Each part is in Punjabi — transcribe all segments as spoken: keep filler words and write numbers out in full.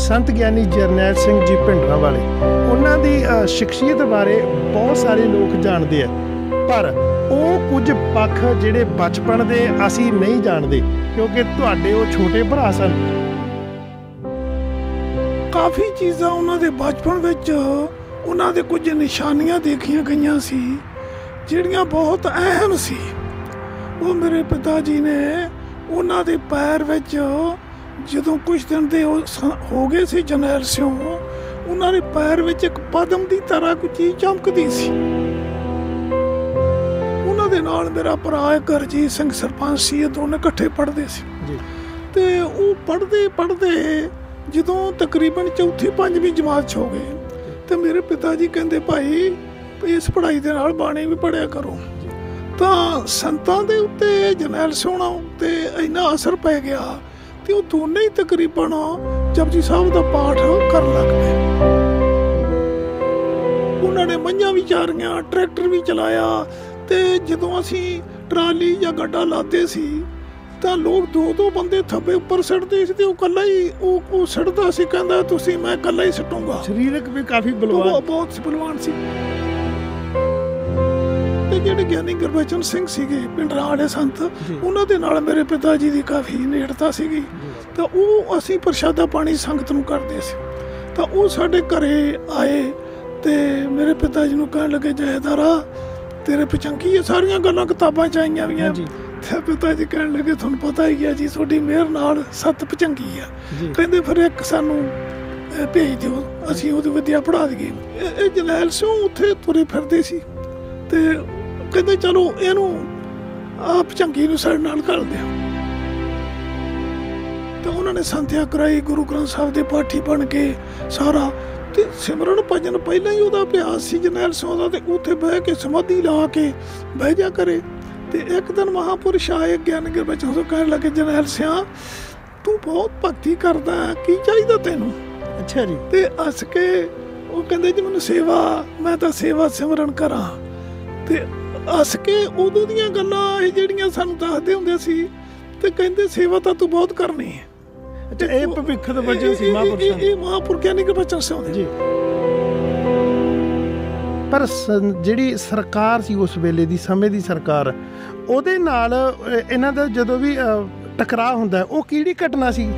संत ज्ञानी जरनैल सिंह जी भिंडरांवाले उन्हां दी शख्सियत बारे बहुत सारे लोग जानते हैं, पर ਉਹ ਕੁਝ ਪੱਖ ਜਿਹੜੇ ਬਚਪਨ ਦੇ ਅਸੀਂ ਨਹੀਂ ਜਾਣਦੇ ਕਿਉਂਕਿ ਤੁਹਾਡੇ ਉਹ ਛੋਟੇ ਭਰਾ ਸਨ। ਕਾਫੀ ਚੀਜ਼ਾਂ ਉਹਨਾਂ ਦੇ ਬਚਪਨ ਵਿੱਚ ਉਹਨਾਂ ਦੇ ਕੁਝ ਨਿਸ਼ਾਨੀਆਂ ਦੇਖੀਆਂ ਗਈਆਂ ਸੀ ਜਿਹੜੀਆਂ ਬਹੁਤ ਅਹਿਮ ਸੀ। ਉਹ ਮੇਰੇ ਪਿਤਾ ਜੀ ਨੇ ਉਹਨਾਂ ਦੇ ਪੈਰ ਵਿੱਚ ਜਦੋਂ ਕੁਝ ਦਿਨ ਦੇ ਹੋ ਗਏ ਸੀ ਜਰਨੈਲ ਸਿੰਘ, ਉਹਨਾਂ ਦੇ ਪੈਰ ਵਿੱਚ ਇੱਕ ਪਦਮ ਦੀ ਤਰ੍ਹਾਂ ਕੋਈ ਚੀਜ਼ ਚਮਕਦੀ ਸੀ। ਉਹਨਾਂ ਦੇ ਨਾਲ ਮੇਰਾ ਭਰਾ ਗੁਰਜੀਤ ਸਿੰਘ ਸਰਪੰਚ ਸੀ, ਇਹ ਦੋਨੇ ਇਕੱਠੇ ਪੜ੍ਹਦੇ ਸੀ ਤੇ ਉਹ ਪੜ੍ਹਦੇ ਪੜ੍ਹਦੇ ਜਦੋਂ ਤਕਰੀਬਨ ਚੌਥੀ ਪੰਜਵੀਂ ਜਮਾਤ 'ਚ ਹੋ ਗਏ ਤੇ ਮੇਰੇ ਪਿਤਾ ਜੀ ਕਹਿੰਦੇ ਭਾਈ ਇਸ ਪੜ੍ਹਾਈ ਦੇ ਨਾਲ ਬਾਣੀ ਵੀ ਪੜ੍ਹਿਆ ਕਰੋ। ਤਾਂ ਸੰਤਾਂ ਦੇ ਉੱਤੇ ਜਰਨੈਲ ਸਿੰਘ ਉੱਤੇ ਇੰਨਾ ਅਸਰ ਪੈ ਗਿਆ ਤੇ ਉਹ ਦੋਨੇ ਹੀ ਤਕਰੀਬਨ ਜਪਜੀ ਸਾਹਿਬ ਦਾ ਪਾਠ ਕਰਨ ਲੱਗ ਪਏ। ਉਹਨਾਂ ਨੇ ਮੱਝਾਂ ਵੀ ਚਾਰੀਆਂ, ਟਰੈਕਟਰ ਵੀ ਚਲਾਇਆ ਤੇ ਜਦੋਂ ਅਸੀਂ ਟਰਾਲੀ ਜਾਂ ਗੱਡਾ ਲਾਦੇ ਸੀ ਤਾਂ ਲੋਕ ਦੋ ਦੋ ਬੰਦੇ ਥੱਬੇ ਉੱਪਰ ਸਿੱਟਦੇ ਸੀ ਤੇ ਉਹ ਇਕੱਲਾ ਹੀ ਉਹ ਉਹ ਸਿੱਟਦਾ ਸੀ, ਕਹਿੰਦਾ ਤੁਸੀਂ ਮੈਂ ਇਕੱਲਾ ਹੀ ਸਿੱਟੂੰਗਾ। ਸਰੀਰਕ ਵੀ ਕਾਫੀ ਬਲਵਾਨ, ਬਹੁਤ ਬਲਵਾਨ ਸੀ। ਤੇ ਜਿਹੜੇ ਗਿਆਨੀ ਗੁਰਬਚਨ ਸਿੰਘ ਸੀਗੇ ਪਿੰਡਰਾਂ ਵਾਲੇ ਸੰਤ, ਉਹਨਾਂ ਦੇ ਨਾਲ ਮੇਰੇ ਪਿਤਾ ਜੀ ਦੀ ਕਾਫੀ ਨੇੜਤਾ ਸੀਗੀ। ਤਾਂ ਉਹ ਅਸੀਂ ਪ੍ਰਸ਼ਾਦਾ ਪਾਣੀ ਸੰਗਤ ਨੂੰ ਕਰਦੇ ਸੀ। ਤਾਂ ਉਹ ਸਾਡੇ ਘਰੇ ਆਏ ਤੇ ਮੇਰੇ ਪਿਤਾ ਜੀ ਨੂੰ ਕਹਿਣ ਲੱਗੇ ਜੈਦਾਰਾ ਤੇਰੇ ਪਚੰਕੀ ਇਹ ਸਾਰੀਆਂ ਗੱਲਾਂ ਕਿਤਾਬਾਂ 'ਚ ਆਈਆਂ ਵੀਆਂ। ਤੇ ਪਿਤਾ ਜੀ ਕਹਿਣ ਲੱਗੇ ਤੁਹਾਨੂੰ ਪਤਾ ਹੀ ਆ ਜੀ ਤੁਹਾਡੀ ਮਿਹਰ ਨਾਲ ਸੱਤ ਪਚੰਗੀ ਆ। ਕਹਿੰਦੇ ਫਿਰ ਇੱਕ ਸਾਨੂੰ ਭੇਜ ਦਿਓ ਅਸੀਂ ਉਹਦੀ ਵਿੱਦਿਆ ਪੜ੍ਹਾ ਦਈਏ। ਇਹ ਜਰਨੈਲ ਸਿੰਘ ਉੱਥੇ ਤੁਰੇ ਫਿਰਦੇ ਸੀ ਤੇ ਕਹਿੰਦੇ ਚਲੋ ਇਹਨੂੰ ਆਹ ਪਚੰਗੀ ਨੂੰ ਸਾਡੇ ਨਾਲ ਘੱਲ ਦਿਓ। ਤਾਂ ਉਹਨਾਂ ਨੇ ਸੰਥਿਆ ਕਰਾਈ, ਗੁਰੂ ਗ੍ਰੰਥ ਸਾਹਿਬ ਦੇ ਪਾਠੀ ਬਣ ਕੇ ਸਾਰਾ ਤੇ ਸਿਮਰਨ ਭਜਨ ਪਹਿਲਾਂ ਹੀ ਉਹਦਾ ਅਭਿਆਸ ਸੀ ਜਰਨੈਲ ਸਿੰਘ ਦਾ। ਤੇ ਉੱਥੇ ਬਹਿ ਕੇ ਸਮਾਧੀ ਲਾ ਕੇ ਬਹਿ ਜਾ ਕਰੇ। ਤੇ ਇੱਕ ਦਿਨ ਮਹਾਂਪੁਰਸ਼ ਆਏ ਗਿਆਨੀ ਗੁਰਬਚਨ ਸਿੰਘ ਕਹਿਣ ਲੱਗੇ ਜਰਨੈਲ ਸਿੰਘ ਤੂੰ ਬਹੁਤ ਭਗਤੀ ਕਰਦਾ, ਕੀ ਚਾਹੀਦਾ ਤੈਨੂੰ? ਅੱਛਾ ਜੀ। ਤੇ ਹੱਸ ਕੇ ਉਹ ਕਹਿੰਦੇ ਜੀ ਮੈਨੂੰ ਸੇਵਾ, ਮੈਂ ਤਾਂ ਸੇਵਾ ਸਿਮਰਨ ਕਰਾਂ। ਤੇ ਹੱਸ ਕੇ ਉਦੋਂ ਦੀਆਂ ਗੱਲਾਂ ਇਹ ਜਿਹੜੀਆਂ ਸਾਨੂੰ ਦੱਸਦੇ ਹੁੰਦੇ ਸੀ ਤੇ ਕਹਿੰਦੇ ਸੇਵਾ ਤਾਂ ਤੂੰ ਬਹੁਤ ਕਰਨੀ ਹੈ। ਅੱਛਾ, ਇਹ ਭਵਿੱਖ ਦੇ ਵਜੋਂ ਸੀ ਮਹਾਂਪੁਰਸ਼, ਇਹ ਮਹਾਂਪੁਰਖ ਗਿਆਨੀ ਗੁਰਬਚਨ ਸਿੰਘ ਜੀ। ਪਰ ਜਿਹੜੀ ਸਰਕਾਰ ਸੀ ਉਸ ਵੇਲੇ ਦੀ, ਸਮੇਂ ਦੀ ਸਰਕਾਰ, ਉਹਦੇ ਨਾਲ ਇਹਨਾਂ ਦਾ ਜਦੋਂ ਵੀ ਟਕਰਾਅ ਹੁੰਦਾ ਉਹ ਕਿਹੜੀ ਘਟਨਾ ਸੀ?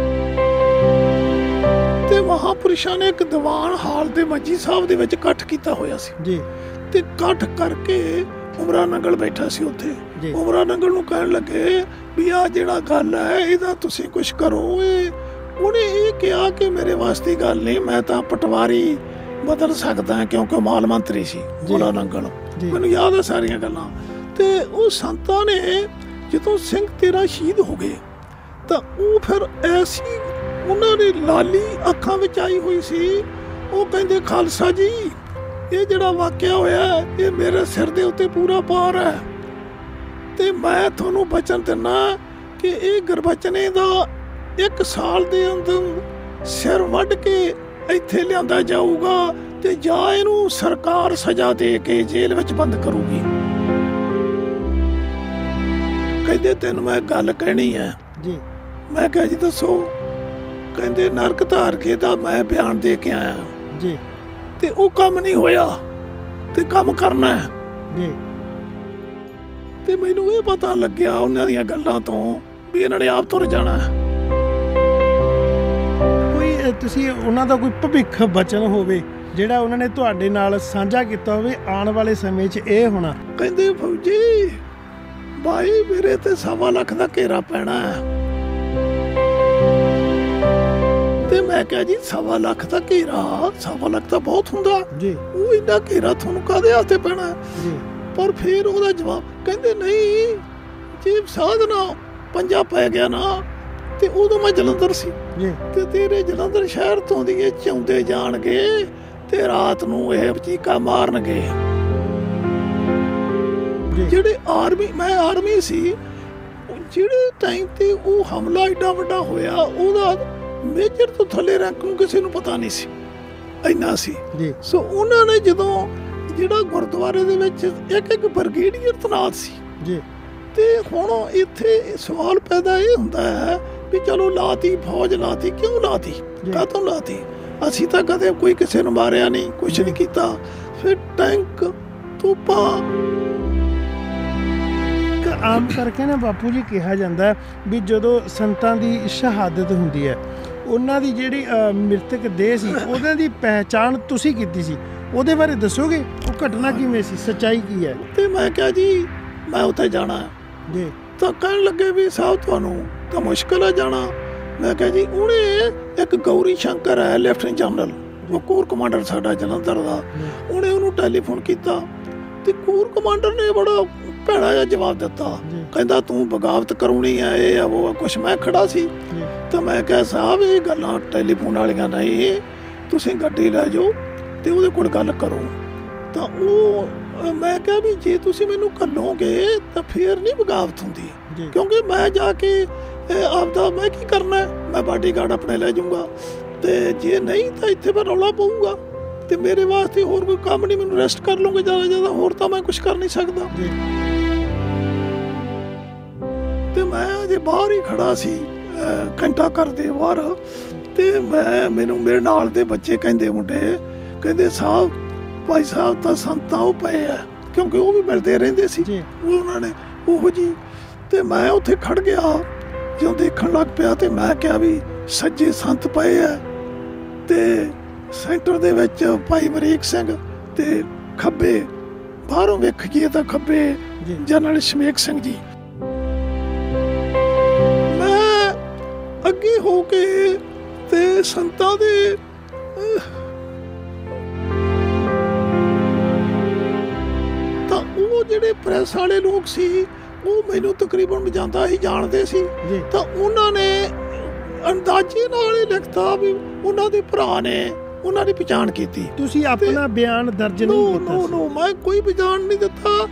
ਤੇ ਮਹਾਂਪੁਰਸ਼ਾਂ ਨੇ ਇੱਕ ਦੀਵਾਨ ਹਾਲ ਦੇ ਮੰਜੀ ਸਾਹਿਬ ਦੇ ਵਿੱਚ ਇਕੱਠ ਕੀਤਾ ਹੋਇਆ ਸੀ ਜੀ। ਤੇ ਇਕੱਠ ਕਰਕੇ ਉਮਰਾ ਨੰਗਲ ਬੈਠਾ ਸੀ ਉੱਥੇ। ਉਮਰਾ ਨੰਗਲ ਨੂੰ ਕਹਿਣ ਲੱਗੇ ਵੀ ਆਹ ਜਿਹੜਾ ਗੱਲ ਹੈ ਇਹਦਾ ਤੁਸੀਂ ਕੁਛ ਕਰੋ। ਇਹ ਉਹਨੇ ਇਹ ਕਿਹਾ ਕਿ ਮੇਰੇ ਵਾਸਤੇ ਗੱਲ ਨਹੀਂ, ਮੈਂ ਤਾਂ ਪਟਵਾਰੀ ਬਦਲ ਸਕਦਾ ਕਿਉਂਕਿ ਮਾਲ ਮੰਤਰੀ ਸੀ ਉਮਰਾ ਨੰਗਲ। ਮੈਨੂੰ ਯਾਦ ਹੈ ਸਾਰੀਆਂ ਗੱਲਾਂ। ਤੇ ਉਹ ਸੰਤਾਂ ਨੇ ਜਦੋਂ ਸਿੰਘ ਤੇਰਾ ਸ਼ਹੀਦ ਹੋ ਗਏ ਤਾਂ ਉਹ ਫਿਰ ਐਸੀ ਉਹਨਾਂ ਦੀ ਲਾਲੀ ਅੱਖਾਂ ਵਿੱਚ ਆਈ ਹੋਈ ਸੀ। ਉਹ ਕਹਿੰਦੇ ਖਾਲਸਾ ਜੀ ਇਹ ਜਿਹੜਾ ਵਾਕਿਆ ਹੋਇਆ ਇਹ ਮੇਰੇ ਸਿਰ ਦੇ ਉੱਤੇ ਪੂਰਾ ਪਾਰ ਹੈ ਤੇ ਮੈਂ ਤੁਹਾਨੂੰ ਬਚਨ ਦਿੰਦਾ ਕਿ ਇਹ ਗੁਰਬਚਨੇ ਦਾ ਇੱਕ ਸਾਲ ਦੇ ਅੰਦਰ ਸਿਰ ਵੱਢ ਕੇ ਇੱਥੇ ਲਿਆਂਦਾ ਜਾਊਗਾ ਤੇ ਜਾਂ ਇਹਨੂੰ ਸਰਕਾਰ ਸਜ਼ਾ ਦੇ ਕੇ ਜੇਲ੍ਹ ਵਿੱਚ ਬੰਦ ਕਰੂਗੀ। ਕਹਿੰਦੇ ਤੈਨੂੰ ਮੈਂ ਗੱਲ ਕਹਿਣੀ ਹੈ ਜੀ। ਮੈਂ ਕਿਹਾ ਜੀ ਦੱਸੋ। ਕਹਿੰਦੇ ਨਰਕ ਧਾਰ ਕੇ ਤਾਂ ਮੈਂ ਬਿਆਨ ਦੇ ਕੇ ਆਇਆ ਜੀ ਤੇ ਉਹ ਕੰਮ ਨਹੀਂ ਹੋਇਆ ਤੇ ਕੰਮ ਕਰਨਾ ਹੈ ਜੀ। ਤੇ ਮੈਨੂੰ ਇਹ ਪਤਾ ਲੱਗਿਆ ਉਹਨਾਂ ਦੀਆਂ ਗੱਲਾਂ ਤੋਂ ਵੀ ਇਹਨਾਂ ਨੇ ਆਪ ਤੁਰ ਜਾਣਾ। ਕੋਈ ਤੁਸੀਂ ਉਹਨਾਂ ਦਾ ਕੋਈ ਭਵਿੱਖ ਬਚਨ ਹੋਵੇ ਜਿਹੜਾ ਉਹਨਾਂ ਨੇ ਤੁਹਾਡੇ ਨਾਲ ਸਾਂਝਾ ਕੀਤਾ ਹੋਵੇ ਆਉਣ ਵਾਲੇ ਸਮੇਂ 'ਚ ਇਹ ਹੋਣਾ? ਕਹਿੰਦੇ ਫੌਜੀ ਭਾਈ ਮੇਰੇ ਤੇ ਸਵਾ ਲੱਖ ਦਾ ਘੇਰਾ ਪੈਣਾ ਹੈ। ਤੇ ਮੈਂ ਕਿਹਾ ਜੀ ਸਵਾ ਲੱਖ ਦਾ ਘੇਰਾ, ਸਵਾ ਲੱਖ ਤਾਂ ਬਹੁਤ ਹੁੰਦਾ ਜੀ। ਉਹ ਇੰਨਾ ਘੇਰਾ ਤੁਹਾਨੂੰ ਕਾਹਦੇ ਵਾਸਤੇ ਪੈਣਾ ਜੀ? ਪਰ ਫਿਰ ਉਹਦਾ ਜਵਾਬ ਕਹਿੰਦੇ ਨਹੀਂ ਜੇ ਸਾਧਨਾ ਪੰਜਾ ਪੈ ਗਿਆ ਨਾ ਤੇ ਉਦੋਂ ਮੈਂ ਜਲੰਧਰ ਸੀ ਤੇ ਤੇਰੇ ਜਲੰਧਰ ਸ਼ਹਿਰ ਤੋਂ ਦੀ ਇਹ ਚਾਉਂਦੇ ਜਾਣਗੇ ਤੇ ਰਾਤ ਨੂੰ ਇਹ ਚੀਕਾ ਮਾਰਨਗੇ। ਜਿਹੜੇ ਆਰਮੀ, ਮੈਂ ਆਰਮੀ ਸੀ, ਜਿਹੜੇ ਟਾਈਮ ਤੇ ਉਹ ਹਮਲਾ ਏਡਾ ਵੱਡਾ ਹੋਇਆ ਉਹਦਾ ਮੇਜਰ ਤੋਂ ਥੱਲੇ ਰੈਂਕ ਨੂੰ ਕਿਸੇ ਨੂੰ ਪਤਾ ਨਹੀਂ ਸੀ, ਇੰਨਾ ਸੀ। ਸੋ ਉਹਨਾਂ ਨੇ ਜਦੋਂ ਜਿਹੜਾ ਗੁਰਦੁਆਰੇ ਦੇ ਵਿੱਚ ਇੱਕ ਇੱਕ ਬਰਗੇਡੀਅਰ ਤੈਨਾਤ ਸੀ ਜੀ। ਤੇ ਹੁਣ ਇੱਥੇ ਸਵਾਲ ਪੈਦਾ ਇਹ ਹੁੰਦਾ ਹੈ ਵੀ ਚਲੋ ਲਾਤੀ ਫੌਜ ਲਾਤੀ, ਕਿਉਂ ਲਾਤੀ, ਕਾਹਤੋਂ ਲਾਤੀ, ਅਸੀਂ ਤਾਂ ਕਦੇ ਕੋਈ ਕਿਸੇ ਨੂੰ ਮਾਰਿਆ ਨਹੀਂ, ਕੁਛ ਨਹੀਂ ਕੀਤਾ। ਫਿਰ ਟੈਂਕ ਤੋਪਾਂ ਆਮ ਕਰਕੇ ਨਾ ਬਾਪੂ ਜੀ ਕਿਹਾ ਜਾਂਦਾ ਵੀ ਜਦੋਂ ਸੰਤਾਂ ਦੀ ਸ਼ਹਾਦਤ ਹੁੰਦੀ ਹੈ, ਉਹਨਾਂ ਦੀ ਜਿਹੜੀ ਮ੍ਰਿਤਕ ਦੇਹ ਸੀ ਉਹਨਾਂ ਦੀ ਪਹਿਚਾਣ ਤੁਸੀਂ ਕੀਤੀ ਸੀ, ਉਹਦੇ ਬਾਰੇ ਦੱਸੋਗੇ? ਉਹ ਘਟਨਾ ਕਿਵੇਂ ਸੀ, ਸੱਚਾਈ ਕੀ ਹੈ? ਤੇ ਮੈਂ ਕਿਹਾ ਜੀ ਮੈਂ ਉੱਥੇ ਜਾਣਾ ਜੀ। ਤਾਂ ਕਹਿਣ ਲੱਗੇ ਵੀ ਸਾਹਿਬ ਤੁਹਾਨੂੰ ਤਾਂ ਮੁਸ਼ਕਿਲ ਹੈ ਜਾਣਾ। ਮੈਂ ਕਿਹਾ ਜੀ ਉਹਨੇ ਇੱਕ ਗੌਰੀ ਸ਼ੰਕਰ ਹੈ ਲੈਫਟੀਨੈਂਟ ਜਨਰਲ, ਉਹ ਕੋਰ ਕਮਾਂਡਰ ਸਾਡਾ ਜਲੰਧਰ ਦਾ, ਉਹਨੇ ਉਹਨੂੰ ਟੈਲੀਫੋਨ ਕੀਤਾ ਤੇ ਕੋਰ ਕਮਾਂਡਰ ਨੇ ਬੜਾ ਭੈੜਾ ਜਿਹਾ ਜਵਾਬ ਦਿੱਤਾ, ਕਹਿੰਦਾ ਤੂੰ ਬਗਾਵਤ ਕਰਾਉਣੀ ਹੈ, ਇਹ ਆ ਉਹ ਕੁਛ। ਮੈਂ ਖੜਾ ਸੀ ਤਾਂ ਮੈਂ ਕਿਹਾ ਸਾਹਿਬ ਇਹ ਗੱਲਾਂ ਟੈਲੀਫੋਨ ਵਾਲੀਆਂ ਨਹੀਂ, ਤੁਸੀਂ ਗੱਡੀ ਲੈ ਜਾਓ ਤੇ ਉਹਦੇ ਕੋਲ ਗੱਲ ਕਰੋ। ਤਾਂ ਉਹ ਮੈਂ ਕਿਹਾ ਵੀ ਜੇ ਤੁਸੀਂ ਮੈਨੂੰ ਘੱਲੋਗੇ ਤਾਂ ਫੇਰ ਨਹੀਂ ਬਗਾਵਤ ਹੁੰਦੀ, ਕਿਉਂਕਿ ਮੈਂ ਜਾ ਕੇ ਆਪਦਾ ਮੈਂ ਕੀ ਕਰਨਾ, ਮੈਂ ਬਾਡੀਗਾਰਡ ਆਪਣੇ ਲੈ ਜਾਊਂਗਾ, ਤੇ ਜੇ ਨਹੀਂ ਤਾਂ ਇੱਥੇ ਫਿਰ ਰੌਲਾ ਪਊਗਾ ਤੇ ਮੇਰੇ ਵਾਸਤੇ ਹੋਰ ਕੋਈ ਕੰਮ ਨਹੀਂ, ਮੈਨੂੰ ਰੈਸਟ ਕਰ ਲੂੰਗੇ ਜ਼ਿਆਦਾ ਜ਼ਿਆਦਾ, ਹੋਰ ਤਾਂ ਮੈਂ ਕੁਛ ਕਰ ਨਹੀਂ ਸਕਦਾ। ਤੇ ਮੈਂ ਅਜੇ ਬਾਹਰ ਹੀ ਖੜਾ ਸੀ ਘੰਟਾ ਘਰ ਦੇ ਬਾਹਰ, ਤੇ ਮੈਂ ਮੈਨੂੰ ਮੇਰੇ ਨਾਲ ਦੇ ਬੱਚੇ ਕਹਿੰਦੇ, ਮੁੰਡੇ ਕਹਿੰਦੇ ਸਾਹਿਬ ਭਾਈ ਸਾਹਿਬ ਤਾਂ ਸੰਤਾਂ ਉਹ ਪਏ ਆ, ਕਿਉਂਕਿ ਉਹ ਵੀ ਮਿਲਦੇ ਰਹਿੰਦੇ ਸੀ ਉਹ ਉਹਨਾਂ ਨੇ ਉਹੋ ਜੀ। ਤੇ ਮੈਂ ਉੱਥੇ ਖੜ ਗਿਆ, ਜਦੋਂ ਦੇਖਣ ਲੱਗ ਪਿਆ ਤੇ ਮੈਂ ਕਿਹਾ ਵੀ ਸੱਜੇ ਸੰਤ ਪਏ ਆ ਤੇ ਸੈਂਟਰ ਦੇ ਵਿੱਚ ਭਾਈ ਅਮਰੀਕ ਸਿੰਘ ਤੇ ਖੱਬੇ ਬਾਹਰੋਂ ਵੇਖੀਏ ਤਾਂ ਖੱਬੇ ਜਨਰਲ ਸ਼ਮੇਕ ਸਿੰਘ ਜੀ। ਮੈਂ ਅੱਗੇ ਹੋ ਕੇ ਤੇ ਸੰਤਾਂ ਦੇ ਤਾਂ ਉਹ ਜਿਹੜੇ ਪ੍ਰੈਸ ਵਾਲੇ ਲੋਕ ਸੀ ਉਹ ਮੈਨੂੰ ਤਕਰੀਬਨ ਜਾਂਦਾ ਹੀ ਜਾਣਦੇ ਸੀ, ਤਾਂ ਉਹਨਾਂ ਨੇ ਅੰਦਾਜ਼ੇ ਨਾਲ ਹੀ ਲਿਖਤਾ ਵੀ ਉਹਨਾਂ ਦੇ ਭਰਾ ਨੇ ਉਹਨਾਂ ਦੀ ਪਛਾਣ ਕੀਤੀ। ਤੁਸੀਂ ਆਪਣਾ ਬਿਆਨ ਦਰਜ ਨਹੀਂ ਕੀਤਾ? ਨੋ ਨੋ ਮੈਂ ਕੋਈ ਪਛਾਣ ਨਹੀਂ ਦਿੱਤਾ।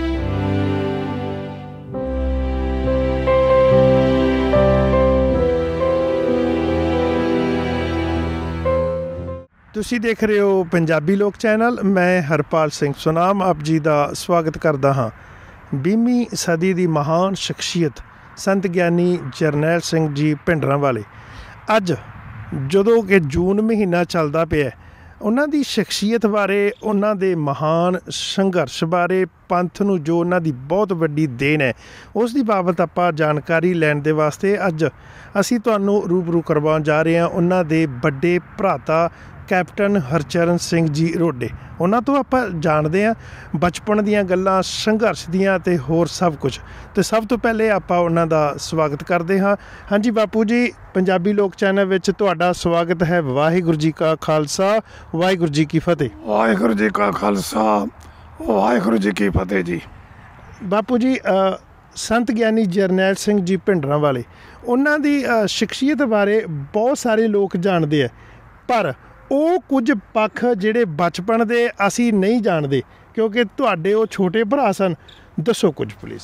ਤੁਸੀਂ ਦੇਖ ਰਹੇ ਹੋ ਪੰਜਾਬੀ ਲੋਕ ਚੈਨਲ, ਮੈਂ ਹਰਪਾਲ ਸਿੰਘ ਸੁਨਾਮ ਆਪ ਜੀ ਦਾ ਸਵਾਗਤ ਕਰਦਾ ਹਾਂ। ਵੀਹਵੀਂ ਸਦੀ ਦੀ ਮਹਾਨ ਸ਼ਖਸੀਅਤ ਸੰਤ ਗਿਆਨੀ ਜਰਨੈਲ ਸਿੰਘ ਜੀ ਭਿੰਡਰਾਂਵਾਲੇ, ਅੱਜ ਜਦੋਂ ਕਿ ਜੂਨ ਮਹੀਨਾ ਚੱਲਦਾ ਪਿਆ, ਉਹਨਾਂ ਦੀ ਸ਼ਖਸੀਅਤ ਬਾਰੇ, ਉਹਨਾਂ ਦੇ ਮਹਾਨ ਸੰਘਰਸ਼ ਬਾਰੇ, ਪੰਥ ਨੂੰ ਜੋ ਉਹਨਾਂ ਦੀ ਬਹੁਤ ਵੱਡੀ ਦੇਣ ਹੈ ਉਸ ਦੀ ਬਾਬਤ ਆਪਾਂ ਜਾਣਕਾਰੀ ਲੈਣ ਦੇ ਵਾਸਤੇ ਅੱਜ ਅਸੀਂ ਤੁਹਾਨੂੰ ਰੂਬਰੂ ਕਰਵਾਉਣ ਜਾ ਰਹੇ ਹਾਂ ਉਹਨਾਂ ਦੇ ਵੱਡੇ ਭਰਾਤਾ ਕੈਪਟਨ ਹਰਚਰਨ ਸਿੰਘ ਜੀ ਰੋਡੇ। ਉਹਨਾਂ ਤੋਂ ਆਪਾਂ ਜਾਣਦੇ ਹਾਂ ਬਚਪਨ ਦੀਆਂ ਗੱਲਾਂ, ਸੰਘਰਸ਼ ਦੀਆਂ ਅਤੇ ਹੋਰ ਸਭ ਕੁਝ। ਅਤੇ ਸਭ ਤੋਂ ਪਹਿਲੇ ਆਪਾਂ ਉਹਨਾਂ ਦਾ ਸਵਾਗਤ ਕਰਦੇ ਹਾਂ। ਹਾਂਜੀ ਬਾਪੂ ਜੀ, ਪੰਜਾਬੀ ਲੋਕ ਚੈਨਲ ਵਿੱਚ ਤੁਹਾਡਾ ਸਵਾਗਤ ਹੈ। ਵਾਹਿਗੁਰੂ ਜੀ ਕਾ ਖਾਲਸਾ, ਵਾਹਿਗੁਰੂ ਜੀ ਕੀ ਫਤਿਹ। ਵਾਹਿਗੁਰੂ ਜੀ ਕਾ ਖਾਲਸਾ, ਵਾਹਿਗੁਰੂ ਜੀ ਕੀ ਫਤਿਹ ਜੀ। ਬਾਪੂ ਜੀ, ਸੰਤ ਗਿਆਨੀ ਜਰਨੈਲ ਸਿੰਘ ਜੀ ਭਿੰਡਰਾਂਵਾਲੇ, ਉਹਨਾਂ ਦੀ ਸ਼ਖਸੀਅਤ ਬਾਰੇ ਬਹੁਤ ਸਾਰੇ ਲੋਕ ਜਾਣਦੇ ਆ, ਪਰ ਉਹ ਕੁਝ ਪੱਖ ਜਿਹੜੇ ਬਚਪਨ ਦੇ ਅਸੀਂ ਨਹੀਂ ਜਾਣਦੇ, ਕਿਉਂਕਿ ਤੁਹਾਡੇ ਉਹ ਛੋਟੇ ਭਰਾ ਸਨ। ਦੱਸੋ ਕੁਝ ਪਲੀਜ਼।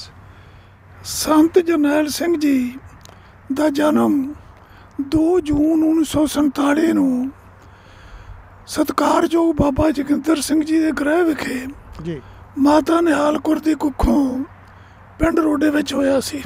ਸੰਤ ਜਰਨੈਲ ਸਿੰਘ ਜੀ ਦਾ ਜਨਮ ਦੋ ਜੂਨ ਉੱਨੀ ਸੌ ਸੰਤਾਲੀ ਨੂੰ ਸਤਿਕਾਰਯੋਗ ਬਾਬਾ ਜੋਗਿੰਦਰ ਸਿੰਘ ਜੀ ਦੇ ਗ੍ਰਹਿ ਵਿਖੇ ਜੀ ਮਾਤਾ ਨਿਹਾਲ ਕੌਰ ਦੀ ਕੁੱਖੋਂ ਪਿੰਡ ਰੋਡੇ ਵਿੱਚ ਹੋਇਆ ਸੀ।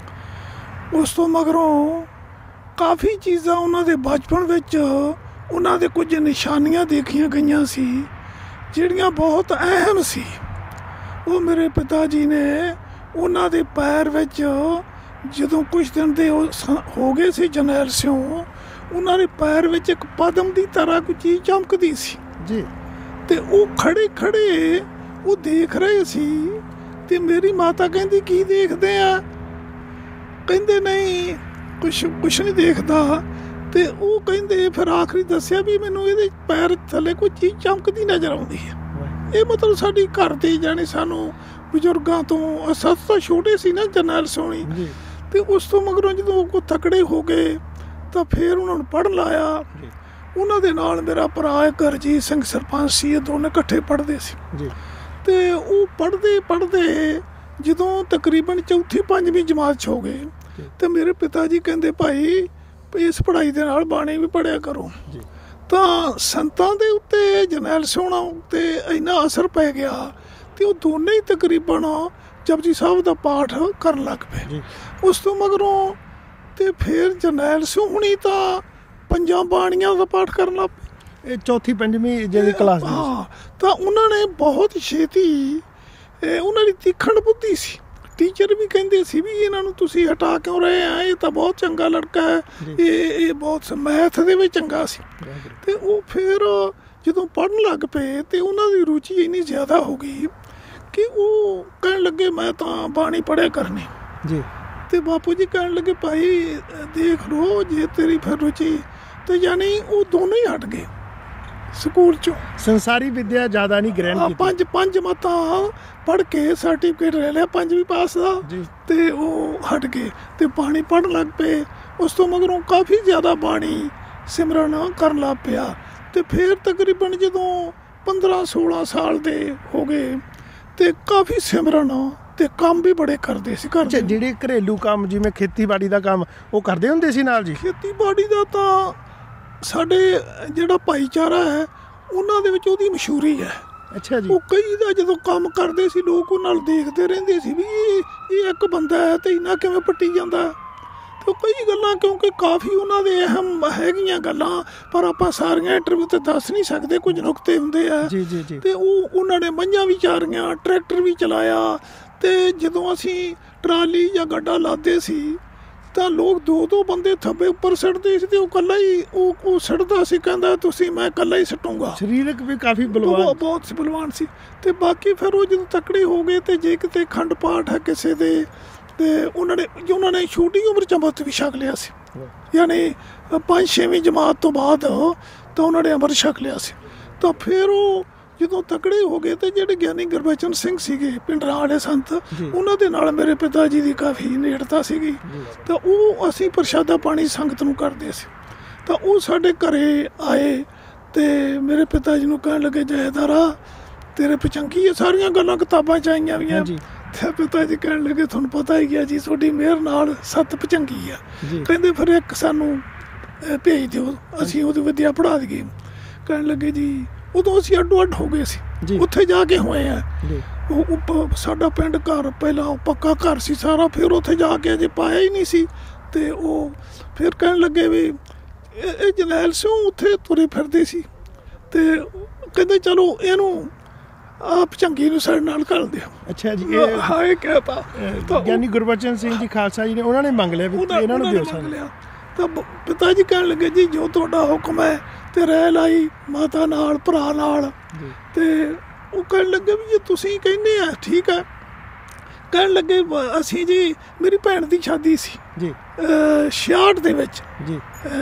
ਉਸ ਤੋਂ ਮਗਰੋਂ ਕਾਫੀ ਚੀਜ਼ਾਂ ਉਹਨਾਂ ਦੇ ਬਚਪਨ ਵਿੱਚ ਉਹਨਾਂ ਦੇ ਕੁਝ ਨਿਸ਼ਾਨੀਆਂ ਦੇਖੀਆਂ ਗਈਆਂ ਸੀ ਜਿਹੜੀਆਂ ਬਹੁਤ ਅਹਿਮ ਸੀ। ਉਹ ਮੇਰੇ ਪਿਤਾ ਜੀ ਨੇ ਉਹਨਾਂ ਦੇ ਪੈਰ ਵਿੱਚ ਜਦੋਂ ਕੁਝ ਦਿਨ ਦੇ ਹੋ ਗਏ ਸੀ ਜਰਨੈਲ ਸਿਉਂ, ਉਹਨਾਂ ਦੇ ਪੈਰ ਵਿੱਚ ਇੱਕ ਪਦਮ ਦੀ ਤਰ੍ਹਾਂ ਕੋਈ ਚੀਜ਼ ਚਮਕਦੀ ਸੀ ਜੀ, ਤੇ ਉਹ ਖੜੇ ਖੜੇ ਉਹ ਦੇਖ ਰਹੇ ਸੀ। ਤੇ ਮੇਰੀ ਮਾਤਾ ਕਹਿੰਦੀ ਕੀ ਦੇਖਦੇ ਆ? ਕਹਿੰਦੇ ਨਹੀਂ ਕੁਛ ਕੁਛ ਨਹੀਂ ਦੇਖਦਾ। ਤੇ ਉਹ ਕਹਿੰਦੇ ਫਿਰ ਆਖਰੀ ਦੱਸਿਆ ਵੀ ਮੈਨੂੰ ਇਹਦੇ ਪੈਰ ਥੱਲੇ ਕੋਈ ਚੀਜ਼ ਚਮਕਦੀ ਨਜ਼ਰ ਆਉਂਦੀ ਹੈ। ਇਹ ਮਤਲਬ ਸਾਡੀ ਘਰ ਦੇ ਜਾਣੀ ਸਾਨੂੰ ਬਜ਼ੁਰਗਾਂ ਤੋਂ, ਅਸਾਂ ਤਾਂ ਛੋਟੇ ਸੀ ਨਾ ਜਰਨੈਲ ਸੋਹਣੀ। ਤੇ ਉਸ ਤੋਂ ਮਗਰੋਂ ਜਦੋਂ ਉਹ ਤਕੜੇ ਹੋ ਗਏ ਤਾਂ ਫਿਰ ਉਹਨਾਂ ਨੂੰ ਪੜ੍ਹਨ ਲਾਇਆ। ਉਹਨਾਂ ਦੇ ਨਾਲ ਮੇਰਾ ਭਰਾ ਇੱਕ ਹਰਜੀਤ ਸਿੰਘ ਸਰਪੰਚ ਸੀ, ਇਹ ਦੋਨੇ ਇਕੱਠੇ ਪੜ੍ਹਦੇ ਸੀ। ਤੇ ਉਹ ਪੜ੍ਹਦੇ ਪੜ੍ਹਦੇ ਜਦੋਂ ਤਕਰੀਬਨ ਚੌਥੀ ਪੰਜਵੀਂ ਜਮਾਤ 'ਚ ਹੋ ਗਏ ਤੇ ਮੇਰੇ ਪਿਤਾ ਜੀ ਕਹਿੰਦੇ ਭਾਈ ਇਸ ਪੜ੍ਹਾਈ ਦੇ ਨਾਲ ਬਾਣੀ ਵੀ ਪੜ੍ਹਿਆ ਕਰੋ। ਤਾਂ ਸੰਤਾਂ ਦੇ ਉੱਤੇ ਜਰਨੈਲ ਸਿਉਣਾ ਉੱਤੇ ਇੰਨਾ ਅਸਰ ਪੈ ਗਿਆ ਤੇ ਉਹ ਦੋਨੇ ਹੀ ਤਕਰੀਬਨ ਜਪਜੀ ਸਾਹਿਬ ਦਾ ਪਾਠ ਕਰਨ ਲੱਗ ਪਏ। ਉਸ ਤੋਂ ਮਗਰੋਂ ਤੇ ਫਿਰ ਜਰਨੈਲ ਸਿੰਘ ਹੁਣੀ ਤਾਂ ਪੰਜਾਂ ਬਾਣੀਆਂ ਦਾ ਪਾਠ ਕਰਨ ਲੱਗ ਪਏ। ਇਹ ਚੌਥੀ ਪੰਜਵੀਂ ਜਿਹੜੀ ਕਲਾਸ ਦੀ? ਹਾਂ, ਤਾਂ ਉਹਨਾਂ ਨੇ ਬਹੁਤ ਛੇਤੀ, ਉਹਨਾਂ ਦੀ ਤੀਖਣ ਬੁੱਧੀ ਸੀ। ਟੀਚਰ ਵੀ ਕਹਿੰਦੇ ਸੀ ਵੀ ਇਹਨਾਂ ਨੂੰ ਤੁਸੀਂ ਹਟਾ ਕਿਉਂ ਰਹੇ ਆ, ਇਹ ਤਾਂ ਬਹੁਤ ਚੰਗਾ ਲੜਕਾ ਹੈ, ਇਹ ਇਹ ਬਹੁਤ ਮੈਥ ਦੇ ਵਿੱਚ ਚੰਗਾ ਸੀ। ਤੇ ਉਹ ਫਿਰ ਜਦੋਂ ਪੜ੍ਹਨ ਲੱਗ ਪਏ ਤੇ ਉਹਨਾਂ ਦੀ ਰੁਚੀ ਇੰਨੀ ਜ਼ਿਆਦਾ ਹੋ ਗਈ ਕਿ ਉਹ ਕਹਿਣ ਲੱਗੇ ਮੈਂ ਤਾਂ ਬਾਣੀ ਪੜ੍ਹਿਆ ਕਰਨੀ ਜੀ। ਤੇ ਬਾਪੂ ਜੀ ਕਹਿਣ ਲੱਗੇ ਭਾਈ ਦੇਖ ਲਓ ਜੇ ਤੇਰੀ ਫਿਰ ਰੁਚੀ, ਤੇ ਯਾਨੀ ਉਹ ਦੋਨੋਂ ਹੀ ਹਟ ਗਏ ਸਕੂਲ ਚੋਂ। ਸੰਸਾਰੀ ਵਿੱਦਿਆ ਜ਼ਿਆਦਾ ਨਹੀਂ ਗ੍ਰਹਿਣ ਕੀਤੀ। ਪੰਜ ਪੰਜ ਮਤਾਂ ਪੜ੍ਹ ਕੇ ਸਰਟੀਫਿਕੇਟ ਲੈ ਲਿਆ ਪੰਜਵੀਂ ਪਾਸ ਦਾ, ਤੇ ਉਹ ਹਟ ਗਏ ਤੇ ਬਾਣੀ ਪੜ੍ਹਨ ਲੱਗ ਪਏ। ਉਸ ਤੋਂ ਮਗਰੋਂ ਕਾਫੀ ਜ਼ਿਆਦਾ ਬਾਣੀ ਸਿਮਰਨ ਕਰਨ ਲੱਗ ਪਿਆ। ਤੇ ਫਿਰ ਤਕਰੀਬਨ ਜਦੋਂ ਪੰਦਰਾਂ ਸੋਲਾਂ ਸਾਲ ਦੇ ਹੋ ਗਏ ਤੇ ਕਾਫੀ ਸਿਮਰਨ ਤੇ ਕੰਮ ਵੀ ਬੜੇ ਕਰਦੇ ਸੀ ਘਰ। ਜਿਹੜੇ ਘਰੇਲੂ ਕੰਮ ਜਿਵੇਂ ਖੇਤੀਬਾੜੀ ਦਾ ਕੰਮ ਉਹ ਕਰਦੇ ਹੁੰਦੇ ਸੀ ਨਾਲ ਜੀ? ਖੇਤੀਬਾੜੀ ਦਾ ਤਾਂ ਸਾਡੇ ਜਿਹੜਾ ਭਾਈਚਾਰਾ ਹੈ ਉਹਨਾਂ ਦੇ ਵਿੱਚ ਉਹਦੀ ਮਸ਼ਹੂਰੀ ਹੈ। ਅੱਛਾ ਜੀ। ਉਹ ਕਈ ਦਾ ਜਦੋਂ ਕੰਮ ਕਰਦੇ ਸੀ ਲੋਕ ਉਹ ਨਾਲ ਦੇਖਦੇ ਰਹਿੰਦੇ ਸੀ ਵੀ ਇਹ ਇਹ ਇੱਕ ਬੰਦਾ ਹੈ ਤੇ ਇਹਨਾਂ ਕਿਵੇਂ ਪੱਟੀ ਜਾਂਦਾ। ਤੇ ਉਹ ਕਈ ਗੱਲਾਂ, ਕਿਉਂਕਿ ਕਾਫੀ ਉਹਨਾਂ ਦੇ ਅਹਿਮ ਹੈਗੀਆਂ ਗੱਲਾਂ, ਪਰ ਆਪਾਂ ਸਾਰੀਆਂ ਇੰਟਰਵਿਊ ਤੇ ਦੱਸ ਨਹੀਂ ਸਕਦੇ, ਕੁਝ ਨੁਕਤੇ ਹੁੰਦੇ ਆ। ਜੀ ਜੀ ਜੀ। ਤੇ ਉਹ ਉਹਨਾਂ ਨੇ ਮੱਝਾਂ ਵੀ ਚਾਰੀਆਂ, ਟਰੈਕਟਰ ਵੀ ਚਲਾਇਆ। ਤੇ ਜਦੋਂ ਅਸੀਂ ਟਰਾਲੀ ਜਾਂ ਗੱਡਾ ਲਾਦੇ ਸੀ ਤਾਂ ਲੋਕ ਦੋ ਦੋ ਬੰਦੇ ਥੱਬੇ ਉੱਪਰ ਸਿੱਟਦੇ ਸੀ ਤੇ ਉਹ ਇਕੱਲਾ ਹੀ ਉਹ ਉਹ ਸਿੱਟਦਾ ਸੀ, ਕਹਿੰਦਾ ਤੁਸੀਂ ਮੈਂ ਇਕੱਲਾ ਹੀ ਸਿੱਟੂੰਗਾ। ਸਰੀਰਕ ਵੀ ਕਾਫੀ ਬਲਵਾਨ, ਬਹੁਤ ਬਲਵਾਨ ਸੀ। ਤੇ ਬਾਕੀ ਫਿਰ ਉਹ ਜਦੋਂ ਤਕੜੇ ਹੋ ਗਏ ਤੇ ਜੇ ਕਿਤੇ ਅਖੰਡ ਪਾਠ ਹੈ ਕਿਸੇ ਦੇ, ਤੇ ਉਹਨਾਂ ਨੇ ਉਹਨਾਂ ਨੇ ਛੋਟੀ ਉਮਰ 'ਚ ਅੰਮ੍ਰਿਤ ਵੀ ਛਕ ਲਿਆ ਸੀ, ਯਾਨੀ ਪੰਜ ਛੇਵੀਂ ਜਮਾਤ ਤੋਂ ਬਾਅਦ ਤਾਂ ਉਹਨਾਂ ਨੇ ਅੰਮ੍ਰਿਤ ਛਕ ਲਿਆ ਸੀ। ਤਾਂ ਫਿਰ ਉਹ ਜਦੋਂ ਤਕੜੇ ਹੋ ਗਏ ਤੇ ਜਿਹੜੇ ਗਿਆਨੀ ਗੁਰਬਚਨ ਸਿੰਘ ਸੀਗੇ ਪਿੰਡਰਾਂ ਵਾਲੇ ਸੰਤ, ਉਹਨਾਂ ਦੇ ਨਾਲ ਮੇਰੇ ਪਿਤਾ ਜੀ ਦੀ ਕਾਫੀ ਨੇੜਤਾ ਸੀਗੀ। ਤਾਂ ਉਹ ਅਸੀਂ ਪ੍ਰਸ਼ਾਦਾ ਪਾਣੀ ਸੰਗਤ ਨੂੰ ਕਰਦੇ ਸੀ। ਤਾਂ ਉਹ ਸਾਡੇ ਘਰੇ ਆਏ ਤੇ ਮੇਰੇ ਪਿਤਾ ਜੀ ਨੂੰ ਕਹਿਣ ਲੱਗੇ ਜੈਦਾਰਾ ਤੇਰੇ ਪਚੰਗੀ ਇਹ ਸਾਰੀਆਂ ਗੱਲਾਂ ਕਿਤਾਬਾਂ 'ਚ ਆਈਆਂ ਵੀਆਂ। ਤੇ ਪਿਤਾ ਜੀ ਕਹਿਣ ਲੱਗੇ ਤੁਹਾਨੂੰ ਪਤਾ ਹੀ ਗਿਆ ਜੀ ਤੁਹਾਡੀ ਮਿਹਰ ਨਾਲ ਸੱਤ ਪਚੰਗੀ ਆ। ਕਹਿੰਦੇ ਫਿਰ ਇੱਕ ਸਾਨੂੰ ਭੇਜ ਦਿਓ ਅਸੀਂ ਉਹਦੀ ਵਿੱਦਿਆ ਪੜ੍ਹਾ ਦਈਏ। ਕਹਿਣ ਲੱਗੇ ਜੀ ਉਦੋਂ ਅਸੀਂ ਅੱਡੋ ਅੱਡ ਹੋ ਗਏ ਸੀ, ਉੱਥੇ ਜਾ ਕੇ ਹੋਏ ਆ। ਉਹ ਸਾਡਾ ਪਿੰਡ ਘਰ ਪਹਿਲਾਂ ਉਹ ਪੱਕਾ ਘਰ ਸੀ ਸਾਰਾ, ਫਿਰ ਉੱਥੇ ਜਾ ਕੇ ਅਜੇ ਪਾਇਆ ਹੀ ਨਹੀਂ ਸੀ। ਤੇ ਉਹ ਫਿਰ ਕਹਿਣ ਲੱਗੇ ਵੀ ਇਹ ਜਰਨੈਲ ਸਿੰਘ ਉੱਥੇ ਤੁਰੇ ਫਿਰਦੇ ਸੀ ਤੇ ਕਹਿੰਦੇ ਚਲੋ ਇਹਨੂੰ ਆਪ ਚੰਗੀ ਨੂੰ ਸਾਡੇ ਨਾਲ ਕਰ ਦਿਓ। ਅੱਛਾ ਜੀ। ਇਹ ਹਾਂ ਇਹ ਕਹਿਤਾ ਗਿਆਨੀ ਗੁਰਬਚਨ ਸਿੰਘ ਜੀ ਖਾਲਸਾ ਜੀ ਨੇ ਉਹਨਾਂ ਨੇ ਮੰਗ ਲਿਆ ਵੀ ਇਹਨਾਂ ਨੂੰ ਦਿਓ ਸਾਨੂੰ। ਤਾਂ ਪਿਤਾ ਜੀ ਕਹਿਣ ਲੱਗੇ ਜੀ ਜੋ ਤੁਹਾਡਾ ਹੁਕਮ ਹੈ। ਤੇ ਰਹਿ ਲਾਈ ਮਾਤਾ ਨਾਲ ਭਰਾ ਨਾਲ। ਤੇ ਉਹ ਕਹਿਣ ਲੱਗੇ ਵੀ ਜੇ ਤੁਸੀਂ ਕਹਿੰਦੇ ਆ ਠੀਕ ਹੈ। ਕਹਿਣ ਲੱਗੇ ਅਸੀਂ ਜੀ ਮੇਰੀ ਭੈਣ ਦੀ ਸ਼ਾਦੀ ਸੀ ਜੀ ਛਿਆਹਠ ਦੇ ਵਿੱਚ ਜੀ,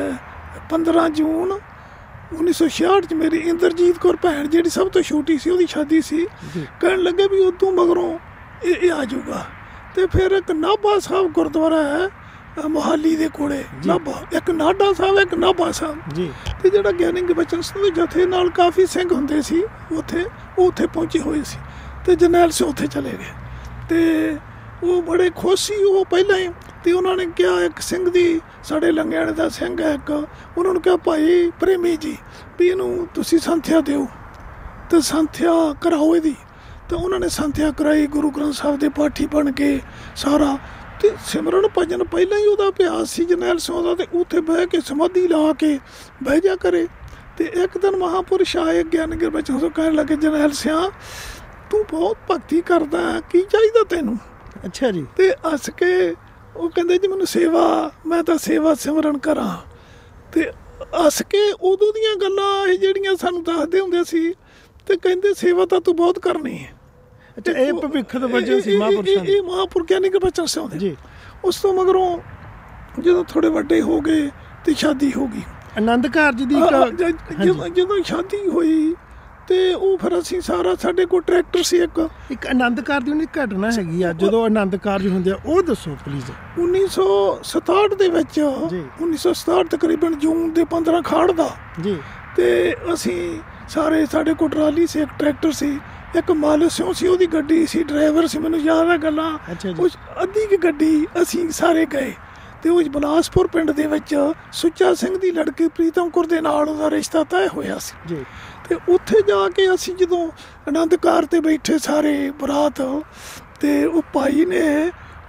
ਪੰਦਰਾਂ ਜੂਨ ਉੱਨੀ ਸੌ ਛਿਆਹਠ 'ਚ ਮੇਰੀ ਇੰਦਰਜੀਤ ਕੌਰ ਭੈਣ ਜਿਹੜੀ ਸਭ ਤੋਂ ਛੋਟੀ ਸੀ ਉਹਦੀ ਸ਼ਾਦੀ ਸੀ। ਕਹਿਣ ਲੱਗੇ ਵੀ ਉਦੋਂ ਮਗਰੋਂ ਇਹ ਇਹ ਆ ਜਾਊਗਾ। ਤੇ ਫਿਰ ਇੱਕ ਨਾਭਾ ਸਾਹਿਬ ਗੁਰਦੁਆਰਾ ਹੈ ਮੋਹਾਲੀ ਦੇ ਕੋਲੇ, ਨਾਭਾ, ਇੱਕ ਨਾਢਾ ਸਾਹਿਬ ਇੱਕ ਨਾਭਾ ਸਾਹਿਬ ਜੀ। ਤੇ ਜਿਹੜਾ ਗਿਆਨੀ ਗੁਰਬਚਨ ਸਿੰਘ ਦੇ ਜਥੇ ਨਾਲ ਕਾਫੀ ਸਿੰਘ ਹੁੰਦੇ ਸੀ ਉੱਥੇ, ਉਹ ਉੱਥੇ ਪਹੁੰਚੇ ਹੋਏ ਸੀ। ਤੇ ਜਰਨੈਲ ਸਿੰਘ ਉੱਥੇ ਚਲੇ ਗਏ ਤੇ ਉਹ ਬੜੇ ਖੁਸ਼ ਸੀ ਉਹ ਪਹਿਲਾਂ ਹੀ। ਤੇ ਉਹਨਾਂ ਨੇ ਕਿਹਾ ਇੱਕ ਸਿੰਘ ਦੀ ਸਾਡੇ ਲੰਗਿਆਣੇ ਦਾ ਸਿੰਘ ਹੈ ਇੱਕ, ਉਹਨਾਂ ਨੂੰ ਕਿਹਾ ਭਾਈ ਪ੍ਰੇਮੀ ਜੀ ਵੀ ਇਹਨੂੰ ਤੁਸੀਂ ਸੰਥਿਆ ਦਿਓ ਤੇ ਸੰਥਿਆ ਕਰਾਓ ਇਹਦੀ। ਤਾਂ ਉਹਨਾਂ ਨੇ ਸੰਥਿਆ ਕਰਾਈ, ਗੁਰੂ ਗ੍ਰੰਥ ਸਾਹਿਬ ਦੇ ਪਾਠੀ ਬਣ ਕੇ ਸਾਰਾ। ਤੇ ਸਿਮਰਨ ਭਜਨ ਪਹਿਲਾਂ ਹੀ ਉਹਦਾ ਅਭਿਆਸ ਸੀ ਜਰਨੈਲ ਸਿੰਘ ਦਾ। ਤੇ ਉੱਥੇ ਬਹਿ ਕੇ ਸਮਾਧੀ ਲਾ ਕੇ ਬਹਿ ਜਾ ਕਰੇ। ਤੇ ਇੱਕ ਦਿਨ ਮਹਾਂਪੁਰਸ਼ ਆਏ ਗਿਆਨੀ ਗੁਰਬਚਨ ਸਿੰਘ ਕਹਿਣ ਲੱਗੇ ਜਰਨੈਲ ਸਿੰਘ ਤੂੰ ਬਹੁਤ ਭਗਤੀ ਕਰਦਾ, ਕੀ ਚਾਹੀਦਾ ਤੈਨੂੰ? ਅੱਛਾ ਜੀ। ਤੇ ਹੱਸ ਕੇ ਉਹ ਕਹਿੰਦੇ ਜੀ ਮੈਨੂੰ ਸੇਵਾ, ਮੈਂ ਤਾਂ ਸੇਵਾ ਸਿਮਰਨ ਕਰਾਂ। ਤੇ ਹੱਸ ਕੇ ਉਦੋਂ ਦੀਆਂ ਗੱਲਾਂ ਇਹ ਜਿਹੜੀਆਂ ਸਾਨੂੰ ਦੱਸਦੇ ਹੁੰਦੇ ਸੀ। ਤੇ ਕਹਿੰਦੇ ਸੇਵਾ ਤਾਂ ਤੂੰ ਬਹੁਤ ਕਰਨੀ ਹੈ। ਅੱਛਾ, ਇਹ ਭਵਿੱਖ ਦੇ ਵਜੋਂ ਸੀ ਮਹਾਂਪੁਰਸ਼ਾਂ ਇਹ ਮਹਾਂਪੁਰਖ ਗਿਆਨੀ ਗੁਰਬਚਨ ਸਿੰਘ ਦੇ ਜੀ। ਉਸ ਤੋਂ ਮਗਰੋਂ ਜਦੋਂ ਥੋੜੇ ਵੱਡੇ ਹੋ ਗਏ ਤੇ ਸ਼ਾਦੀ ਹੋ ਗਈ ਆਨੰਦ ਕਾਰਜ ਦੀ। ਜਦੋਂ ਜਦੋਂ ਸ਼ਾਦੀ ਹੋਈ ਤੇ ਉਹ ਫਿਰ ਅਸੀਂ ਸਾਰਾ ਸਾਡੇ ਕੋਲ ਟਰੈਕਟਰ ਸੀ ਇੱਕ ਇੱਕ ਆਨੰਦ ਕਾਰਜ ਦੀ ਉਹਨੇ ਘਟਨਾ ਹੈਗੀ ਆ ਜਦੋਂ ਆਨੰਦ ਕਾਰਜ ਹੁੰਦੇ ਆ ਉਹ ਦੱਸੋ ਪਲੀਜ਼। ਉੱਨੀ ਸੌ ਸਤਾਹਠ ਦੇ ਵਿੱਚ ਉੱਨੀ ਸੌ ਸਤਾਹਠ ਤਕਰੀਬਨ ਜੂਨ ਦੇ ਪੰਦਰਾਂ ਖਾੜ ਦਾ ਜੀ। ਤੇ ਅਸੀਂ ਸਾਰੇ ਸਾਡੇ ਕੋਲ ਟਰਾਲੀ ਸੀ, ਇੱਕ ਟਰੈਕਟਰ ਸੀ, ਇੱਕ ਮਾਲ ਸਿਉ ਸੀ, ਉਹਦੀ ਗੱਡੀ ਸੀ, ਡਰਾਈਵਰ ਸੀ, ਮੈਨੂੰ ਯਾਦ ਹੈ ਗੱਲਾਂ। ਉਸ ਅੱਧੀ ਕੁ ਗੱਡੀ ਅਸੀਂ ਸਾਰੇ ਗਏ ਤੇ ਉਹ ਬਲਾਸਪੁਰ ਪਿੰਡ ਦੇ ਵਿੱਚ ਸੁੱਚਾ ਸਿੰਘ ਦੀ ਲੜਕੀ ਪ੍ਰੀਤਮ ਕੌਰ ਦੇ ਨਾਲ ਉਹਦਾ ਰਿਸ਼ਤਾ ਤੈਅ ਹੋਇਆ ਸੀ ਜੀ। ਤੇ ਉੱਥੇ ਜਾ ਕੇ ਅਸੀਂ ਜਦੋਂ ਆਨੰਦ ਕਾਰ ਤੇ ਬੈਠੇ ਸਾਰੇ ਬਰਾਤ, ਤੇ ਉਹ ਭਾਈ ਨੇ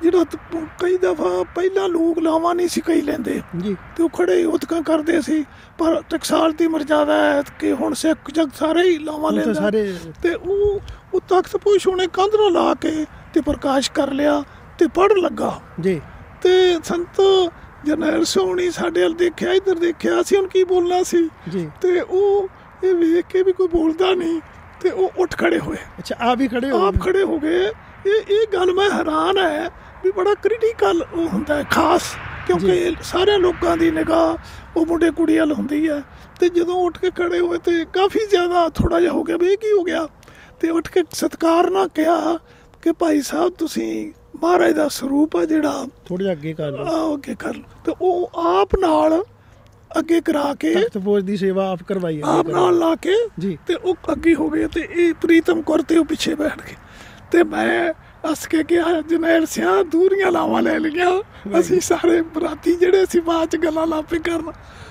ਜਿਹੜਾ ਕਈ ਦਫਾ ਪਹਿਲਾਂ ਲੋਕ ਲਾਵਾਂ ਨਹੀਂ ਸੀ ਕਈ ਲੈਂਦੇ ਜੀ, ਤੇ ਉਹ ਖੜੇ ਉਤਕਾਂ ਕਰਦੇ ਸੀ, ਪਰ ਟਕਸਾਲ ਦੀ ਮਰਜ਼ਾਦਾ ਹੈ ਕਿ ਹੁਣ ਸਿੱਖ ਜਗ ਸਾਰੇ ਹੀ ਲਾਵਾਂ ਲੈਂਦੇ ਸਾਰੇ। ਤੇ ਉਹ ਉਹ ਤਖਤ ਪੋਸ਼ ਉਹਨੇ ਕੰਧ ਨਾਲ ਲਾ ਕੇ ਤੇ ਪ੍ਰਕਾਸ਼ ਕਰ ਲਿਆ ਤੇ ਪੜ੍ਹਨ ਲੱਗਾ ਜੀ। ਤੇ ਸੰਤ ਜਰਨੈਲ ਸੋਹਣੀ ਸਾਡੇ ਵੱਲ ਦੇਖਿਆ, ਇੱਧਰ ਦੇਖਿਆ, ਅਸੀਂ ਹੁਣ ਕੀ ਬੋਲਣਾ ਸੀ ਜੀ, ਤੇ ਉਹ ਇਹ ਵੇਖ ਕੇ ਵੀ ਕੋਈ ਬੋਲਦਾ ਨਹੀਂ ਤੇ ਉਹ ਉੱਠ ਖੜੇ ਹੋਏ। ਅੱਛਾ, ਆਪ ਹੀ ਖੜੇ ਹੋ ਆਪ ਖੜੇ ਹੋ ਗਏ। ਇਹ ਇਹ ਗੱਲ ਮੈਂ ਹੈਰਾਨ ਹੈ ਵੀ ਬੜਾ ਕ੍ਰਿਟੀਕਲ ਉਹ ਹੁੰਦਾ ਹੈ ਖਾਸ, ਕਿਉਂਕਿ ਸਾਰੇ ਲੋਕਾਂ ਦੀ ਨਿਗਾਹ ਉਹ ਮੁੰਡੇ ਕੁੜੀ ਵੱਲ ਹੁੰਦੀ ਹੈ। ਤੇ ਜਦੋਂ ਉੱਠ ਕੇ ਖੜੇ ਹੋਏ ਤੇ ਕਾਫੀ ਜ਼ਿਆਦਾ ਥੋੜਾ ਜਿਹਾ ਹੋ ਗਿਆ ਵੀ ਇਹ ਕੀ ਹੋ ਗਿਆ, ਤੇ ਉੱਠ ਕੇ ਸਤਿਕਾਰ ਨਾਲ ਕਿਹਾ ਕਿ ਭਾਈ ਸਾਹਿਬ ਤੁਸੀਂ ਮਹਾਰਾਜ ਦਾ ਸਰੂਪ ਆ ਜਿਹੜਾ ਥੋੜਾ ਜਿਹਾ ਅੱਗੇ ਕਰ ਲਓ, ਆਹ ਅੱਗੇ ਕਰ ਲਓ। ਤੇ ਉਹ ਆਪ ਨਾਲ ਅੱਗੇ ਕਰਾ ਕੇ ਤਖਤ ਪੋਸ਼ ਦੀ ਸੇਵਾ ਆਪ ਕਰਵਾਈ ਆਪ ਨਾਲ ਲਾ ਕੇ ਜੀ, ਤੇ ਉਹ ਅੱਗੇ ਹੋ ਗਏ। ਤੇ ਇਹ ਪ੍ਰੀਤਮ ਕੌਰ ਤੇ ਉਹ ਪਿੱਛੇ ਬੈਠ ਗਏ। ਤੇ ਮੈਂ ਹੱਸ ਕੇ ਕਿਹਾ ਜਰਨੈਲ ਸਿਆਂ ਦੂਰੀਆਂ ਲਾਵਾਂ ਲੈ ਲਈਆਂ, ਅਸੀਂ ਸਾਰੇ ਬਰਾਤੀ ਜਿਹੜੇ ਸੀ ਬਾਅਦ ਚ ਗੱਲਾਂ ਲਾਪੇ ਕਰਨ।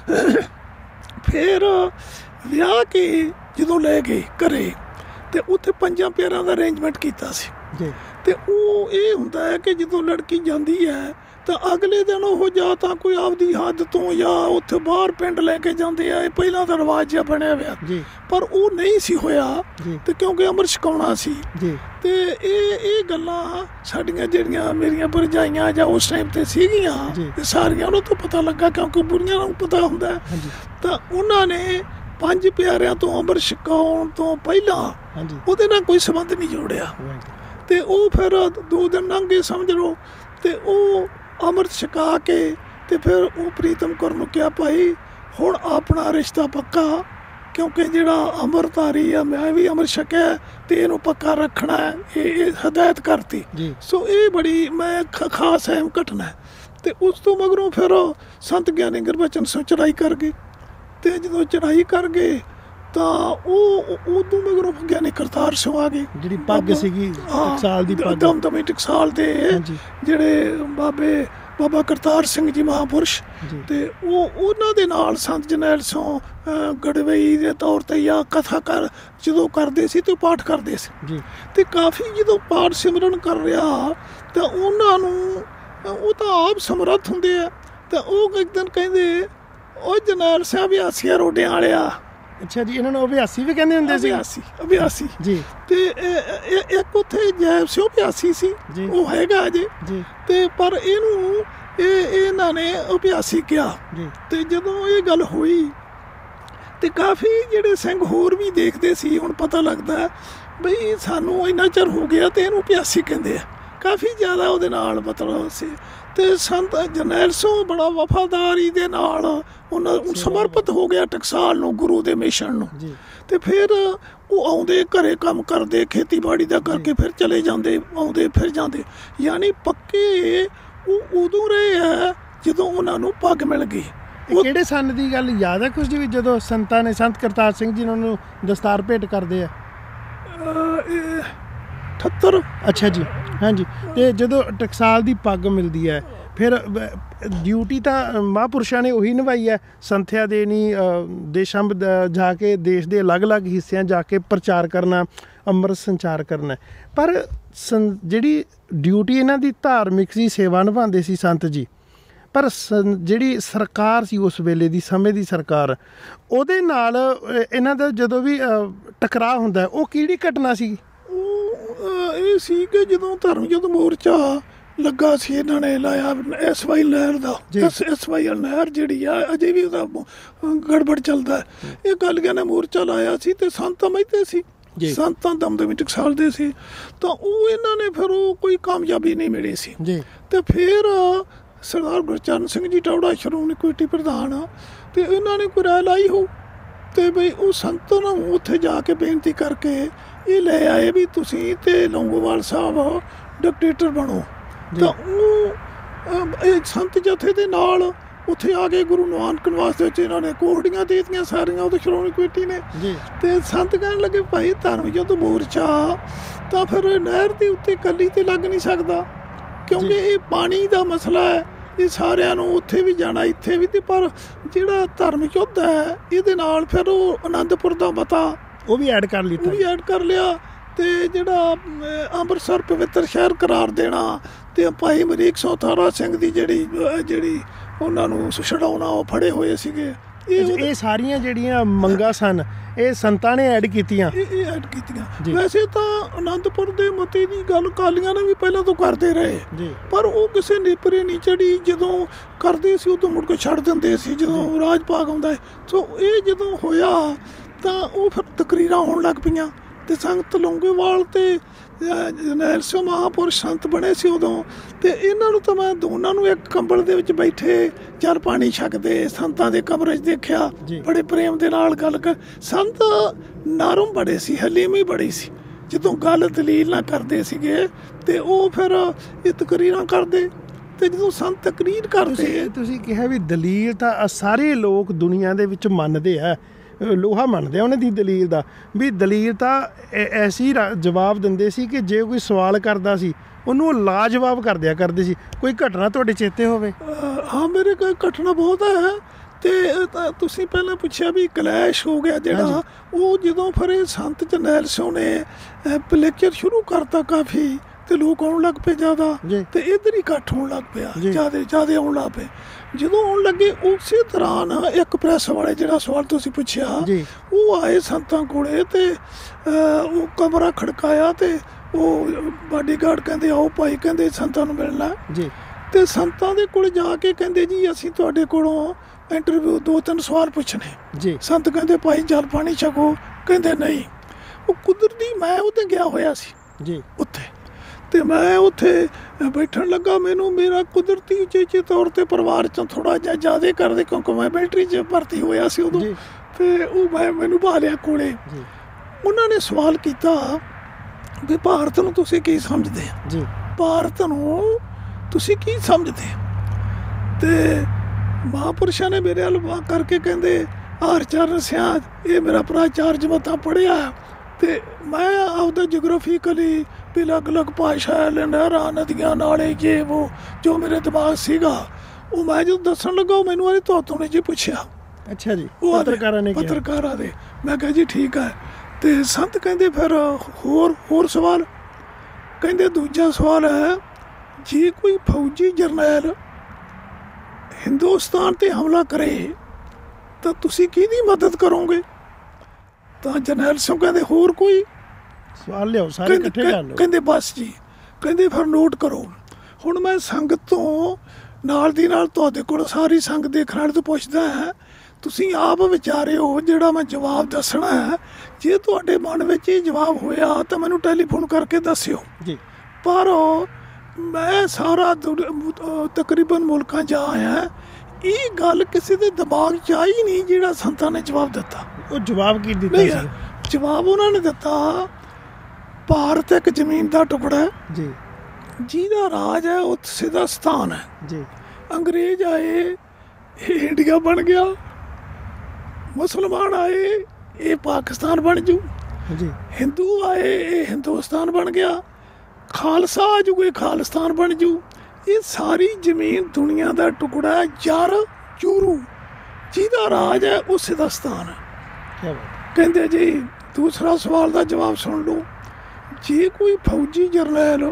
ਫਿਰ ਵਿਆਹ ਕੇ ਜਦੋਂ ਲੈ ਗਏ ਘਰੇ ਤੇ ਉੱਥੇ ਪੰਜਾਂ ਪਿਆਰਾਂ ਦਾ ਅਰੇਂਜਮੈਂਟ ਕੀਤਾ ਸੀ ਜੀ। ਤੇ ਉਹ ਇਹ ਹੁੰਦਾ ਹੈ ਕਿ ਜਦੋਂ ਲੜਕੀ ਜਾਂਦੀ ਹੈ ਤਾਂ ਅਗਲੇ ਦਿਨ ਉਹ ਜਾਂ ਤਾਂ ਕੋਈ ਆਪਦੀ ਹੱਦ ਤੋਂ ਜਾਂ ਉੱਥੇ ਬਾਹਰ ਪਿੰਡ ਲੈ ਕੇ ਜਾਂਦੇ ਆ। ਇਹ ਪਹਿਲਾਂ ਤਾਂ ਰਿਵਾਜ ਜਿਹਾ ਬਣਿਆ ਹੋਇਆ ਜੀ, ਪਰ ਉਹ ਨਹੀਂ ਸੀ ਹੋਇਆ ਜੀ, ਤੇ ਕਿਉਂਕਿ ਅੰਮ੍ਰਿਤ ਛਕਾਉਣਾ ਸੀ ਜੀ। ਤੇ ਇਹ ਇਹ ਗੱਲਾਂ ਸਾਡੀਆਂ ਜਿਹੜੀਆਂ ਮੇਰੀਆਂ ਭਰਜਾਈਆਂ ਜਾਂ ਉਸ ਟਾਈਮ ਤੇ ਸੀਗੀਆਂ ਤੇ ਸਾਰੀਆਂ ਨੂੰ ਤਾਂ ਪਤਾ ਲੱਗਾ, ਕਿਉਂਕਿ ਬੁੜੀਆਂ ਨੂੰ ਪਤਾ ਹੁੰਦਾ। ਤਾਂ ਉਹਨਾਂ ਨੇ ਪੰਜ ਪਿਆਰਿਆਂ ਤੋਂ ਅੰਮ੍ਰਿਤ ਛਕਾਉਣ ਤੋਂ ਪਹਿਲਾਂ ਉਹਦੇ ਨਾਲ ਕੋਈ ਸੰਬੰਧ ਨਹੀਂ ਜੋੜਿਆ। ਤੇ ਉਹ ਫਿਰ ਦੋ ਦਿਨ ਲੰਘੇ ਸਮਝ ਲਓ। ਤੇ ਉਹ ਅੰਮ੍ਰਿਤ ਛਕਾ ਕੇ ਤੇ ਫਿਰ ਉਹ ਪ੍ਰੀਤਮ ਕੌਰ ਨੂੰ ਕਿਹਾ ਭਾਈ ਹੁਣ ਆਪਣਾ ਰਿਸ਼ਤਾ ਪੱਕਾ, ਕਿਉਂਕਿ ਜਿਹੜਾ ਅੰਮ੍ਰਿਤਧਾਰੀ ਆ ਮੈਂ ਵੀ ਅੰਮ੍ਰਿਤ ਛਕਿਆ ਤੇ ਇਹਨੂੰ ਪੱਕਾ ਰੱਖਣਾ ਹੈ, ਇਹ ਹਦਾਇਤ ਕਰਤੀ। ਸੋ ਇਹ ਬੜੀ ਮੈਂ ਖਾਸ ਅਹਿਮ ਘਟਨਾ ਹੈ। ਤੇ ਉਸ ਤੋਂ ਮਗਰੋਂ ਫਿਰ ਸੰਤ ਗਿਆਨੀ ਗੁਰਬਚਨ ਸਿੰਘ ਚੜ੍ਹਾਈ ਕਰ ਗਏ। ਤੇ ਜਦੋਂ ਚੜ੍ਹਾਈ ਕਰ ਗਏ ਤਾਂ ਉਹ ਉਦੋਂ ਮਗਰੋਂ ਗਿਆਨੀ ਕਰਤਾਰ ਸਿੰਘ ਆ ਗਏ, ਜਿਹੜੀ ਪੱਗ ਸੀਗੀ ਟਕਸਾਲ ਦੀ ਪੱਗ, ਦਮਦਮੀ ਟਕਸਾਲ ਦੇ ਜਿਹੜੇ ਬਾਬੇ ਬਾਬਾ ਕਰਤਾਰ ਸਿੰਘ ਜੀ ਮਹਾਂਪੁਰਸ਼। ਤੇ ਉਹ ਉਹਨਾਂ ਦੇ ਨਾਲ ਸੰਤ ਜਰਨੈਲ ਸਿੰਘ ਗੜਵਈ ਦੇ ਤੌਰ ਤੇ ਜਾਂ ਕਥਾ ਕਰ ਜਦੋਂ ਕਰਦੇ ਸੀ ਤੇ ਪਾਠ ਕਰਦੇ ਸੀ। ਤੇ ਕਾਫੀ ਜਦੋਂ ਪਾਠ ਸਿਮਰਨ ਕਰ ਰਿਹਾ ਤਾਂ ਉਹਨਾਂ ਨੂੰ ਉਹ ਤਾਂ ਆਪ ਸਮਰੱਥ ਹੁੰਦੇ ਆ। ਤਾਂ ਉਹ ਇੱਕ ਦਿਨ ਕਹਿੰਦੇ ਉਹ ਜਰਨੈਲ ਸਿੰਘ ਅਭਿਆਸੀਆਂ ਰੋਡਿਆਂ ਵਾਲਿਆ। ਅੱਛਾ ਜੀ, ਇਹਨਾਂ ਨੂੰ ਅਭਿਆਸੀ ਵੀ ਕਹਿੰਦੇ ਹੁੰਦੇ ਸੀ। ਅਭਿਆਸੀ ਅਭਿਆਸੀ ਜੀ। ਤੇ ਇੱਕ ਉੱਥੇ ਜੈਬ ਸਿੰਘ ਅਭਿਆਸੀ ਸੀ, ਉਹ ਹੈਗਾ ਅਜੇ ਜੀ। ਤੇ ਪਰ ਇਹਨੂੰ ਇਹ ਇਹਨਾਂ ਨੇ ਅਭਿਆਸੀ ਕਿਹਾ ਜੀ। ਤੇ ਜਦੋਂ ਇਹ ਗੱਲ ਹੋਈ ਤੇ ਕਾਫੀ ਜਿਹੜੇ ਸਿੰਘ ਹੋਰ ਵੀ ਦੇਖਦੇ ਸੀ। ਹੁਣ ਪਤਾ ਲੱਗਦਾ ਬਈ ਸਾਨੂੰ ਇੰਨਾ ਚਿਰ ਹੋ ਗਿਆ ਤੇ ਇਹਨੂੰ ਅਭਿਆਸੀ ਕਹਿੰਦੇ ਆ। ਕਾਫੀ ਜ਼ਿਆਦਾ ਉਹਦੇ ਨਾਲ ਮਤਲਬ ਸੀ। ਤੇ ਸੰਤ ਜਰਨੈਲ ਸਿੰਘ ਬੜਾ ਵਫਾਦਾਰੀ ਦੇ ਨਾਲ ਉਹਨਾਂ ਸਮਰਪਿਤ ਹੋ ਗਿਆ ਟਕਸਾਲ ਨੂੰ, ਗੁਰੂ ਦੇ ਮਿਸ਼ਨ ਨੂੰ। ਤੇ ਫਿਰ ਉਹ ਆਉਂਦੇ ਘਰੇ ਕੰਮ ਕਰਦੇ, ਖੇਤੀਬਾੜੀ ਦਾ ਕਰਕੇ ਫਿਰ ਚਲੇ ਜਾਂਦੇ, ਆਉਂਦੇ ਫਿਰ ਜਾਂਦੇ। ਯਾਨੀ ਪੱਕੇ ਉਹ ਉਦੋਂ ਰਹੇ ਆ ਜਦੋਂ ਉਹਨਾਂ ਨੂੰ ਪੱਗ ਮਿਲ ਗਈ। ਕਿਹੜੇ ਸੰਨ ਦੀ ਗੱਲ ਯਾਦ ਹੈ ਕੁਝ ਜੀ, ਜਦੋਂ ਸੰਤਾਂ ਨੇ ਸੰਤ ਕਰਤਾਰ ਸਿੰਘ ਜੀ ਨੂੰ ਦਸਤਾਰ ਭੇਟ ਕਰਦੇ ਆ? ਅਠੱਤਰ। ਅੱਛਾ ਜੀ, ਹਾਂਜੀ। ਤੇ ਜਦੋਂ ਟਕਸਾਲ ਦੀ ਪੱਗ ਮਿਲਦੀ ਹੈ ਫਿਰ ਡਿਊਟੀ ਤਾਂ ਮਹਾਂਪੁਰਸ਼ਾਂ ਨੇ ਉਹੀ ਨਿਭਾਈ ਹੈ, ਸੰਥਿਆ ਦੇਣੀ, ਦੇਸ਼ਾਂ ਜਾ ਕੇ ਦੇਸ਼ ਦੇ ਅਲੱਗ-ਅਲੱਗ ਹਿੱਸਿਆਂ ਜਾ ਕੇ ਪ੍ਰਚਾਰ ਕਰਨਾ, ਅੰਮ੍ਰਿਤ ਸੰਚਾਰ ਕਰਨਾ। ਪਰ ਸੰ ਜਿਹੜੀ ਡਿਊਟੀ ਇਹਨਾਂ ਦੀ ਧਾਰਮਿਕ ਸੀ, ਸੇਵਾ ਨਿਭਾਉਂਦੇ ਸੀ ਸੰਤ ਜੀ। ਪਰ ਜਿਹੜੀ ਸਰਕਾਰ ਸੀ ਉਸ ਵੇਲੇ ਦੀ, ਸਮੇਂ ਦੀ ਸਰਕਾਰ, ਉਹਦੇ ਨਾਲ ਇਹਨਾਂ ਦਾ ਜਦੋਂ ਵੀ ਟਕਰਾਅ ਹੁੰਦਾ ਉਹ ਕਿਹੜੀ ਘਟਨਾ ਸੀ? ਉਹ ਇਹ ਸੀ ਕਿ ਜਦੋਂ ਧਰਮ ਯੁੱਧ ਮੋਰਚਾ ਲੱਗਾ ਸੀ, ਇਹਨਾਂ ਨੇ ਲਾਇਆ ਐਸ ਵਾਈ ਲਹਿਰ ਦਾ। ਐਸ ਵਾਈ ਲਹਿਰ ਜਿਹੜੀ ਆ ਅਜੇ ਵੀ ਉਹਦਾ ਗੜਬੜ ਚੱਲਦਾ। ਇਹ ਗੱਲ ਕਹਿੰਦੇ ਮੋਰਚਾ ਲਾਇਆ ਸੀ ਤੇ ਸੰਤ ਮਹਿਤੇ ਸੀ, ਸੰਤਾਂ ਦਮਦਮੀ ਟਕਸਾਲ ਦੇ ਸੀ। ਤਾਂ ਉਹ ਇਹਨਾਂ ਨੇ ਫਿਰ ਉਹ ਕੋਈ ਕਾਮਯਾਬੀ ਨਹੀਂ ਮਿਲੀ ਸੀ। ਤੇ ਫਿਰ ਸਰਦਾਰ ਗੁਰਚਰਨ ਸਿੰਘ ਜੀ ਟੌੜਾ ਸ਼੍ਰੋਮਣੀ ਕਮੇਟੀ ਪ੍ਰਧਾਨ ਆ, ਤੇ ਇਹਨਾਂ ਨੇ ਕੋਈ ਰਾਏ ਲਾਈ ਹੋ ਤੇ ਬਈ ਉਹ ਸੰਤਾਂ ਨੂੰ ਉੱਥੇ ਜਾ ਕੇ ਬੇਨਤੀ ਕਰਕੇ ਇਹ ਲੈ ਆਏ ਵੀ ਤੁਸੀਂ ਤੇ ਲੌਂਗੋਵਾਲ ਸਾਹਿਬ ਡਿਕਟੇਟਰ ਬਣੋ। ਤਾਂ ਉਹ ਇਹ ਸੰਤ ਜਥੇ ਦੇ ਨਾਲ ਉੱਥੇ ਆ ਗਏ ਗੁਰੂ ਨਾਨਕ ਨਿਵਾਸ ਦੇ ਵਿੱਚ। ਇਹਨਾਂ ਨੇ ਕੋਹੜੀਆਂ ਦੇ ਦਿੱਤੀਆਂ ਸਾਰੀਆਂ ਉਹਦੇ ਸ਼੍ਰੋਮਣੀ ਕਮੇਟੀ ਨੇ। ਤੇ ਸੰਤ ਕਹਿਣ ਲੱਗੇ ਭਾਈ ਧਰਮ ਯੁੱਧ ਮੋਰਚਾ ਤਾਂ ਫਿਰ ਨਹਿਰ ਦੇ ਉੱਤੇ ਇਕੱਲੀ ਤੇ ਲੱਗ ਨਹੀਂ ਸਕਦਾ, ਕਿਉਂਕਿ ਇਹ ਪਾਣੀ ਦਾ ਮਸਲਾ ਹੈ, ਇਹ ਸਾਰਿਆਂ ਨੂੰ ਉੱਥੇ ਵੀ ਜਾਣਾ ਇੱਥੇ ਵੀ। ਤੇ ਪਰ ਜਿਹੜਾ ਧਰਮ ਯੁੱਧ ਹੈ ਇਹਦੇ ਨਾਲ ਫਿਰ ਉਹ ਅਨੰਦਪੁਰ ਦਾ ਮਤਾ ਉਹ ਵੀ ਐਡ ਕਰ ਲਿੱਤਾ, ਉਹ ਵੀ ਐਡ ਕਰ ਲਿਆ। ਤੇ ਜਿਹੜਾ ਅੰਮ੍ਰਿਤਸਰ ਪਵਿੱਤਰ ਸ਼ਹਿਰ ਕਰਾਰ ਦੇਣਾ ਤੇ ਭਾਈ ਅਮਰੀਕ ਸੌਥਾਰਾ ਸਿੰਘ ਦੀ ਜਿਹੜੀ ਜਿਹੜੀ ਉਹਨਾਂ ਨੂੰ ਛਡਾਉਣਾ ਉਹ ਫੜੇ ਹੋਏ ਸੀਗੇ। ਇਹ ਇਹ ਸਾਰੀਆਂ ਜਿਹੜੀਆਂ ਮੰਗਾਂ ਸਨ ਇਹ ਸੰਤਾਂ ਨੇ ਐਡ ਕੀਤੀਆਂ ਇਹ ਐਡ ਕੀਤੀਆਂ। ਵੈਸੇ ਤਾਂ ਅਨੰਦਪੁਰ ਦੇ ਮਤੇ ਦੀ ਗੱਲ ਕਾਲੀਆਂ ਨੇ ਵੀ ਪਹਿਲਾਂ ਤੋਂ ਕਰਦੇ ਰਹੇ, ਪਰ ਉਹ ਕਿਸੇ ਨੇਪਰੇ ਨਹੀਂ ਚੜੀ। ਜਦੋਂ ਕਰਦੇ ਸੀ ਉਦੋਂ ਮੁੜ ਕੇ ਛੱਡ ਦਿੰਦੇ ਸੀ ਜਦੋਂ ਰਾਜ ਭਾਗ ਆਉਂਦਾ। ਸੋ ਇਹ ਜਦੋਂ ਹੋਇਆ ਤਾਂ ਉਹ ਫਿਰ ਤਕਰੀਰਾਂ ਹੋਣ ਲੱਗ ਪਈਆਂ ਤੇ ਸੰਗਤ ਲੌਂਗੋਵਾਲ ਤੇ ਜਰਨੈਲ ਸਿੰਘ ਮਹਾਂਪੁਰਸ਼ ਸੰਤ ਬਣੇ ਸੀ ਉਦੋਂ। ਤੇ ਇਹਨਾਂ ਨੂੰ ਤਾਂ ਮੈਂ ਦੋਨਾਂ ਨੂੰ ਇੱਕ ਕੰਬਲ ਦੇ ਵਿੱਚ ਬੈਠੇ ਜਲ ਪਾਣੀ ਛਕਦੇ ਸੰਤਾਂ ਦੇ ਕਮਰੇ 'ਚ ਦੇਖਿਆ। ਬੜੇ ਪ੍ਰੇਮ ਦੇ ਨਾਲ ਗੱਲ ਕਰ ਸੰਤ ਨਰਮ ਬੜੇ ਸੀ, ਹਲੀਮੀ ਬੜੀ ਸੀ। ਜਦੋਂ ਗੱਲ ਦਲੀਲ ਨਾ ਕਰਦੇ ਸੀਗੇ ਤੇ ਉਹ ਫਿਰ ਇਹ ਤਕਰੀਰਾਂ ਕਰਦੇ। ਤੇ ਜਦੋਂ ਸੰਤ ਤਕਰੀਰ ਕਰਦੇ, ਤੁਸੀਂ ਕਿਹਾ ਵੀ ਦਲੀਲ ਤਾਂ ਸਾਰੇ ਲੋਕ ਦੁਨੀਆ ਦੇ ਵਿੱਚ ਮੰਨਦੇ ਆ, ਲੋਹਾ ਮੰਨਦੇ ਆ ਉਹਨਾਂ ਦੀ ਦਲੀਲ ਦਾ, ਵੀ ਦਲੀਲ ਤਾਂ ਐਸੀ ਜਵਾਬ ਦਿੰਦੇ ਸੀ ਕਿ ਜੇ ਕੋਈ ਸਵਾਲ ਕਰਦਾ ਸੀ ਉਹਨੂੰ ਉਹ ਲਾਜਵਾਬ ਕਰ ਦਿਆ ਕਰਦੇ ਸੀ। ਕੋਈ ਘਟਨਾ ਤੁਹਾਡੇ ਚੇਤੇ ਹੋਵੇ? ਹਾਂ, ਮੇਰੇ ਕੋਲ ਘਟਨਾ ਬਹੁਤ ਹੈ। ਤੇ ਤੁਸੀਂ ਪਹਿਲਾਂ ਪੁੱਛਿਆ ਵੀ ਕਲੈਸ਼ ਹੋ ਗਿਆ ਜਿਹੜਾ, ਉਹ ਜਦੋਂ ਫਿਰ ਇਹ ਸੰਤ ਜਰਨੈਲ ਸਿੰਘ ਨੇ ਲੈਕਚਰ ਸ਼ੁਰੂ ਕਰਤਾ ਕਾਫੀ ਤੇ ਲੋਕ ਆਉਣ ਲੱਗ ਪਏ ਜ਼ਿਆਦਾ, ਤੇ ਇੱਧਰ ਹੀ ਇਕੱਠ ਹੋਣ ਲੱਗ ਪਿਆ, ਜ਼ਿਆਦਾ ਜ਼ਿਆਦਾ ਆਉਣ ਲੱਗ ਪਏ। ਜਦੋਂ ਆਉਣ ਲੱਗੇ ਉਸੇ ਦੌਰਾਨ ਇੱਕ ਪ੍ਰੈਸ ਵਾਲੇ ਜਿਹੜਾ ਸਵਾਲ ਤੁਸੀਂ ਪੁੱਛਿਆ ਉਹ ਆਏ ਸੰਤਾਂ ਕੋਲੇ ਤੇ ਉਹ ਕਮਰਾ ਖੜਕਾਇਆ ਤੇ ਉਹ ਬਾਡੀਗਾਰਡ ਕਹਿੰਦੇ ਆਓ ਭਾਈ, ਕਹਿੰਦੇ ਸੰਤਾਂ ਨੂੰ ਮਿਲਣਾ ਜੀ। ਤੇ ਸੰਤਾਂ ਦੇ ਕੋਲ ਜਾ ਕੇ ਕਹਿੰਦੇ ਜੀ ਅਸੀਂ ਤੁਹਾਡੇ ਕੋਲੋਂ ਇੰਟਰਵਿਊ ਦੋ ਤਿੰਨ ਸਵਾਲ ਪੁੱਛਣੇ ਜੀ। ਸੰਤ ਕਹਿੰਦੇ ਭਾਈ ਜਲ ਪਾਣੀ ਛਕੋ, ਕਹਿੰਦੇ ਨਹੀਂ। ਉਹ ਕੁਦਰਤੀ ਮੈਂ ਉੱਥੇ ਗਿਆ ਹੋਇਆ ਸੀ ਜੀ ਉੱਥੇ, ਤੇ ਮੈਂ ਉੱਥੇ ਬੈਠਣ ਲੱਗਾ, ਮੈਨੂੰ ਮੇਰਾ ਕੁਦਰਤੀ ਉਚੇਚੇ ਤੌਰ ਤੇ ਪਰਿਵਾਰ 'ਚੋਂ ਥੋੜ੍ਹਾ ਜਿਹਾ ਜ਼ਿਆਦਾ ਕਰਦੇ ਕਿਉਂਕਿ ਮੈਂ ਮਿਲਟਰੀ 'ਚ ਭਰਤੀ ਹੋਇਆ ਸੀ ਉਦੋਂ। ਤੇ ਉਹ ਮੈਂ ਮੈਨੂੰ ਭਾਲਿਆ ਕੋਲੇ, ਉਹਨਾਂ ਨੇ ਸਵਾਲ ਕੀਤਾ ਵੀ ਭਾਰਤ ਨੂੰ ਤੁਸੀਂ ਕੀ ਸਮਝਦੇ ਜੀ, ਭਾਰਤ ਨੂੰ ਤੁਸੀਂ ਕੀ ਸਮਝਦੇ? ਤੇ ਮਹਾਂਪੁਰਸ਼ਾਂ ਨੇ ਮੇਰੇ ਵੱਲ ਕਰਕੇ ਕਹਿੰਦੇ ਹਰਚਰਨ ਸਿੰਘ ਇਹ ਮੇਰਾ ਭਰਾ ਚਾਰ ਜਮਾਤਾਂ ਪੜ੍ਹਿਆ ਤੇ ਮੈਂ ਆਪਦਾ ਜਗ੍ਰਾਫੀਕਲੀ ਵੀ ਅਲੱਗ ਅਲੱਗ ਭਾਸ਼ਾ, ਨਹਿਰਾਂ, ਨਦੀਆਂ, ਨਾਲੇ, ਜੇ ਉਹ ਜੋ ਮੇਰੇ ਦਿਮਾਗ ਸੀਗਾ ਉਹ ਮੈਂ ਜਦੋਂ ਦੱਸਣ ਲੱਗਾ ਉਹ ਮੈਨੂੰ ਆਏ ਤੁਹਾਤੋਂ ਨੇ ਜੀ ਪੁੱਛਿਆ। ਅੱਛਾ ਜੀ, ਪੱਤਰਕਾਰਾਂ ਨੇ ਪੱਤਰਕਾਰਾਂ ਦੇ। ਮੈਂ ਕਿਹਾ ਜੀ ਠੀਕ ਹੈ। ਤੇ ਸੰਤ ਕਹਿੰਦੇ ਫਿਰ ਹੋਰ ਹੋਰ ਸਵਾਲ, ਕਹਿੰਦੇ ਦੂਜਾ ਸਵਾਲ ਹੈ ਜੇ ਕੋਈ ਫੌਜੀ ਜਰਨੈਲ ਹਿੰਦੁਸਤਾਨ ਤੇ ਹਮਲਾ ਕਰੇ ਤਾਂ ਤੁਸੀਂ ਕਿਹਦੀ ਮਦਦ ਕਰੋਗੇ? ਤਾਂ ਜਰਨੈਲ ਸਿੰਘ ਕਹਿੰਦੇ ਹੋਰ ਕੋਈ ਸਵਾਲ ਲਿਆਓ, ਸਾਰੇ ਇਕੱਠੇ ਕਰ ਲਓ। ਕਹਿੰਦੇ ਬਸ ਜੀ, ਕਹਿੰਦੇ ਫਿਰ ਨੋਟ ਕਰੋ। ਹੁਣ ਮੈਂ ਸੰਗਤ ਤੋਂ ਨਾਲ ਦੀ ਨਾਲ ਤੁਹਾਡੇ ਕੋਲ ਸਾਰੀ ਸੰਗਤ ਦੇ ਖਰਾੜੇ ਤੋਂ ਪੁੱਛਦਾ ਹੈ, ਤੁਸੀਂ ਆਪ ਵਿਚਾਰੇ ਹੋ ਜਿਹੜਾ ਮੈਂ ਜਵਾਬ ਦੱਸਣਾ ਹੈ। ਜੇ ਤੁਹਾਡੇ ਮਨ ਵਿੱਚ ਇਹ ਜਵਾਬ ਹੋਇਆ ਤਾਂ ਮੈਨੂੰ ਟੈਲੀਫੋਨ ਕਰਕੇ ਦੱਸਿਓ ਜੀ। ਪਰ ਮੈਂ ਸਾਰਾ ਤਕਰੀਬਨ ਮੁਲਕਾਂ 'ਚ ਆਇਆ, ਇਹ ਗੱਲ ਕਿਸੇ ਦੇ ਦਿਮਾਗ 'ਚ ਆਈ ਨਹੀਂ ਜਿਹੜਾ ਸੰਤਾਂ ਨੇ ਜਵਾਬ ਦਿੱਤਾ। ਉਹ ਜਵਾਬ ਕੀ ਦਿੱਤਾ ਸੀ? ਜਵਾਬ ਉਹਨਾਂ ਨੇ ਦਿੱਤਾ ਭਾਰਤ ਇੱਕ ਜ਼ਮੀਨ ਦਾ ਟੁਕੜਾ ਹੈ ਜੀ, ਜਿਹਦਾ ਰਾਜ ਹੈ ਉੱਥੇ ਦਾ ਸਥਾਨ ਹੈ ਜੀ। ਅੰਗਰੇਜ਼ ਆਏ ਇਹ ਇੰਡੀਆ ਬਣ ਗਿਆ, ਮੁਸਲਮਾਨ ਆਏ ਇਹ ਪਾਕਿਸਤਾਨ ਬਣ ਜੂ ਜੀ, ਹਿੰਦੂ ਆਏ ਇਹ ਹਿੰਦੁਸਤਾਨ ਬਣ ਗਿਆ, ਖਾਲਸਾ ਆ ਜੂ ਇਹ ਖਾਲਿਸਤਾਨ ਬਣ ਜੂ। ਇਹ ਸਾਰੀ ਜ਼ਮੀਨ ਦੁਨੀਆ ਦਾ ਟੁਕੜਾ ਹੈ, ਜਰ ਚੂਰੂ, ਜਿਹਦਾ ਰਾਜ ਹੈ ਉਸੇ ਦਾ ਸਥਾਨ ਹੈ। ਕਹਿੰਦੇ ਜੀ ਦੂਸਰਾ ਸਵਾਲ ਦਾ ਜਵਾਬ ਸੁਣ ਲਓ, ਜੇ ਕੋਈ ਫੌਜੀ ਜਰਨੈਲ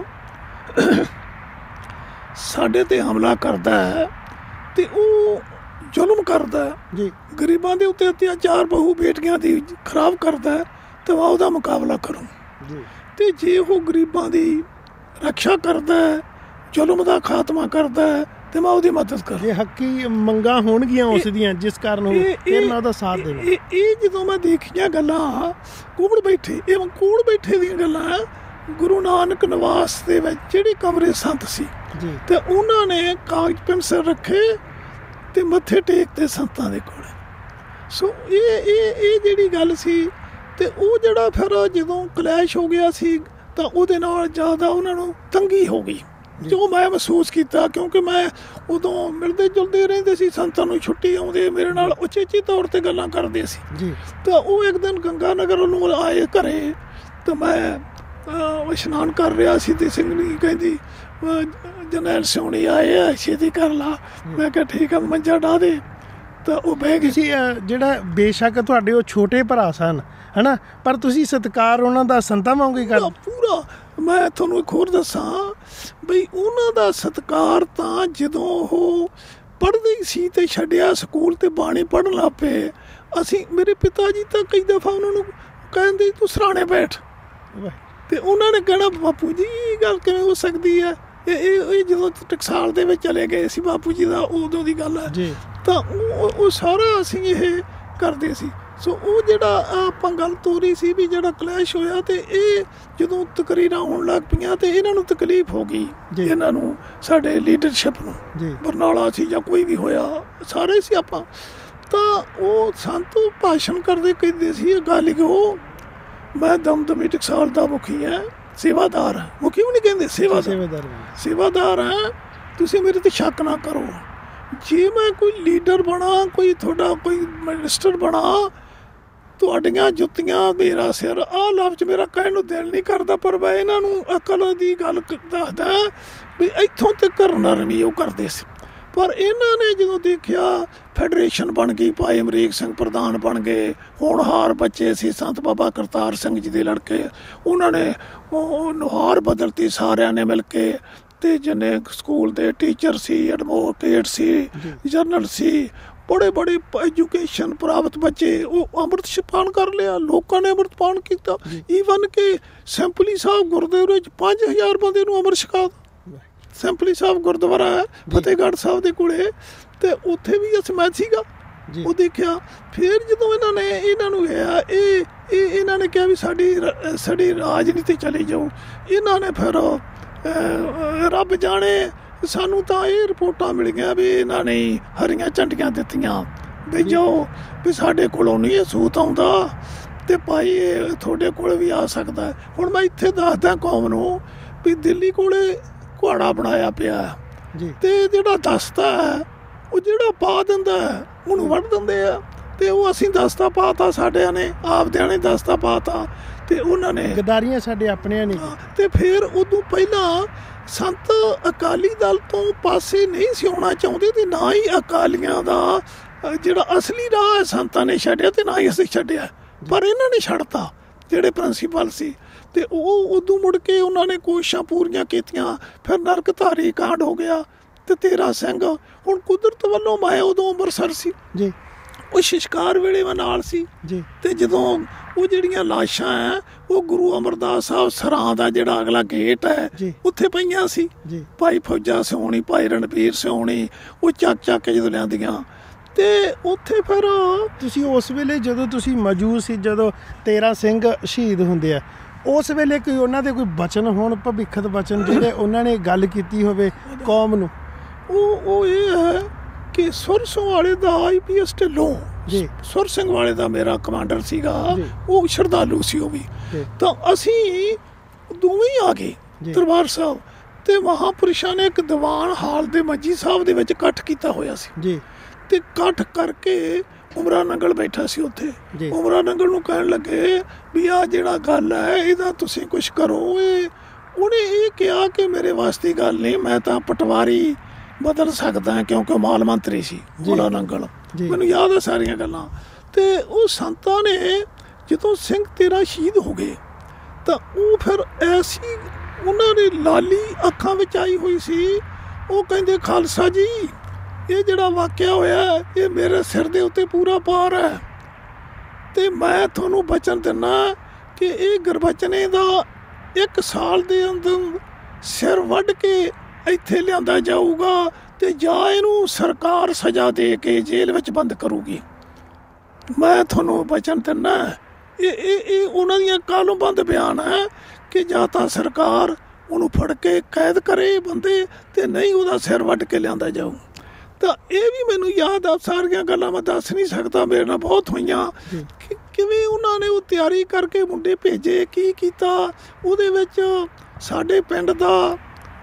ਸਾਡੇ ਤੇ ਹਮਲਾ ਕਰਦਾ ਹੈ ਤੇ ਉਹ ਜ਼ੁਲਮ ਕਰਦਾ ਜੀ, ਗਰੀਬਾਂ ਦੇ ਉੱਤੇ ਅਤਿਆਚਾਰ, ਬਹੂ ਬੇਟੀਆਂ ਦੀ ਖਰਾਬ ਕਰਦਾ ਹੈ ਤੇ ਮੈਂ ਉਹਦਾ ਮੁਕਾਬਲਾ ਕਰੂੰ ਜੀ। ਤੇ ਜੇ ਉਹ ਗਰੀਬਾਂ ਦੀ ਰੱਖਿਆ ਕਰਦਾ ਹੈ, ਜ਼ੁਲਮ ਦਾ ਖਾਤਮਾ ਕਰਦਾ ਹੈ ਤੇ ਮੈਂ ਉਹਦੀ ਮਦਦ ਕਰਾਂ। ਇਹ ਹੱਕੀ ਮੰਗਾਂ ਹੋਣਗੀਆਂ ਉਸ ਦੀਆਂ ਜਿਸ ਕਾਰਨ ਉਹ ਫਿਰ ਮੈਂ ਉਹਦਾ ਸਾਥ ਦੇਵਾਂ। ਇਹ ਇਹ ਜਦੋਂ ਮੈਂ ਦੇਖੀਆਂ ਗੱਲਾਂ ਕੋਲ ਬੈਠੇ, ਇਹ ਕੋਲ ਬੈਠੇ ਦੀਆਂ ਗੱਲਾਂ ਗੁਰੂ ਨਾਨਕ ਨਿਵਾਸ ਦੇ ਵਿੱਚ ਜਿਹੜੇ ਕਮਰੇ ਸੰਤ ਸੀ ਜੀ, ਤੇ ਉਹਨਾਂ ਨੇ ਕਾਗਜ਼ ਪੈਨਸਲ ਰੱਖੇ ਤੇ ਮੱਥੇ ਟੇਕਦੇ ਸੰਤਾਂ ਦੇ ਕੋਲ। ਸੋ ਇਹ ਇਹ ਇਹ ਜਿਹੜੀ ਗੱਲ ਸੀ। ਤੇ ਉਹ ਜਿਹੜਾ ਫਿਰ ਜਦੋਂ ਕਲੈਸ਼ ਹੋ ਗਿਆ ਸੀ ਤਾਂ ਉਹਦੇ ਨਾਲ ਜ਼ਿਆਦਾ ਉਹਨਾਂ ਨੂੰ ਤੰਗੀ ਹੋ ਗਈ, ਜੋ ਮੈਂ ਮਹਿਸੂਸ ਕੀਤਾ, ਕਿਉਂਕਿ ਮੈਂ ਉਦੋਂ ਮਿਲਦੇ ਜੁਲਦੇ ਰਹਿੰਦੇ ਸੀ ਸੰਤਾਂ ਨੂੰ, ਛੁੱਟੀ ਆਉਂਦੇ ਮੇਰੇ ਨਾਲ ਉਚੇਚੇ ਤੌਰ ਤੇ ਗੱਲਾਂ ਕਰਦੇ ਸੀ ਜੀ। ਤਾਂ ਉਹ ਇੱਕ ਦਿਨ ਗੰਗਾ ਨਗਰ ਨੂੰ ਆਏ ਘਰੇ, ਤਾਂ ਮੈਂ ਇਸ਼ਨਾਨ ਕਰ ਰਿਹਾ ਸੀ ਤੇ ਸਿੰਘਣੀ ਕਹਿੰਦੀ ਜਰਨੈਲ ਸਿੰਘ ਆਏ ਆ, ਛੇਤੀ ਕਰ ਲਾ। ਮੈਂ ਕਿਹਾ ਠੀਕ ਆ, ਮੰਜਾ ਡਾ ਦੇ। ਤਾਂ ਉਹ ਬਹਿ ਗਏ ਸੀ। ਜਿਹੜਾ ਬੇਸ਼ੱਕ ਤੁਹਾਡੇ ਉਹ ਛੋਟੇ ਭਰਾ ਸਨ ਹੈ ਨਾ, ਪਰ ਤੁਸੀਂ ਸਤਿਕਾਰ ਉਹਨਾਂ ਦਾ ਸੰਤਾਂ ਵਾਂਗੂ ਹੀ ਕਰ ਪੂਰਾ ਮੈਂ ਤੁਹਾਨੂੰ ਇੱਕ ਹੋਰ ਦੱਸਾਂ ਬਈ ਉਹਨਾਂ ਦਾ ਸਤਿਕਾਰ ਤਾਂ ਜਦੋਂ ਉਹ ਪੜ੍ਹਦੇ ਹੀ ਸੀ ਤੇ ਛੱਡਿਆ ਸਕੂਲ ਤੇ ਬਾਣੀ ਪੜ੍ਹਨ ਲੱਗ ਪਏ। ਅਸੀਂ ਮੇਰੇ ਪਿਤਾ ਜੀ ਤਾਂ ਕਈ ਦਫਾ ਉਹਨਾਂ ਨੂੰ ਕਹਿੰਦੇ ਤੂੰ ਸਰਾਣੇ ਬੈਠ, ਤੇ ਉਹਨਾਂ ਨੇ ਕਹਿਣਾ ਬਾਪੂ ਜੀ ਇਹ ਗੱਲ ਕਿਵੇਂ ਹੋ ਸਕਦੀ ਹੈ। ਇਹ ਇਹ ਜਦੋਂ ਟਕਸਾਲ ਦੇ ਵਿੱਚ ਚਲੇ ਗਏ ਸੀ ਬਾਪੂ ਜੀ ਦਾ, ਉਦੋਂ ਦੀ ਗੱਲ ਹੈ। ਤਾਂ ਉਹ ਉਹ ਸਾਰਾ ਅਸੀਂ ਇਹ ਕਰਦੇ ਸੀ। ਸੋ ਉਹ ਜਿਹੜਾ ਆਪਾਂ ਗੱਲ ਤੋਰੀ ਸੀ ਵੀ ਜਿਹੜਾ ਕਲੈਸ਼ ਹੋਇਆ, ਤੇ ਇਹ ਜਦੋਂ ਤਕਰੀਰਾਂ ਹੋਣ ਲੱਗ ਪਈਆਂ ਤੇ ਇਹਨਾਂ ਨੂੰ ਤਕਲੀਫ ਹੋ ਗਈ, ਇਹਨਾਂ ਨੂੰ ਸਾਡੇ ਲੀਡਰਸ਼ਿਪ ਨੂੰ, ਬਰਨਾਲਾ ਸੀ ਜਾਂ ਕੋਈ ਵੀ ਹੋਇਆ ਸਾਰੇ ਸੀ ਆਪਾਂ। ਤਾਂ ਉਹ ਸੰਤੂ ਭਾਸ਼ਣ ਕਰਦੇ ਕਹਿੰਦੇ ਸੀ ਇਹ ਗੱਲ ਕਿ ਉਹ ਮੈਂ ਦਮਦਮੀ ਟਕਸਾਲ ਦਾ ਮੁਖੀ ਹੈ, ਸੇਵਾਦਾਰ ਹੈ, ਮੁਖੀ ਵੀ ਨਹੀਂ ਕਹਿੰਦੇ ਸੇਵਾਦਾਰ ਸੇਵਾਦਾਰ ਹੈ, ਤੁਸੀਂ ਮੇਰੇ ਤੇ ਸ਼ੱਕ ਨਾ ਕਰੋ। ਜੇ ਮੈਂ ਕੋਈ ਲੀਡਰ ਬਣਾ, ਕੋਈ ਤੁਹਾਡਾ ਕੋਈ ਮਿਨਿਸਟਰ ਬਣਾ, ਤੁਹਾਡੀਆਂ ਜੁੱਤੀਆਂ ਮੇਰਾ ਸਿਰ, ਆਹ ਲਫ਼ਜ਼ ਮੇਰਾ ਕਹਿਣ ਨੂੰ ਦਿਲ ਨਹੀਂ ਕਰਦਾ, ਪਰ ਮੈਂ ਇਹਨਾਂ ਨੂੰ ਅਕਲ ਦੀ ਗੱਲ ਦੱਸਦਾ ਵੀ ਇੱਥੋਂ ਤੱਕ ਨਰਮੀ ਉਹ ਕਰਦੇ ਸੀ। ਪਰ ਇਹਨਾਂ ਨੇ ਜਦੋਂ ਦੇਖਿਆ ਫੈਡਰੇਸ਼ਨ ਬਣ ਗਈ, ਭਾਈ ਅਮਰੀਕ ਸਿੰਘ ਪ੍ਰਧਾਨ ਬਣ ਗਏ, ਹੋਣਹਾਰ ਬੱਚੇ ਸੀ ਸੰਤ ਬਾਬਾ ਕਰਤਾਰ ਸਿੰਘ ਜੀ ਦੇ ਲੜਕੇ, ਉਹਨਾਂ ਨੇ ਉਹ ਨੁਹਾਰ ਬਦਲਤੀ ਸਾਰਿਆਂ ਨੇ ਮਿਲ ਕੇ। ਤੇ ਜਿੰਨੇ ਸਕੂਲ ਦੇ ਟੀਚਰ ਸੀ, ਐਡਵੋਕੇਟ ਸੀ, ਜਨਰਲ ਸੀ, ਬੜੇ ਬੜੇ ਐਜੂਕੇਸ਼ਨ ਪ੍ਰਾਪਤ ਬੱਚੇ, ਉਹ ਅੰਮ੍ਰਿਤ ਛਪਾਨ ਕਰ ਲਿਆ, ਲੋਕਾਂ ਨੇ ਅੰਮ੍ਰਿਤ ਪਾਨ ਕੀਤਾ। ਈਵਨ ਕਿ ਸੈਂਪਲੀ ਸਾਹਿਬ ਗੁਰਦੁਆਰੇ ਵਿੱਚ ਪੰਜ ਹਜ਼ਾਰ ਬੰਦੇ ਨੂੰ ਅੰਮ੍ਰਿਤ ਛਕਾ। ਸੈਂਪਲੀ ਸਾਹਿਬ ਗੁਰਦੁਆਰਾ ਹੈ ਫਤਿਹਗੜ੍ਹ ਸਾਹਿਬ ਦੇ ਕੋਲੇ, ਤੇ ਉੱਥੇ ਵੀ ਅਸੀਂ ਮੈਂ ਸੀਗਾ, ਉਹ ਦੇਖਿਆ। ਫਿਰ ਜਦੋਂ ਇਹਨਾਂ ਨੇ ਇਹਨਾਂ ਨੂੰ ਕਿਹਾ, ਇਹ ਇਹ ਇਹਨਾਂ ਨੇ ਕਿਹਾ ਵੀ ਸਾਡੀ ਸਾਡੀ ਰਾਜਨੀਤੀ ਚਲੀ ਜਾਊ। ਇਹਨਾਂ ਨੇ ਫਿਰ ਰੱਬ ਜਾਣੇ ਸਾਨੂੰ ਤਾਂ ਇਹ ਰਿਪੋਰਟਾਂ ਮਿਲ ਗਈਆਂ ਵੀ ਇਹਨਾਂ ਨੇ ਹਰੀਆਂ ਝੰਡੀਆਂ ਦਿੱਤੀਆਂ ਵੀ ਜਾਓ, ਵੀ ਸਾਡੇ ਕੋਲੋਂ ਨਹੀਂ ਇਹ ਸੂਤ ਆਉਂਦਾ, ਤੇ ਭਾਈ ਇਹ ਤੁਹਾਡੇ ਕੋਲ ਵੀ ਆ ਸਕਦਾ। ਹੁਣ ਮੈਂ ਇੱਥੇ ਦੱਸਦਾ ਕੌਮ ਨੂੰ ਵੀ ਦਿੱਲੀ ਕੋਲੇ ਘੁਆੜਾ ਬਣਾਇਆ ਪਿਆ, ਤੇ ਜਿਹੜਾ ਦੱਸਦਾ ਹੈ ਉਹ ਜਿਹੜਾ ਪਾ ਦਿੰਦਾ ਉਹਨੂੰ ਵੱਢ ਦਿੰਦੇ ਆ। ਤੇ ਉਹ ਅਸੀਂ ਦਸਤਾ ਪਾਤਾ, ਸਾਡਿਆਂ ਨੇ ਆਪਦਿਆਂ ਨੇ ਦਸਤਾ ਪਾਤਾ, ਤੇ ਉਹਨਾਂ ਨੇ ਗਦਾਰੀਆਂ ਸਾਡੇ ਆਪਣਿਆਂ ਨੇ। ਤੇ ਫਿਰ ਉਦੋਂ ਪਹਿਲਾਂ ਸੰਤ ਅਕਾਲੀ ਦਲ ਤੋਂ ਪਾਸੇ ਨਹੀਂ ਸੀ ਆਉਣਾ ਚਾਹੁੰਦੇ, ਤੇ ਨਾ ਹੀ ਅਕਾਲੀਆਂ ਦਾ ਜਿਹੜਾ ਅਸਲੀ ਰਾਹ ਸੰਤਾਂ ਨੇ ਛੱਡਿਆ, ਤੇ ਨਾ ਹੀ ਅਸੀਂ ਛੱਡਿਆ, ਪਰ ਇਹਨਾਂ ਨੇ ਛੱਡਤਾ ਜਿਹੜੇ ਪ੍ਰਿੰਸੀਪਲ ਸੀ। ਤੇ ਉਹ ਉਦੋਂ ਮੁੜ ਕੇ ਉਹਨਾਂ ਨੇ ਕੋਸ਼ਿਸ਼ਾਂ ਪੂਰੀਆਂ ਕੀਤੀਆਂ। ਫਿਰ ਨਰਕਧਾਰੀ ਕਾਂਡ ਹੋ ਗਿਆ, ਤੇ ਤੇਰਾ ਸਿੰਘ ਹੁਣ ਕੁਦਰਤ ਵੱਲੋਂ ਮੈਂ ਉਦੋਂ ਅੰਮ੍ਰਿਤਸਰ ਸੀ ਜੀ, ਉਹ ਸ਼ਿਸ਼ਕਾਰ ਵੇਲੇ ਮੈਂ ਨਾਲ ਸੀ ਜੀ। ਤੇ ਜਦੋਂ ਉਹ ਜਿਹੜੀਆਂ ਲਾਸ਼ਾਂ ਹੈ ਉਹ ਗੁਰੂ ਅਮਰਦਾਸ ਸਾਹਿਬ ਸਰਾਂ ਦਾ ਜਿਹੜਾ ਅਗਲਾ ਗੇਟ ਹੈ ਉੱਥੇ ਪਈਆਂ ਸੀ, ਭਾਈ ਫੌਜਾ ਸਿਉਣੀ, ਭਾਈ ਰਣਬੀਰ ਸਿਉਣੀ, ਉਹ ਚੱਕ ਚੱਕ ਕੇ ਜਦੋਂ ਲਿਆਂਦੀਆਂ। ਤੇ ਉੱਥੇ ਫਿਰ ਤੁਸੀਂ ਉਸ ਵੇਲੇ ਜਦੋਂ ਤੁਸੀਂ ਮੌਜੂਦ ਸੀ, ਜਦੋਂ ਤੇਰਾ ਸਿੰਘ ਸ਼ਹੀਦ ਹੁੰਦੇ ਆ, ਉਸ ਵੇਲੇ ਕੋਈ ਉਹਨਾਂ ਦੇ ਕੋਈ ਬਚਨ ਹੋਣ, ਭਵਿੱਖਤ ਬਚਨ ਜਿਹੜੇ ਉਹਨਾਂ ਨੇ ਗੱਲ ਕੀਤੀ ਹੋਵੇ ਕੌਮ ਨੂੰ? ਉਹ ਉਹ ਇਹ ਹੈ ਕਿ ਸੁਰ ਸਿੰਘ ਵਾਲੇ ਦਾ ਆਈ ਪੀ ਐਸ ਢਿੱਲੋਂ ਜੀ, ਸੁਰ ਸਿੰਘ ਵਾਲੇ ਦਾ ਮੇਰਾ ਕਮਾਂਡਰ ਸੀਗਾ, ਉਹ ਸ਼ਰਧਾਲੂ ਸੀ ਉਹ ਵੀ। ਤਾਂ ਅਸੀਂ ਦੋਵੇਂ ਆ ਗਏ ਦਰਬਾਰ ਸਾਹਿਬ, ਤੇ ਮਹਾਂਪੁਰਸ਼ਾਂ ਨੇ ਇੱਕ ਦੀਵਾਨ ਹਾਲ ਦੇ ਮੰਜੀ ਸਾਹਿਬ ਦੇ ਵਿੱਚ ਇਕੱਠ ਕੀਤਾ ਹੋਇਆ ਸੀ ਜੀ। ਤੇ ਇਕੱਠ ਕਰਕੇ ਉਮਰਾ ਨੰਗਲ ਬੈਠਾ ਸੀ ਉੱਥੇ। ਉਮਰਾ ਨੰਗਲ ਨੂੰ ਕਹਿਣ ਲੱਗੇ ਵੀ ਆਹ ਜਿਹੜਾ ਗੱਲ ਹੈ ਇਹਦਾ ਤੁਸੀਂ ਕੁਛ ਕਰੋ। ਇਹ ਉਹਨੇ ਇਹ ਕਿਹਾ ਕਿ ਮੇਰੇ ਵਾਸਤੇ ਗੱਲ ਨਹੀਂ, ਮੈਂ ਤਾਂ ਪਟਵਾਰੀ ਬਦਲ ਸਕਦਾ ਕਿਉਂਕਿ ਮਾਲ ਮੰਤਰੀ ਸੀ ਉਮਰਾ ਨੰਗਲ, ਮੈਨੂੰ ਯਾਦ ਹੈ ਸਾਰੀਆਂ ਗੱਲਾਂ। ਤੇ ਉਹ ਸੰਤਾਂ ਨੇ ਜਦੋਂ ਸਿੰਘ ਤੇਰਾ ਸ਼ਹੀਦ ਹੋ ਗਏ, ਤਾਂ ਉਹ ਫਿਰ ਐਸੀ ਉਹਨਾਂ ਨੇ ਲਾਲੀ ਅੱਖਾਂ ਵਿੱਚ ਆਈ ਹੋਈ ਸੀ। ਉਹ ਕਹਿੰਦੇ ਖਾਲਸਾ ਜੀ ਇਹ ਜਿਹੜਾ ਵਾਕਿਆ ਹੋਇਆ ਇਹ ਮੇਰੇ ਸਿਰ ਦੇ ਉੱਤੇ ਪੂਰਾ ਪਾਰ ਹੈ, ਤੇ ਮੈਂ ਤੁਹਾਨੂੰ ਬਚਨ ਦਿੰਦਾ ਕਿ ਇਹ ਗੁਰਬਚਨੇ ਦਾ ਇੱਕ ਸਾਲ ਦੇ ਅੰਦਰ ਸਿਰ ਵੱਢ ਕੇ ਇੱਥੇ ਲਿਆਂਦਾ ਜਾਊਗਾ, ਤੇ ਜਾਂ ਇਹਨੂੰ ਸਰਕਾਰ ਸਜ਼ਾ ਦੇ ਕੇ ਜੇਲ੍ਹ ਵਿੱਚ ਬੰਦ ਕਰੂਗੀ। ਮੈਂ ਤੁਹਾਨੂੰ ਬਚਨ ਦਿੰਦਾ ਇਹ ਇਹ ਇਹ ਉਹਨਾਂ ਦੀਆਂ ਕਾਨੂੰਨਬੰਦ ਬਿਆਨ ਹੈ ਕਿ ਜਾਂ ਤਾਂ ਸਰਕਾਰ ਉਹਨੂੰ ਫੜ ਕੇ ਕੈਦ ਕਰੇ ਬੰਦੇ, ਤੇ ਨਹੀਂ ਉਹਦਾ ਸਿਰ ਵੱਢ ਕੇ ਲਿਆਂਦਾ ਜਾਊ। ਤਾਂ ਇਹ ਵੀ ਮੈਨੂੰ ਯਾਦ ਆ, ਸਾਰੀਆਂ ਗੱਲਾਂ ਮੈਂ ਦੱਸ ਨਹੀਂ ਸਕਦਾ, ਮੇਰੇ ਨਾਲ ਬਹੁਤ ਹੋਈਆਂ ਕਿ ਕਿਵੇਂ ਉਹਨਾਂ ਨੇ ਉਹ ਤਿਆਰੀ ਕਰਕੇ ਮੁੰਡੇ ਭੇਜੇ, ਕੀ ਕੀਤਾ। ਉਹਦੇ ਵਿੱਚ ਸਾਡੇ ਪਿੰਡ ਦਾ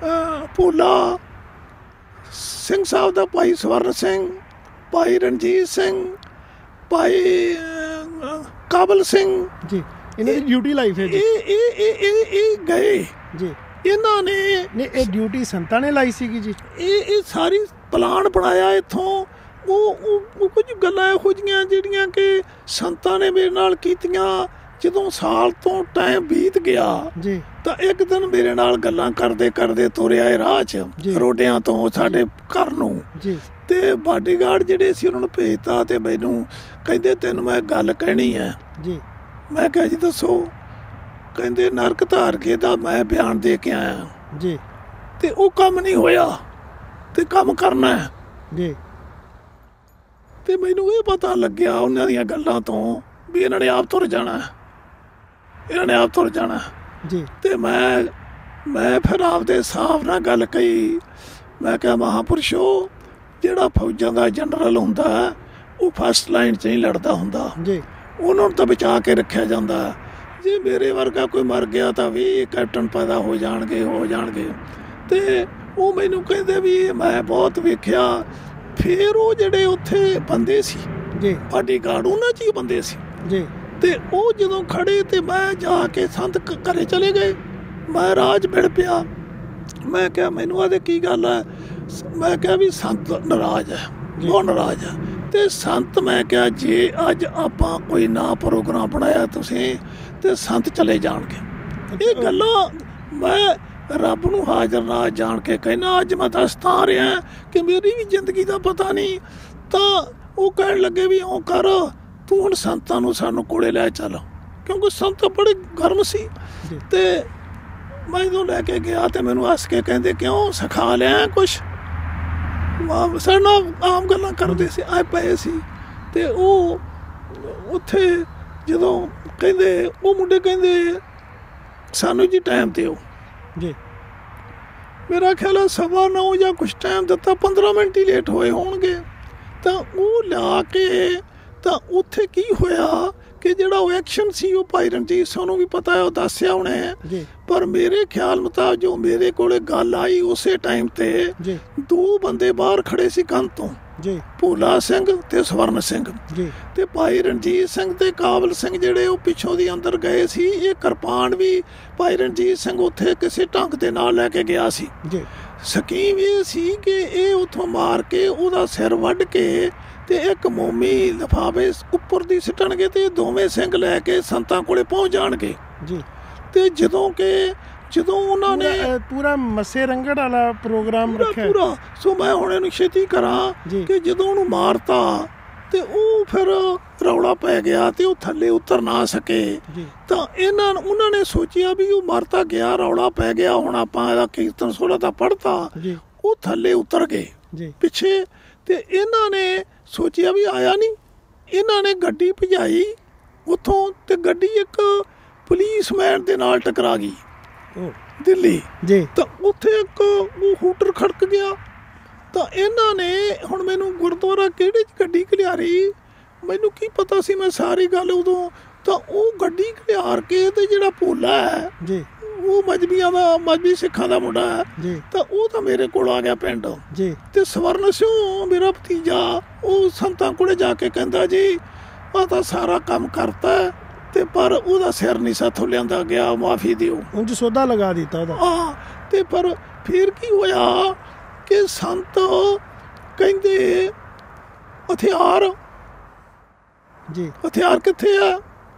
ਭੋਲਾ ਸਿੰਘ ਸਾਹਿਬ ਦਾ ਭਾਈ ਸਵਰਨ ਸਿੰਘ, ਭਾਈ ਰਣਜੀਤ ਸਿੰਘ, ਭਾਈ ਕਾਬਲ ਸਿੰਘ ਜੀ, ਇਹਨਾਂ ਦੀ ਡਿਊਟੀ ਲਾਈਫ ਹੈ ਜੀ। ਇਹ ਇਹ ਇਹ ਇਹ ਗਏ ਜੀ, ਇਹਨਾਂ ਨੇ ਨੇ ਇਹ ਡਿਊਟੀ ਸੰਤਾਂ ਨੇ ਲਾਈ ਸੀਗੀ ਜੀ। ਇਹ ਇਹ ਸਾਰੀ ਪਲਾਨ ਬਣਾਇਆ ਇੱਥੋਂ। ਉਹ ਉਹ ਕੁਝ ਗੱਲਾਂ ਇਹੋ ਜਿਹੀਆਂ ਜਿਹੜੀਆਂ ਕਿ ਸੰਤਾਂ ਨੇ ਮੇਰੇ ਨਾਲ ਕੀਤੀਆਂ, ਜਦੋਂ ਸਾਲ ਤੋਂ ਟਾਈਮ ਬੀਤ ਗਿਆ ਜੀ ਤਾਂ ਇੱਕ ਦਿਨ ਮੇਰੇ ਨਾਲ ਗੱਲਾਂ ਕਰਦੇ ਕਰਦੇ ਤੁਰਿਆ ਇਹ ਰਾਹ 'ਚ ਰੋਡਿਆਂ ਤੋਂ ਸਾਡੇ ਘਰ ਨੂੰ ਜੀ ਤੇ ਬਾਡੀਗਾਰਡ ਜਿਹੜੇ ਸੀ ਉਹਨਾਂ ਨੂੰ ਭੇਜਤਾ ਤੇ ਮੈਨੂੰ ਕਹਿੰਦੇ ਤੈਨੂੰ ਮੈਂ ਗੱਲ ਕਹਿਣੀ ਹੈ ਜੀ। ਮੈਂ ਕਿਹਾ ਜੀ ਦੱਸੋ। ਕਹਿੰਦੇ ਨਰਕ ਧਾਰ ਕੇ ਦਾ ਮੈਂ ਬਿਆਨ ਦੇ ਕੇ ਆਇਆ ਜੀ ਤੇ ਉਹ ਕੰਮ ਨਹੀਂ ਹੋਇਆ ਤੇ ਕੰਮ ਕਰਨਾ ਹੈ ਜੀ। ਤੇ ਮੈਨੂੰ ਇਹ ਪਤਾ ਲੱਗਿਆ ਉਹਨਾਂ ਦੀਆਂ ਗੱਲਾਂ ਤੋਂ ਵੀ ਇਹਨਾਂ ਨੇ ਆਪ ਤੁਰ ਜਾਣਾ ਇਹਨਾਂ ਨੇ ਆਪ ਤੁਰ ਜਾਣਾ ਜੀ। ਤੇ ਮੈਂ ਮੈਂ ਫਿਰ ਆਪਦੇ ਹਿਸਾਬ ਨਾਲ ਗੱਲ ਕਹੀ। ਮੈਂ ਕਿਹਾ ਮਹਾਂਪੁਰਸ਼ੋ, ਜਿਹੜਾ ਫੌਜਾਂ ਦਾ ਜਨਰਲ ਹੁੰਦਾ ਉਹ ਫਸਟ ਲਾਈਨ 'ਚ ਨਹੀਂ ਲੜਦਾ ਹੁੰਦਾ ਜੀ, ਉਹਨਾਂ ਨੂੰ ਤਾਂ ਬਚਾ ਕੇ ਰੱਖਿਆ ਜਾਂਦਾ। ਜੇ ਮੇਰੇ ਵਰਗਾ ਕੋਈ ਮਰ ਗਿਆ ਤਾਂ ਵੀ ਕੈਪਟਨ ਪੈਦਾ ਹੋ ਜਾਣਗੇ ਹੋ ਜਾਣਗੇ ਤੇ ਉਹ ਮੈਨੂੰ ਕਹਿੰਦੇ ਵੀ ਮੈਂ ਬਹੁਤ ਵੇਖਿਆ। ਫਿਰ ਉਹ ਜਿਹੜੇ ਉੱਥੇ ਬੰਦੇ ਸੀ ਜੀ ਬਾਡੀਗਾਰਡ ਉਹਨਾਂ 'ਚ ਹੀ ਬੰਦੇ ਸੀ ਜੀ ਤੇ ਉਹ ਜਦੋਂ ਖੜੇ ਤੇ ਮੈਂ ਜਾ ਕੇ ਸੰਤ ਘਰੇ ਚਲੇ ਗਏ। ਮੈਂ ਰਾਜ ਮਿਲ ਪਿਆ। ਮੈਂ ਕਿਹਾ ਮੈਨੂੰ ਆਦੇ ਕੀ ਗੱਲ ਹੈ। ਮੈਂ ਕਿਹਾ ਵੀ ਸੰਤ ਨਾਰਾਜ਼ ਹੈ ਬਹੁਤ ਨਾਰਾਜ਼ ਹੈ। ਤੇ ਸੰਤ ਮੈਂ ਕਿਹਾ ਜੇ ਅੱਜ ਆਪਾਂ ਕੋਈ ਨਾ ਪ੍ਰੋਗਰਾਮ ਬਣਾਇਆ ਤੁਸੀਂ ਤੇ ਸੰਤ ਚਲੇ ਜਾਣਗੇ। ਇਹ ਗੱਲਾਂ ਮੈਂ ਰੱਬ ਨੂੰ ਹਾਜ਼ਰ ਨਾ ਜਾਣ ਕੇ ਕਹਿਣਾ ਅੱਜ ਮੈਂ ਦੱਸਦਾ ਰਿਹਾ ਕਿ ਮੇਰੀ ਵੀ ਜ਼ਿੰਦਗੀ ਦਾ ਪਤਾ ਨਹੀਂ। ਤਾਂ ਉਹ ਕਹਿਣ ਲੱਗੇ ਵੀ ਉਹ ਕਰ ਤੂੰ ਹੁਣ ਸੰਤਾਂ ਨੂੰ ਸਾਨੂੰ ਕੋਲੇ ਲੈ ਚੱਲ ਕਿਉਂਕਿ ਸੰਤ ਬੜੇ ਗਰਮ ਸੀ। ਤੇ ਮੈਂ ਜਦੋਂ ਲੈ ਕੇ ਗਿਆ ਤੇ ਮੈਨੂੰ ਹੱਸ ਕੇ ਕਹਿੰਦੇ ਕਿਉਂ ਸਿਖਾ ਲਿਆ ਕੁਛ। ਸਾਡੇ ਨਾਲ ਆਮ ਗੱਲਾਂ ਕਰਦੇ ਸੀ ਆਏ ਪਏ ਸੀ ਤੇ ਉਹ ਉੱਥੇ ਜਦੋਂ ਕਹਿੰਦੇ ਉਹ ਮੁੰਡੇ ਕਹਿੰਦੇ ਸਾਨੂੰ ਜੀ ਟਾਈਮ ਦਿਓ ਜੀ। ਮੇਰਾ ਖਿਆਲ ਹੈ ਸਵਾ ਨੌ ਜਾਂ ਕੁਛ ਟਾਈਮ ਦਿੱਤਾ ਪੰਦਰਾਂ ਮਿੰਟ ਹੀ ਲੇਟ ਹੋਏ ਹੋਣਗੇ। ਤਾਂ ਉਹ ਲਿਆ ਕੇ ਤਾਂ ਉੱਥੇ ਕੀ ਹੋਇਆ ਕਿ ਜਿਹੜਾ ਉਹ ਐਕਸ਼ਨ ਸੀ ਉਹ ਭਾਈ ਰਣਜੀਤ ਸਿੰਘ ਨੂੰ ਵੀ ਪਤਾ ਹੈ ਉਹ ਦੱਸਿਆ ਉਹਨੇ। ਪਰ ਮੇਰੇ ਖਿਆਲ ਮੁਤਾਬਕ ਜੋ ਮੇਰੇ ਕੋਲੇ ਗੱਲ ਆਈ ਉਸੇ ਟਾਈਮ ਤੇ ਦੋ ਬੰਦੇ ਬਾਹਰ ਖੜੇ ਸੀ ਕੰਨ ਤੋਂ ਜੀ, ਭੋਲਾ ਸਿੰਘ ਤੇ ਸਵਰਨ ਸਿੰਘ ਜੀ। ਤੇ ਭਾਈ ਰਣਜੀਤ ਸਿੰਘ ਤੇ ਕਾਬਲ ਸਿੰਘ ਜਿਹੜੇ ਉਹ ਪਿੱਛੋਂ ਦੀ ਅੰਦਰ ਗਏ ਸੀ। ਇਹ ਕਿਰਪਾਨ ਵੀ ਭਾਈ ਰਣਜੀਤ ਸਿੰਘ ਉੱਥੇ ਕਿਸੇ ਢੰਗ ਦੇ ਨਾਲ ਲੈ ਕੇ ਗਿਆ ਸੀ ਜੀ। ਸਕੀਮ ਇਹ ਸੀ ਕਿ ਇਹ ਉੱਥੋਂ ਮਾਰ ਕੇ ਉਹਦਾ ਸਿਰ ਵੱਢ ਕੇ ਤੇ ਇੱਕ ਮੋਮੀ ਲਿਫਾਫੇ ਉੱਪਰ ਦੀ ਸਿੱਟਣਗੇ ਤੇ ਦੋਵੇਂ ਸਿੰਘ ਲੈ ਕੇ ਸੰਤਾਂ ਕੋਲੇ ਪਹੁੰਚ ਜਾਣਗੇ ਜੀ। ਤੇ ਜਦੋਂ ਕਿ ਜਦੋਂ ਉਹਨਾਂ ਨੇ ਪੂਰਾ ਮੱਸੇ ਰੰਗੜ ਵਾਲਾ ਪ੍ਰੋਗਰਾਮ ਰੱਖਿਆ ਪੂਰਾ। ਸੋ ਮੈਂ ਹੁਣ ਇਹਨੂੰ ਛੇਤੀ ਕਰਾਂ ਕਿ ਜਦੋਂ ਉਹਨੂੰ ਮਾਰਤਾ ਤੇ ਉਹ ਫਿਰ ਰੌਲਾ ਪੈ ਗਿਆ ਤੇ ਉਹ ਥੱਲੇ ਉਤਰ ਨਾ ਸਕੇ। ਤਾਂ ਇਹਨਾਂ ਉਹਨਾਂ ਨੇ ਸੋਚਿਆ ਵੀ ਉਹ ਮਰਤਾ ਗਿਆ ਰੌਲਾ ਪੈ ਗਿਆ ਹੁਣ ਆਪਾਂ ਇਹਦਾ ਕੀਰਤਨ ਸੋਲਾ ਤਾਂ ਪੜ੍ਹਤਾ। ਉਹ ਥੱਲੇ ਉਤਰ ਗਏ ਪਿੱਛੇ ਤੇ ਇਹਨਾਂ ਨੇ ਸੋਚਿਆ ਵੀ ਆਇਆ ਨਹੀਂ। ਇਹਨਾਂ ਨੇ ਗੱਡੀ ਭਜਾਈ ਉੱਥੋਂ ਤੇ ਗੱਡੀ ਇੱਕ ਪੁਲਿਸਮੈਨ ਦੇ ਨਾਲ ਟਕਰਾ ਗਈ ਦਿੱਲੀ ਜੀ। ਤਾਂ ਉੱਥੇ ਇੱਕ ਉਹ ਹੂਟਰ ਖੜਕ ਗਿਆ। ਤਾਂ ਇਹਨਾਂ ਨੇ ਹੁਣ ਮੈਨੂੰ ਗੁਰਦੁਆਰਾ ਕਿਹੜੇ 'ਚ ਗੱਡੀ ਘਲਿਆਰੀ ਮੈਨੂੰ ਕੀ ਪਤਾ ਸੀ ਮੈਂ ਸਾਰੀ ਗੱਲ ਉਦੋਂ। ਤਾਂ ਉਹ ਗੱਡੀ ਘਲਿਆਰ ਕੇ ਤੇ ਜਿਹੜਾ ਭੋਲਾ ਹੈ ਜੀ ਉਹ ਮਜਬੀਆਂ ਦਾ ਮਜਬੀ ਸਿੱਖਾਂ ਦਾ ਮੁੰਡਾ ਹੈ ਜੀ। ਤਾਂ ਉਹ ਤਾਂ ਮੇਰੇ ਕੋਲ ਆ ਗਿਆ ਪਿੰਡ ਜੀ। ਤੇ ਸਵਰਨ ਸਿੰਘ ਮੇਰਾ ਭਤੀਜਾ ਉਹ ਸੰਤਾਂ ਕੋਲੇ ਜਾ ਕੇ ਕਹਿੰਦਾ ਜੀ ਆ ਤਾਂ ਸਾਰਾ ਕੰਮ ਕਰਤਾ ਤੇ ਪਰ ਉਹਦਾ ਸਿਰ ਨਹੀਂ ਸਾਥੋਂ ਲਿਆਂਦਾ ਗਿਆ ਮਾਫੀ ਦਿਓ। ਉਂਝ ਸੌਦਾ ਲਗਾ ਦਿੱਤਾ ਉਹਦਾ। ਹਾਂ ਤੇ ਪਰ ਫਿਰ ਕੀ ਹੋਇਆ ਕਿ ਸੰਤ ਕਹਿੰਦੇ ਹਥਿਆਰ ਜੀ ਹਥਿਆਰ ਕਿੱਥੇ ਆ।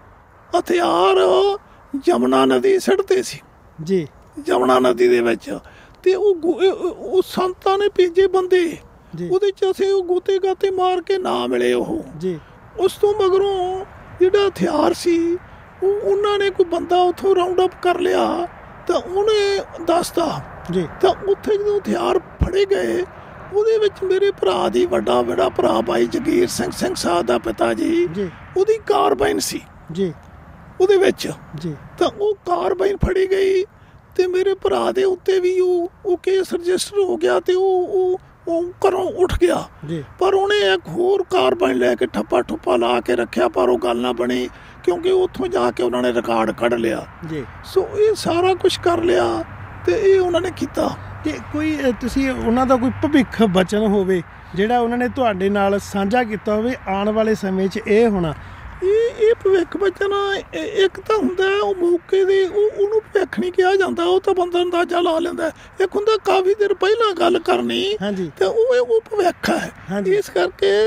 ਹਥਿਆਰ ਯਮੁਨਾ ਨਦੀ ਸਿੱਟਦੇ ਸੀ ਜੀ ਯਮੁਨਾ ਨਦੀ ਦੇ ਵਿੱਚ। ਤੇ ਉਹ ਉਹ ਸੰਤਾਂ ਨੇ ਭੇਜੇ ਬੰਦੇ ਉਹਦੇ 'ਚ ਅਸੀਂ ਉਹ ਗੋਤੇ ਗਾਤੇ ਮਾਰ ਕੇ ਨਾ ਮਿਲੇ ਉਹ ਜੀ। ਉਸ ਤੋਂ ਮਗਰੋਂ ਜਿਹੜਾ ਹਥਿਆਰ ਸੀ ਉਹ ਉਹਨਾਂ ਨੇ ਕੋਈ ਬੰਦਾ ਉੱਥੋਂ ਰਾਉਂਡ ਅਪ ਕਰ ਲਿਆ ਤਾਂ ਉਹਨੇ ਦੱਸਤਾ ਜੀ। ਤਾਂ ਉੱਥੇ ਜਦੋਂ ਹਥਿਆਰ ਫੜੇ ਗਏ ਉਹਦੇ ਵਿੱਚ ਮੇਰੇ ਭਰਾ ਦੀ ਵੱਡਾ ਬੜਾ ਭਰਾ ਭਾਈ ਜਗੀਰ ਸਿੰਘ ਸਿੰਘ ਸਾਹਿਬ ਦਾ ਪਿਤਾ ਜੀ ਉਹਦੀ ਕਾਰਬਾਈਨ ਸੀ ਜੀ ਉਹਦੇ ਵਿੱਚ ਜੀ। ਤਾਂ ਉਹ ਕਾਰਬਾਈਨ ਫੜੀ ਗਈ ਤੇ ਮੇਰੇ ਭਰਾ ਦੇ ਉੱਤੇ ਵੀ ਉਹ ਉਹ ਕੇਸ ਰਜਿਸਟਰ ਹੋ ਗਿਆ ਤੇ ਉਹ ਉਹ ਉਹ ਘਰੋਂ ਉੱਠ ਗਿਆ। ਪਰ ਉਹਨੇ ਇੱਕ ਹੋਰ ਕਾਰਬਾਈਨ ਲੈ ਕੇ ਠੱਪਾ ਠੁੱਪਾ ਲਾ ਕੇ ਰੱਖਿਆ ਪਰ ਉਹ ਗੱਲ ਨਾ ਬਣੀ ਕਿਉਂਕਿ ਉੱਥੋਂ ਜਾ ਕੇ ਉਹਨਾਂ ਨੇ ਰਿਕਾਰਡ ਕੱਢ ਲਿਆ ਜੀ। ਸੋ ਇਹ ਸਾਰਾ ਕੁਝ ਕਰ ਲਿਆ ਤੇ ਇਹ ਉਹਨਾਂ ਨੇ ਕੀਤਾ। ਕਿ ਕੋਈ ਤੁਸੀਂ ਉਹਨਾਂ ਦਾ ਕੋਈ ਭਵਿੱਖ ਬਚਨ ਹੋਵੇ ਜਿਹੜਾ ਉਹਨਾਂ ਨੇ ਤੁਹਾਡੇ ਨਾਲ ਸਾਂਝਾ ਕੀਤਾ ਹੋਵੇ ਆਉਣ ਵਾਲੇ ਸਮੇਂ 'ਚ ਇਹ ਹੋਣਾ। ਇਹ ਇਹ ਭਵਿੱਖ ਬਚਨ ਇੱਕ ਤਾਂ ਹੁੰਦਾ ਉਹ ਮੌਕੇ ਦੇ ਉਹ ਉਹਨੂੰ ਭਵਿੱਖ ਨਹੀਂ ਕਿਹਾ ਜਾਂਦਾ ਉਹ ਤਾਂ ਬੰਦਾ ਅੰਦਾਜ਼ਾ ਲਾ ਲੈਂਦਾ। ਇੱਕ ਹੁੰਦਾ ਕਾਫੀ ਦੇਰ ਪਹਿਲਾਂ ਗੱਲ ਕਰਨੀ ਤੇ ਉਹ ਉਹ ਭਵਿੱਖ ਹੈ। ਇਸ ਕਰਕੇ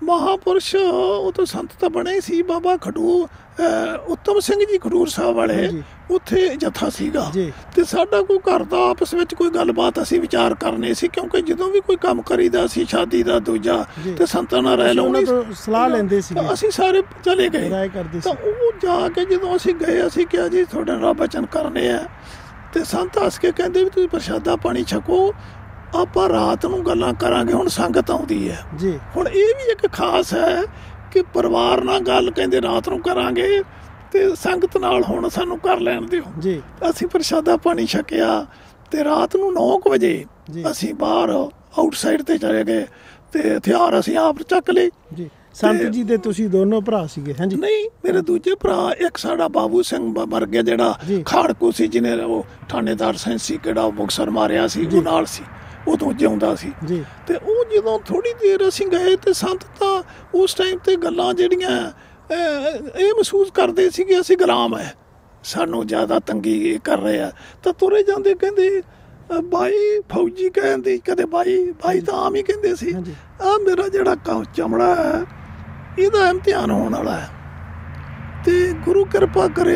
ਮਹਾਂਪੁਰਸ਼ ਉਹ ਤਾਂ ਸੰਤ ਤਾਂ ਬਣੇ ਸੀ। ਬਾਬਾ ਖਡੂਰ ਉੱਤਮ ਸਿੰਘ ਜੀ ਖਡੂਰ ਸਾਹਿਬ ਵਾਲੇ ਉੱਥੇ ਜਥਾ ਸੀਗਾ ਤੇ ਸਾਡਾ ਕੋਈ ਘਰ ਦਾ ਆਪਸ ਵਿੱਚ ਕੋਈ ਗੱਲਬਾਤ ਅਸੀਂ ਵਿਚਾਰ ਕਰਨੇ ਸੀ, ਕਿਉਂਕਿ ਜਦੋਂ ਵੀ ਕੋਈ ਕੰਮ ਕਰੀਦਾ ਸੀ ਸ਼ਾਦੀ ਦਾ ਦੂਜਾ ਤੇ ਸੰਤਾਂ ਨਾਲ ਰਹਿ ਲਾਉਣੀ ਸਲਾਹ ਲੈਂਦੇ ਸੀ, ਅਸੀਂ ਸਾਰੇ ਚਲੇ ਗਏ ਤਾਂ ਉਹ ਜਾ ਕੇ ਜਦੋਂ ਅਸੀਂ ਗਏ ਅਸੀਂ ਕਿਹਾ ਜੀ ਤੁਹਾਡੇ ਨਾਲ ਬਚਨ ਕਰਨੇ ਆ ਤੇ ਸੰਤ ਹੱਸ ਕੇ ਕਹਿੰਦੇ ਵੀ ਤੁਸੀਂ ਪ੍ਰਸ਼ਾਦਾ ਪਾਣੀ ਛਕੋ, ਆਪਾਂ ਰਾਤ ਨੂੰ ਗੱਲਾਂ ਕਰਾਂਗੇ, ਹੁਣ ਸੰਗਤ ਆਉਂਦੀ ਹੈ ਜੀ। ਹੁਣ ਇਹ ਵੀ ਇੱਕ ਖਾਸ ਹੈ ਕਿ ਪਰਿਵਾਰ ਨਾਲ ਗੱਲ ਕਹਿੰਦੇ ਰਾਤ ਨੂੰ ਕਰਾਂਗੇ ਤੇ ਸੰਗਤ ਨਾਲ ਹੁਣ ਸਾਨੂੰ ਕਰ ਲੈਣ ਦਿਓ ਜੀ। ਅਸੀਂ ਪ੍ਰਸ਼ਾਦਾ ਪਾਣੀ ਛਕਿਆ ਤੇ ਰਾਤ ਨੂੰ ਨੌ ਕੁ ਵਜੇ ਅਸੀਂ ਬਾਹਰ ਆਊਟਸਾਈਡ ਤੇ ਚਲੇ ਗਏ ਤੇ ਹਥਿਆਰ ਅਸੀਂ ਆਪ ਚੱਕ ਲਏ ਜੀ। ਸੰਤ ਜੀ ਦੇ ਤੁਸੀਂ ਦੋਨੋਂ ਭਰਾ ਸੀਗੇ? ਹਾਂਜੀ। ਨਹੀਂ, ਮੇਰੇ ਦੂਜੇ ਭਰਾ ਇੱਕ ਸਾਡਾ ਬਾਬੂ ਸਿੰਘ ਮਰ ਗਿਆ ਜਿਹੜਾ ਖਾੜਕੂ ਸੀ, ਜਿਹਨੇ ਉਹ ਥਾਣੇਦਾਰ ਸੈਂਸੀ ਕਿਹੜਾ ਮੁਕਤਸਰ ਮਾਰਿਆ ਸੀ, ਉਹ ਨਾਲ ਸੀ, ਉਦੋਂ ਜਿਉਂਦਾ ਸੀ ਜੀ। ਤੇ ਉਹ ਜਦੋਂ ਥੋੜੀ ਦੇਰ ਅਸੀਂ ਗਏ ਤੇ ਸੰਤ ਤਾਂ ਉਸ ਟਾਈਮ ਤੇ ਗੱਲਾਂ ਜਿਹੜੀਆਂ ਇਹ ਮਹਿਸੂਸ ਕਰਦੇ ਸੀ ਕਿ ਅਸੀਂ ਗੁਲਾਮ ਹੈ, ਸਾਨੂੰ ਜ਼ਿਆਦਾ ਤੰਗੀ ਕਰ ਰਹੇ ਆ। ਤਾਂ ਤੁਰੇ ਜਾਂਦੇ ਕਹਿੰਦੇ ਬਾਈ ਫੌਜੀ ਕਹਿੰਦੇ, ਕਦੇ ਬਾਈ ਬਾਈ ਤਾਂ ਆਮ ਹੀ ਕਹਿੰਦੇ ਸੀ, ਆਹ ਮੇਰਾ ਜਿਹੜਾ ਕੰਮ ਚਮੜਾ ਹੈ ਇਹਦਾ ਇਮਤਿਹਾਨ ਹੋਣ ਵਾਲਾ ਹੈ ਤੇ ਗੁਰੂ ਕਿਰਪਾ ਕਰੇ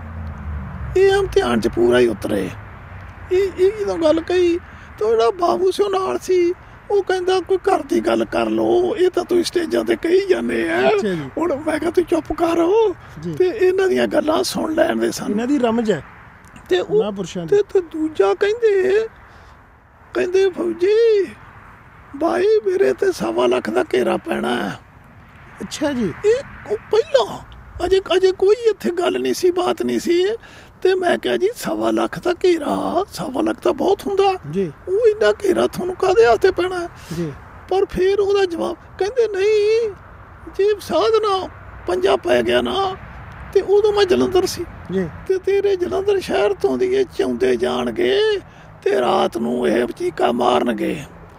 ਇਹ ਇਮਤਿਹਾਨ 'ਚ ਪੂਰਾ ਹੀ ਉਤਰੇ। ਇਹ ਇਹ ਜਦੋਂ ਗੱਲ ਕਹੀ ਤਾਂ ਜਿਹੜਾ ਬਾਬੂ ਸੀ ਨਾਲ ਸੀ, ਉਹ ਕਹਿੰਦਾ ਕੋਈ ਘਰ ਦੀ ਗੱਲ ਕਰ ਲਓ, ਇਹ ਤਾਂ ਤੁਸੀਂ ਸਟੇਜਾਂ ਤੇ ਕਹੀ ਜਾਂਦੇ ਆ। ਹੁਣ ਮੈਂ ਕਿਹਾ ਤੂੰ ਚੁੱਪ ਕਰ ਤੇ ਇਹਨਾਂ ਦੀਆਂ ਗੱਲਾਂ ਸੁਣ ਲੈਣ ਦੇ ਸਾਨੂੰ, ਇਹਨਾਂ ਦੀ ਰਮਜ ਹੈ ਤੇ ਉਹ ਤੇ ਦੂਜਾ ਕਹਿੰਦੇ ਕਹਿੰਦੇ ਫੌਜੀ ਬਾਈ ਮੇਰੇ ਤੇ ਸਵਾ ਲੱਖ ਦਾ ਘੇਰਾ ਪੈਣਾ ਹੈ। ਅੱਛਾ ਜੀ। ਇਹ ਪਹਿਲਾਂ ਅਜੇ ਅਜੇ ਕੋਈ ਇੱਥੇ ਗੱਲ ਨਹੀਂ ਸੀ, ਬਾਤ ਨਹੀਂ ਸੀ ਤੇ ਮੈਂ ਕਿਹਾ ਜੀ ਸਵਾ ਲੱਖ ਦਾ ਘੇਰਾ, ਸਵਾ ਲੱਖ ਤਾਂ ਬਹੁਤ ਹੁੰਦਾ ਜੀ, ਉਹ ਇੰਨਾ ਘੇਰਾ ਤੁਹਾਨੂੰ ਕਾਹਦੇ ਵਾਸਤੇ ਪੈਣਾ ਜੀ? ਪਰ ਫਿਰ ਉਹਦਾ ਜਵਾਬ ਕਹਿੰਦੇ ਨਹੀਂ ਜੇ ਸਾਧਨਾ ਪੰਜਾ ਪੈ ਗਿਆ ਨਾ ਤੇ ਉਦੋਂ ਮੈਂ ਜਲੰਧਰ ਸੀ ਜੀ ਤੇ ਤੇਰੇ ਜਲੰਧਰ ਸ਼ਹਿਰ ਤੋਂ ਦੀ ਇਹ ਚਾਉਂਦੇ ਜਾਣਗੇ ਤੇ ਰਾਤ ਨੂੰ ਇਹ ਚੀਕਾ ਮਾਰਨਗੇ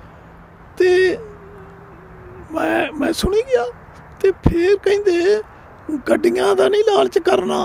ਤੇ ਮੈਂ ਮੈਂ ਸੁਣੀ ਗਿਆ। ਤੇ ਫਿਰ ਕਹਿੰਦੇ ਗੱਡੀਆਂ ਦਾ ਨਹੀਂ ਲਾਲਚ ਕਰਨਾ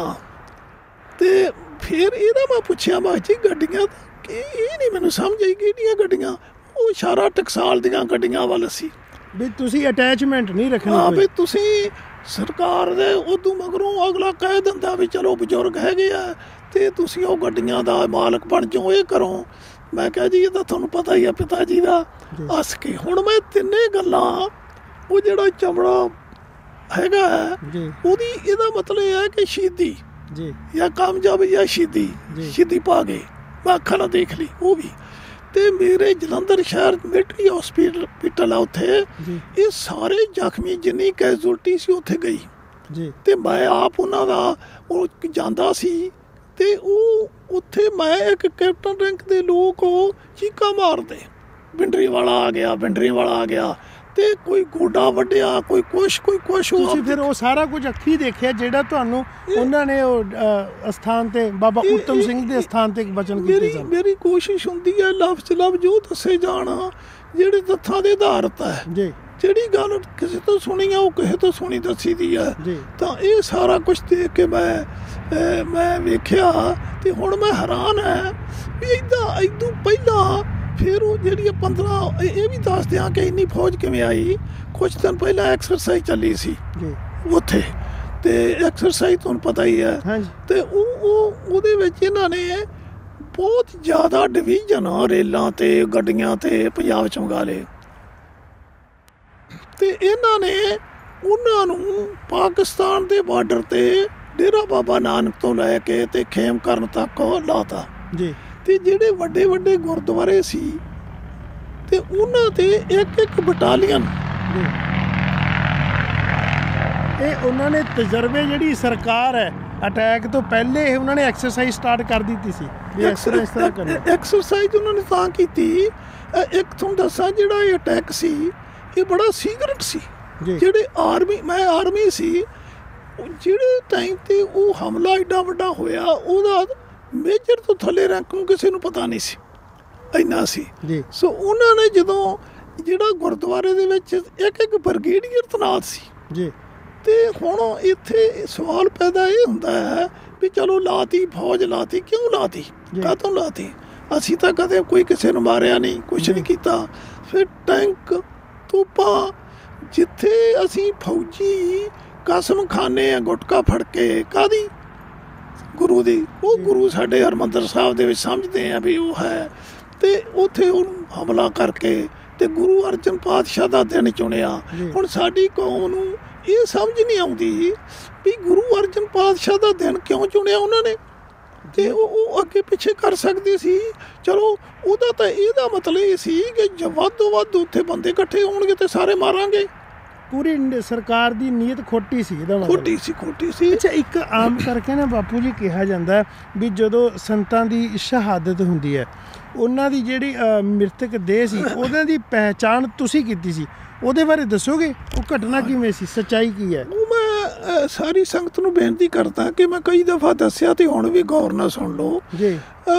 ਤੇ ਫਿਰ ਇਹਦਾ ਮੈਂ ਪੁੱਛਿਆ ਮੈਂ ਜੀ ਗੱਡੀਆਂ ਕਿ ਇਹ ਨਹੀਂ ਮੈਨੂੰ ਸਮਝ ਆਈ ਕਿਹੜੀਆਂ ਗੱਡੀਆਂ? ਉਹ ਇਸ਼ਾਰਾ ਟਕਸਾਲ ਦੀਆਂ ਗੱਡੀਆਂ ਵੱਲ ਸੀ ਵੀ ਤੁਸੀਂ ਅਟੈਚਮੈਂਟ ਨਹੀਂ ਰੱਖਣੀ। ਹਾਂ ਵੀ ਤੁਸੀਂ ਸਰਕਾਰ ਦੇ ਉਦੋਂ ਮਗਰੋਂ ਅਗਲਾ ਕਹਿ ਦਿੰਦਾ ਵੀ ਚਲੋ ਬਜ਼ੁਰਗ ਹੈਗੇ ਆ ਤੇ ਤੁਸੀਂ ਉਹ ਗੱਡੀਆਂ ਦਾ ਮਾਲਕ ਬਣ ਜਾਓ, ਇਹ ਕਰੋ। ਮੈਂ ਕਿਹਾ ਜੀ ਇਹ ਤਾਂ ਤੁਹਾਨੂੰ ਪਤਾ ਹੀ ਆ ਪਿਤਾ ਜੀ ਦਾ। ਹੱਸ ਕੇ ਹੁਣ ਮੈਂ ਤਿੰਨੇ ਗੱਲਾਂ ਉਹ ਜਿਹੜਾ ਚਮੜਾ ਹੈਗਾ ਉਹਦੀ ਇਹਦਾ ਮਤਲਬ ਇਹ ਹੈ ਕਿ ਸ਼ਹੀਦੀ ਜੀ ਜਾਂ ਕਾਮਯਾਬੀ ਜਾਂ ਸ਼ਹੀਦੀ ਸ਼ਹੀਦੀ ਪਾ ਗਏ। ਮੈਂ ਅੱਖਾਂ ਨਾਲ ਦੇਖ ਲਈ ਉਹ ਵੀ। ਤੇ ਮੇਰੇ ਜਲੰਧਰ ਸ਼ਹਿਰ ਮਿਲਟਰੀ ਹਸਪੀਟਲ ਆ ਉੱਥੇ, ਇਹ ਸਾਰੇ ਜ਼ਖਮੀ ਜਿੰਨੀ ਕੈਜੁਅਲਟੀ ਸੀ ਉੱਥੇ ਗਈ ਜੀ ਤੇ ਮੈਂ ਆਪ ਉਹਨਾਂ ਦਾ ਉਹ ਜਾਂਦਾ ਸੀ ਤੇ ਉਹ ਉੱਥੇ ਮੈਂ ਇੱਕ ਕੈਪਟਨ ਰੈਂਕ ਦੇ ਲੋਕ ਉਹ ਚੀਕਾਂ ਮਾਰਦੇ ਬਿੰਡਰੀ ਵਾਲਾ ਆ ਗਿਆ, ਬਿੰਡਰੀ ਵਾਲਾ ਆ ਗਿਆ ਤੇ ਕੋਈ ਗੋਡਾ ਵੱਢਿਆ, ਕੋਈ ਕੁਛ ਕੋਈ ਕੁਛ। ਤੁਸੀਂ ਫਿਰ ਉਹ ਸਾਰਾ ਕੁਝ ਅੱਖੀ ਦੇਖਿਆ ਜਿਹੜਾ ਤੁਹਾਨੂੰ ਉਹਨਾਂ ਨੇ ਉਹ ਅਸਥਾਨ ਤੇ ਬਾਬਾ ਉੱਤਮ ਸਿੰਘ ਦੇ ਅਸਥਾਨ ਤੇ ਬਚਨ ਕੀਤੇ ਸਨ? ਮੇਰੀ ਕੋਸ਼ਿਸ਼ ਹੁੰਦੀ ਹੈ ਲਫ਼ਜ਼ ਲਫ਼ਜ਼ ਜੋ ਦੱਸੇ ਜਾਣਾ ਜਿਹੜੇ ਤੱਥਾਂ ਦੇ ਆਧਾਰਿਤ ਹੈ ਜੀ। ਜਿਹੜੀ ਗੱਲ ਕਿਸੇ ਤੋਂ ਸੁਣੀ ਆ ਉਹ ਕਿਸੇ ਤੋਂ ਸੁਣੀ ਦੱਸੀ ਦੀ ਹੈ। ਤਾਂ ਇਹ ਸਾਰਾ ਕੁਝ ਦੇਖ ਕੇ ਮੈਂ ਮੈਂ ਵੇਖਿਆ ਤੇ ਹੁਣ ਮੈਂ ਹੈਰਾਨ ਹੈ ਵੀ ਇੱਦਾਂ ਇੱਦੋਂ ਪਹਿਲਾਂ ਫਿਰ ਉਹ ਜਿਹੜੀ ਪੰਦਰਾਂ ਇਹ ਵੀ ਦੱਸਦੇ ਹਾਂ ਕਿ ਇੰਨੀ ਫੌਜ ਕਿਵੇਂ ਆਈ। ਕੁਛ ਦਿਨ ਪਹਿਲਾਂ ਐਕਸਰਸਾਈਜ਼ ਚੱਲੀ ਸੀ ਉੱਥੇ ਤੇ ਐਕਸਰਸਾਈਜ਼ ਤੁਹਾਨੂੰ ਪਤਾ ਹੀ ਹੈ ਤੇ ਉਹ ਉਹ ਉਹਦੇ ਵਿੱਚ ਇਹਨਾਂ ਨੇ ਬਹੁਤ ਜ਼ਿਆਦਾ ਡਿਵੀਜ਼ਨ ਰੇਲਾਂ ਤੇ ਗੱਡੀਆਂ ਤੇ ਪੰਜਾਬ 'ਚ ਮੰਗਾ ਲਏ ਤੇ ਇਹਨਾਂ ਨੇ ਉਹਨਾਂ ਨੂੰ ਪਾਕਿਸਤਾਨ ਦੇ ਬਾਰਡਰ ਤੇ ਡੇਰਾ ਬਾਬਾ ਨਾਨਕ ਤੋਂ ਲੈ ਕੇ ਤੇ ਖੇਮਕਰਨ ਤੱਕ ਲਾਤਾ ਜੀ। ਤੇ ਜਿਹੜੇ ਵੱਡੇ ਵੱਡੇ ਗੁਰਦੁਆਰੇ ਸੀ ਤੇ ਉਹਨਾਂ ਤੇ ਇੱਕ ਇੱਕ ਬਟਾਲੀਅਨ ਇਹ ਉਹਨਾਂ ਨੇ ਤਜਰਬੇ ਜਿਹੜੀ ਸਰਕਾਰ ਹੈ ਅਟੈਕ ਤੋਂ ਪਹਿਲੇ ਉਹਨਾਂ ਨੇ ਐਕਸਰਸਾਈਜ਼ ਸਟਾਰਟ ਕਰ ਦਿੱਤੀ ਸੀ ਵੀ ਐਕਸਰਸਾਈਜ਼ ਇਸ ਤਰ੍ਹਾਂ ਕਰਨੀ। ਐਕਸਰਸਾਈਜ਼ ਉਹਨਾਂ ਨੇ ਤਾਂ ਕੀਤੀ ਇੱਕ ਤੁਹਾਨੂੰ ਦੱਸਾਂ ਜਿਹੜਾ ਇਹ ਅਟੈਕ ਸੀ ਇਹ ਬੜਾ ਸੀਕ੍ਰੇਟ ਸੀ। ਜਿਹੜੇ ਆਰਮੀ ਮੈਂ ਆਰਮੀ ਸੀ ਜਿਹੜੇ ਟਾਈਮ ਤੇ ਉਹ ਹਮਲਾ ਏਡਾ ਵੱਡਾ ਹੋਇਆ ਉਹਦਾ ਮੇਜਰ ਤੋਂ ਥੱਲੇ ਰੈਂਕ ਨੂੰ ਕਿਸੇ ਨੂੰ ਪਤਾ ਨਹੀਂ ਸੀ ਇੰਨਾ ਸੀ ਜੀ। ਸੋ ਉਹਨਾਂ ਨੇ ਜਦੋਂ ਜਿਹੜਾ ਗੁਰਦੁਆਰੇ ਦੇ ਵਿੱਚ ਇੱਕ ਇੱਕ ਬਰਗੇਡੀਅਰ ਤੈਨਾਤ ਸੀ ਜੀ ਤੇ ਹੁਣ ਇੱਥੇ ਸਵਾਲ ਪੈਦਾ ਇਹ ਹੁੰਦਾ ਹੈ ਵੀ ਚਲੋ ਲਾਤੀ ਫੌਜ ਲਾਤੀ ਕਿਉਂ ਲਾਤੀ ਕਾਹਤੋਂ ਲਾਤੀ? ਅਸੀਂ ਤਾਂ ਕਦੇ ਕੋਈ ਕਿਸੇ ਨੂੰ ਮਾਰਿਆ ਨਹੀਂ ਕੁਛ ਨਹੀਂ ਕੀਤਾ। ਫਿਰ ਟੈਂਕ ਤੋਪਾਂ ਜਿੱਥੇ ਅਸੀਂ ਫੌਜੀ ਕਸਮ ਖਾਨੇ ਆ ਗੁਟਕਾ ਫੜ ਕੇ ਕਾਹਦੀ ਗੁਰੂ ਦੀ, ਉਹ ਗੁਰੂ ਸਾਡੇ ਹਰਿਮੰਦਰ ਸਾਹਿਬ ਦੇ ਵਿੱਚ ਸਮਝਦੇ ਆ ਵੀ ਉਹ ਹੈ, ਤੇ ਉੱਥੇ ਉਹਨੂੰ ਹਮਲਾ ਕਰਕੇ ਤੇ ਗੁਰੂ ਅਰਜਨ ਪਾਤਸ਼ਾਹ ਦਾ ਦਿਨ ਚੁਣਿਆ। ਹੁਣ ਸਾਡੀ ਕੌਮ ਨੂੰ ਇਹ ਸਮਝ ਨਹੀਂ ਆਉਂਦੀ ਵੀ ਗੁਰੂ ਅਰਜਨ ਪਾਤਸ਼ਾਹ ਦਾ ਦਿਨ ਕਿਉਂ ਚੁਣਿਆ ਉਹਨਾਂ ਨੇ, ਤੇ ਉਹ ਉਹ ਅੱਗੇ ਪਿੱਛੇ ਕਰ ਸਕਦੇ ਸੀ। ਚਲੋ ਉਹਦਾ ਤਾਂ ਇਹਦਾ ਮਤਲਬ ਇਹ ਸੀ ਕਿ ਜੇ ਵੱਧ ਤੋਂ ਵੱਧ ਉੱਥੇ ਬੰਦੇ ਇਕੱਠੇ ਹੋਣਗੇ ਤੇ ਸਾਰੇ ਮਾਰਾਂਗੇ। ਪੂਰੀ ਸਰਕਾਰ ਦੀ ਨੀਅਤ ਖੋਟੀ ਸੀ, ਇਹਦਾ ਮਤਲਬ ਖੋਟੀ ਸੀ ਖੋਟੀ ਸੀ ਅੱਛਾ, ਇੱਕ ਆਮ ਕਰਕੇ ਨਾ ਬਾਪੂ ਜੀ ਕਿਹਾ ਜਾਂਦਾ ਵੀ ਜਦੋਂ ਸੰਤਾਂ ਦੀ ਸ਼ਹਾਦਤ ਹੁੰਦੀ ਹੈ, ਉਹਨਾਂ ਦੀ ਜਿਹੜੀ ਮ੍ਰਿਤਕ ਦੇਹ ਸੀ ਉਹਨਾਂ ਦੀ ਪਹਿਚਾਣ ਤੁਸੀਂ ਕੀਤੀ ਸੀ, ਉਹਦੇ ਬਾਰੇ ਦੱਸੋਗੇ? ਉਹ ਘਟਨਾ ਕਿਵੇਂ ਸੀ, ਸੱਚਾਈ ਕੀ ਹੈ? ਉਹ ਮੈਂ ਸਾਰੀ ਸੰਗਤ ਨੂੰ ਬੇਨਤੀ ਕਰਦਾ ਕਿ ਮੈਂ ਕਈ ਦਫਾ ਦੱਸਿਆ ਤੇ ਹੁਣ ਵੀ ਗੌਰ ਨਾਲ ਸੁਣ ਲਓ ਜੀ।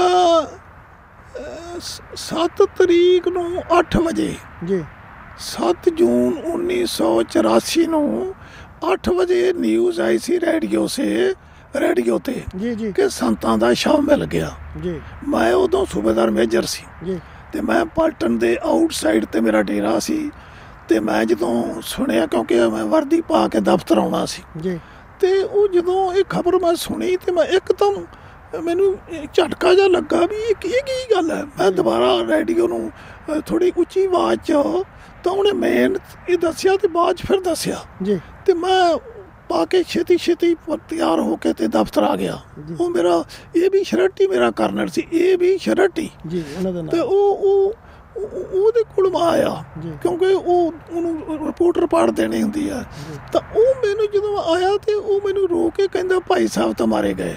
ਸੱਤ ਤਰੀਕ ਨੂੰ ਅੱਠ ਵਜੇ ਜੀ, ਸੱਤ ਜੂਨ ਉੱਨੀ ਸੌ ਚੁਰਾਸੀ ਨੂੰ ਅੱਠ ਵਜੇ ਨਿਊਜ਼ ਆਈ ਸੀ ਰੇਡੀਓ ਸੇ ਰੇਡੀਓ ਤੇ ਜੀ ਜੀ ਕਿ ਸੰਤਾਂ ਦਾ ਸ਼ਵ ਮਿਲ ਗਿਆ ਜੀ। ਮੈਂ ਉਦੋਂ ਸੂਬੇਦਾਰ ਮੇਜਰ ਸੀ ਜੀ, ਤੇ ਮੈਂ ਪਲਟਨ ਦੇ ਆਊਟਸਾਈਡ ਤੇ ਮੇਰਾ ਡੇਰਾ ਸੀ, ਤੇ ਮੈਂ ਜਦੋਂ ਸੁਣਿਆ ਕਿਉਂਕਿ ਮੈਂ ਵਰਦੀ ਪਾ ਕੇ ਦਫ਼ਤਰ ਆਉਣਾ ਸੀ ਜੀ, ਤੇ ਉਹ ਜਦੋਂ ਇਹ ਖਬਰ ਮੈਂ ਸੁਣੀ ਤੇ ਮੈਂ ਇੱਕਦਮ ਮੈਨੂੰ ਝਟਕਾ ਜਿਹਾ ਲੱਗਾ ਵੀ ਇਹ ਕੀ ਕੀ ਗੱਲ ਹੈ। ਮੈਂ ਦੁਬਾਰਾ ਰੇਡੀਓ ਨੂੰ ਥੋੜ੍ਹੀ ਉੱਚੀ ਆਵਾਜ਼ 'ਚ, ਤਾਂ ਉਹਨੇ ਮੇਨ ਇਹ ਦੱਸਿਆ ਤੇ ਬਾਅਦ 'ਚ ਫਿਰ ਦੱਸਿਆ ਜੀ, ਤੇ ਮੈਂ ਪਾ ਕੇ ਛੇਤੀ ਛੇਤੀ ਤਿਆਰ ਹੋ ਕੇ ਤੇ ਦਫ਼ਤਰ ਆ ਗਿਆ। ਉਹ ਮੇਰਾ ਇਹ ਵੀ ਸ਼ਰਟੀ ਮੇਰਾ ਕਰਨਲ ਸੀ, ਇਹ ਵੀ ਸ਼ਰਟੀ ਜੀ, ਤੇ ਉਹ ਉਹ ਉਹਦੇ ਕੋਲ ਮੈਂ ਆਇਆ ਕਿਉਂਕਿ ਉਹ ਉਹਨੂੰ ਰਿਪੋਰਟ ਰਿਪਾਰਟ ਦੇਣੀ ਹੁੰਦੀ ਆ। ਤਾਂ ਉਹ ਮੈਨੂੰ ਜਦੋਂ ਆਇਆ ਤੇ ਉਹ ਮੈਨੂੰ ਰੋਕ ਕੇ ਕਹਿੰਦਾ ਭਾਈ ਸਾਹਿਬ ਤਾਂ ਮਾਰੇ ਗਏ,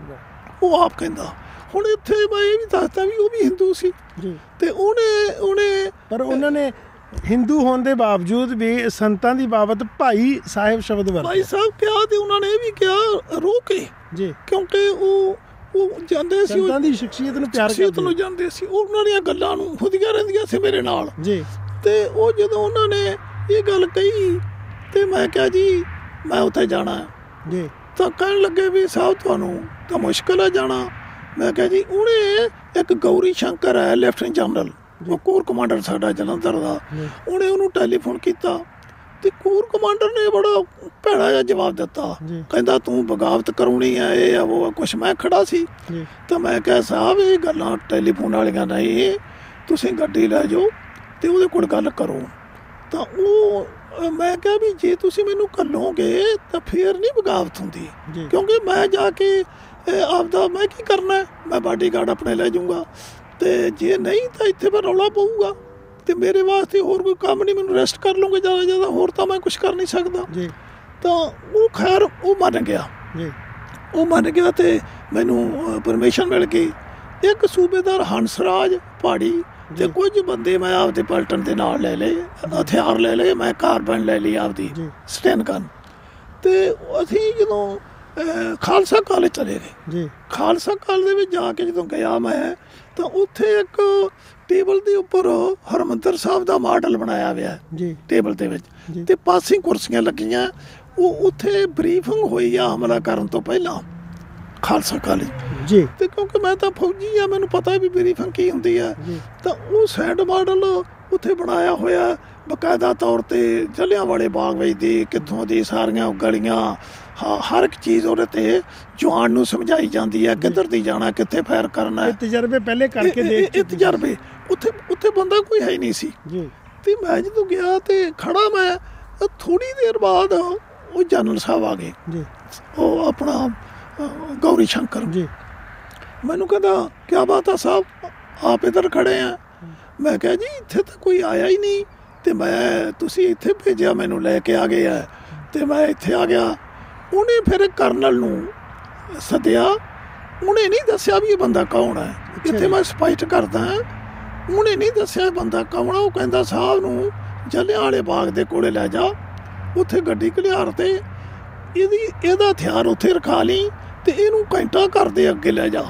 ਉਹ ਆਪ ਕਹਿੰਦਾ। ਹੁਣ ਇੱਥੇ ਮੈਂ ਇਹ ਵੀ ਦੱਸਦਾ ਵੀ ਉਹ ਵੀ ਹਿੰਦੂ ਸੀ ਜੀ, ਤੇ ਉਹਨੇ ਉਹਨੇ ਪਰ ਉਹਨਾਂ ਨੇ ਹਿੰਦੂ ਹੋਣ ਦੇ ਬਾਵਜੂਦ ਵੀ ਸੰਤਾਂ ਦੀ ਬਾਬਤ ਭਾਈ ਸਾਹਿਬ ਸ਼ਬਦ ਵਰਤੇ, ਭਾਈ ਸਾਹਿਬ ਕਿਹਾ, ਤੇ ਉਹਨਾਂ ਨੇ ਇਹ ਵੀ ਕਿਹਾ ਰੋ ਕੇ ਜੀ, ਕਿਉਂਕਿ ਉਹ ਉਹ ਜਾਂਦੇ ਸੀ, ਸੰਤਾਂ ਦੀ ਸ਼ਖਸੀਅਤ ਨੂੰ ਪਿਆਰ ਕਰਦੇ ਨੂੰ ਜਾਂਦੇ ਸੀ, ਉਹਨਾਂ ਦੀਆਂ ਗੱਲਾਂ ਨੂੰ ਹੁੰਦੀਆਂ ਰਹਿੰਦੀਆਂ ਸੀ ਮੇਰੇ ਨਾਲ ਜੀ। ਤੇ ਉਹ ਜਦੋਂ ਉਹਨਾਂ ਨੇ ਇਹ ਗੱਲ ਕਹੀ ਤੇ ਮੈਂ ਕਿਹਾ ਜੀ ਮੈਂ ਉੱਥੇ ਜਾਣਾ ਜੀ, ਤਾਂ ਕਹਿਣ ਲੱਗੇ ਵੀ ਸਾਹਿਬ ਤੁਹਾਨੂੰ ਤਾਂ ਮੁਸ਼ਕਿਲ ਹੈ ਜਾਣਾ। ਮੈਂ ਕਿਹਾ ਜੀ ਉਹਨੇ ਇੱਕ ਗੌਰੀ ਸ਼ੰਕਰ ਹੈ ਲੈਫਟੀਨੈਂਟ ਜਨਰਲ, ਉਹ ਕੋਰ ਕਮਾਂਡਰ ਸਾਡਾ ਜਲੰਧਰ ਦਾ, ਉਹਨੇ ਉਹਨੂੰ ਟੈਲੀਫੋਨ ਕੀਤਾ ਤੇ ਕੋਰ ਕਮਾਂਡਰ ਨੇ ਬੜਾ ਭੈੜਾ ਜਿਹਾ ਜਵਾਬ ਦਿੱਤਾ, ਕਹਿੰਦਾ ਤੂੰ ਬਗਾਵਤ ਕਰਾਉਣੀ ਹੈ ਇਹ ਆ ਉਹ ਕੁਛ। ਮੈਂ ਖੜਾ ਸੀ ਤਾਂ ਮੈਂ ਕਿਹਾ ਸਾਹਿਬ ਇਹ ਗੱਲਾਂ ਟੈਲੀਫੋਨ ਵਾਲੀਆਂ ਨਹੀਂ, ਤੁਸੀਂ ਗੱਡੀ ਲੈ ਜਾਓ ਤੇ ਉਹਦੇ ਕੋਲ ਗੱਲ ਕਰੋ। ਤਾਂ ਉਹ ਮੈਂ ਕਿਹਾ ਵੀ ਜੇ ਤੁਸੀਂ ਮੈਨੂੰ ਘੱਲੋਗੇ ਤਾਂ ਫੇਰ ਨਹੀਂ ਬਗਾਵਤ ਹੁੰਦੀ, ਕਿਉਂਕਿ ਮੈਂ ਜਾ ਕੇ ਆਪਦਾ ਮੈਂ ਕੀ ਕਰਨਾ, ਮੈਂ ਬਾਡੀਗਾਰਡ ਆਪਣੇ ਲੈ ਜਾਊਂਗਾ, ਤੇ ਜੇ ਨਹੀਂ ਤਾਂ ਇੱਥੇ ਫਿਰ ਰੌਲਾ ਪਊਗਾ, ਤੇ ਮੇਰੇ ਵਾਸਤੇ ਹੋਰ ਕੋਈ ਕੰਮ ਨਹੀਂ, ਮੈਨੂੰ ਰੈਸਟ ਕਰ ਲੂੰਗੇ ਜ਼ਿਆਦਾ ਜ਼ਿਆਦਾ, ਹੋਰ ਤਾਂ ਮੈਂ ਕੁਛ ਕਰ ਨਹੀਂ ਸਕਦਾ ਜੀ। ਤਾਂ ਉਹ ਖੈਰ ਉਹ ਮੰਨ ਗਿਆ ਜੀ, ਉਹ ਮੰਨ ਗਿਆ ਤੇ ਮੈਨੂੰ ਪਰਮਿਸ਼ਨ ਮਿਲ ਗਈ। ਇੱਕ ਸੂਬੇਦਾਰ ਹੰਸਰਾਜ ਪਹਾੜੀ ਤੇ ਕੁਝ ਬੰਦੇ ਮੈਂ ਆਪਦੇ ਪਲਟਨ ਦੇ ਨਾਲ ਲੈ ਲਏ, ਹਥਿਆਰ ਲੈ ਲਏ, ਮੈਂ ਕਾਰਬਨ ਲੈ ਲਈ ਆਪਦੀ ਸਟੈਨ ਗਨ, ਤੇ ਅਸੀਂ ਜਦੋਂ ਖਾਲਸਾ ਕਾਲਜ ਚਲੇ ਗਏ ਜੀ। ਖਾਲਸਾ ਕਾਲਜ ਦੇ ਵਿੱਚ ਜਾ ਕੇ ਜਦੋਂ ਗਿਆ ਮੈਂ, ਤਾਂ ਉੱਥੇ ਇੱਕ ਟੇਬਲ ਦੇ ਉੱਪਰ ਹਰਿਮੰਦਰ ਸਾਹਿਬ ਦਾ ਮਾਡਲ ਬਣਾਇਆ ਹੋਇਆ ਜੀ ਟੇਬਲ ਦੇ ਵਿੱਚ, ਤੇ ਪਾਸੇ ਕੁਰਸੀਆਂ ਲੱਗੀਆਂ। ਉਹ ਉੱਥੇ ਬਰੀਫਿੰਗ ਹੋਈ ਆ ਹਮਲਾ ਕਰਨ ਤੋਂ ਪਹਿਲਾਂ ਖਾਲਸਾ ਕਾਲਜ ਜੀ, ਤੇ ਕਿਉਂਕਿ ਮੈਂ ਤਾਂ ਫੌਜੀ ਆ ਮੈਨੂੰ ਪਤਾ ਵੀ ਬਰੀਫਿੰਗ ਕੀ ਹੁੰਦੀ ਆ। ਤਾਂ ਉਹ ਸੈਂਡ ਮਾਡਲ ਉੱਥੇ ਬਣਾਇਆ ਹੋਇਆ ਬਕਾਇਦਾ ਤੌਰ ਤੇ, ਜਲਿਆਂਵਾਲੇ ਬਾਗ ਵਿੱਚ ਦੀ ਕਿੱਥੋਂ ਦੀ ਸਾਰੀਆਂ ਗਲੀਆਂ, ਹਾਂ ਹਰ ਇੱਕ ਚੀਜ਼ ਉਹਦੇ ਤੇ ਜਵਾਨ ਨੂੰ ਸਮਝਾਈ ਜਾਂਦੀ ਹੈ, ਕਿੱਧਰ ਦੀ ਜਾਣਾ, ਕਿੱਥੇ ਫਾਇਰ ਕਰਨਾ। ਤਜਰਬੇ ਪਹਿਲੇ ਕਰਕੇ ਦੇਖ, ਇਹ ਤਜਰਬੇ ਉੱਥੇ ਉੱਥੇ ਬੰਦਾ ਕੋਈ ਹੈ ਹੀ ਨਹੀਂ ਸੀ ਜੀ। ਤੇ ਮੈਂ ਜਦੋਂ ਗਿਆ ਤੇ ਖੜਾ, ਮੈਂ ਥੋੜੀ ਦੇਰ ਬਾਅਦ ਉਹ ਜਨਰਲ ਸਾਹਿਬ ਆ ਗਏ ਜੀ, ਉਹ ਆਪਣਾ ਗੌਰੀ ਸ਼ੰਕਰ ਜੀ। ਮੈਨੂੰ ਕਹਿੰਦਾ ਕਿਆ ਬਾਤ ਆ ਸਾਹਿਬ, ਆਪ ਇੱਧਰ ਖੜੇ ਆ। ਮੈਂ ਕਿਹਾ ਜੀ ਇੱਥੇ ਤਾਂ ਕੋਈ ਆਇਆ ਹੀ ਨਹੀਂ, ਤੇ ਮੈਂ ਤੁਸੀਂ ਇੱਥੇ ਭੇਜਿਆ, ਮੈਨੂੰ ਲੈ ਕੇ ਆ ਗਏ ਆ, ਤੇ ਮੈਂ ਇੱਥੇ ਆ ਗਿਆ। ਉਹਨੇ ਫਿਰ ਕਰਨਲ ਨੂੰ ਸੱਦਿਆ, ਉਹਨੇ ਨਹੀਂ ਦੱਸਿਆ ਵੀ ਇਹ ਬੰਦਾ ਕੌਣ ਹੈ, ਇੱਥੇ ਮੈਂ ਸਪਸ਼ਟ ਕਰਦਾ, ਉਹਨੇ ਨਹੀਂ ਦੱਸਿਆ ਬੰਦਾ ਕੌਣ ਆ। ਉਹ ਕਹਿੰਦਾ ਸਾਹਿਬ ਨੂੰ ਜਲਿਆਂਵਾਲੇ ਬਾਗ ਦੇ ਕੋਲੇ ਲੈ ਜਾ, ਉੱਥੇ ਗੱਡੀ ਘਲਿਆਰ ਤੇ ਇਹਦੀ ਇਹਦਾ ਹਥਿਆਰ ਉੱਥੇ ਰਖਾ ਲਈ, ਤੇ ਇਹਨੂੰ ਘੰਟਾ ਘਰ ਦੇ ਅੱਗੇ ਲੈ ਜਾ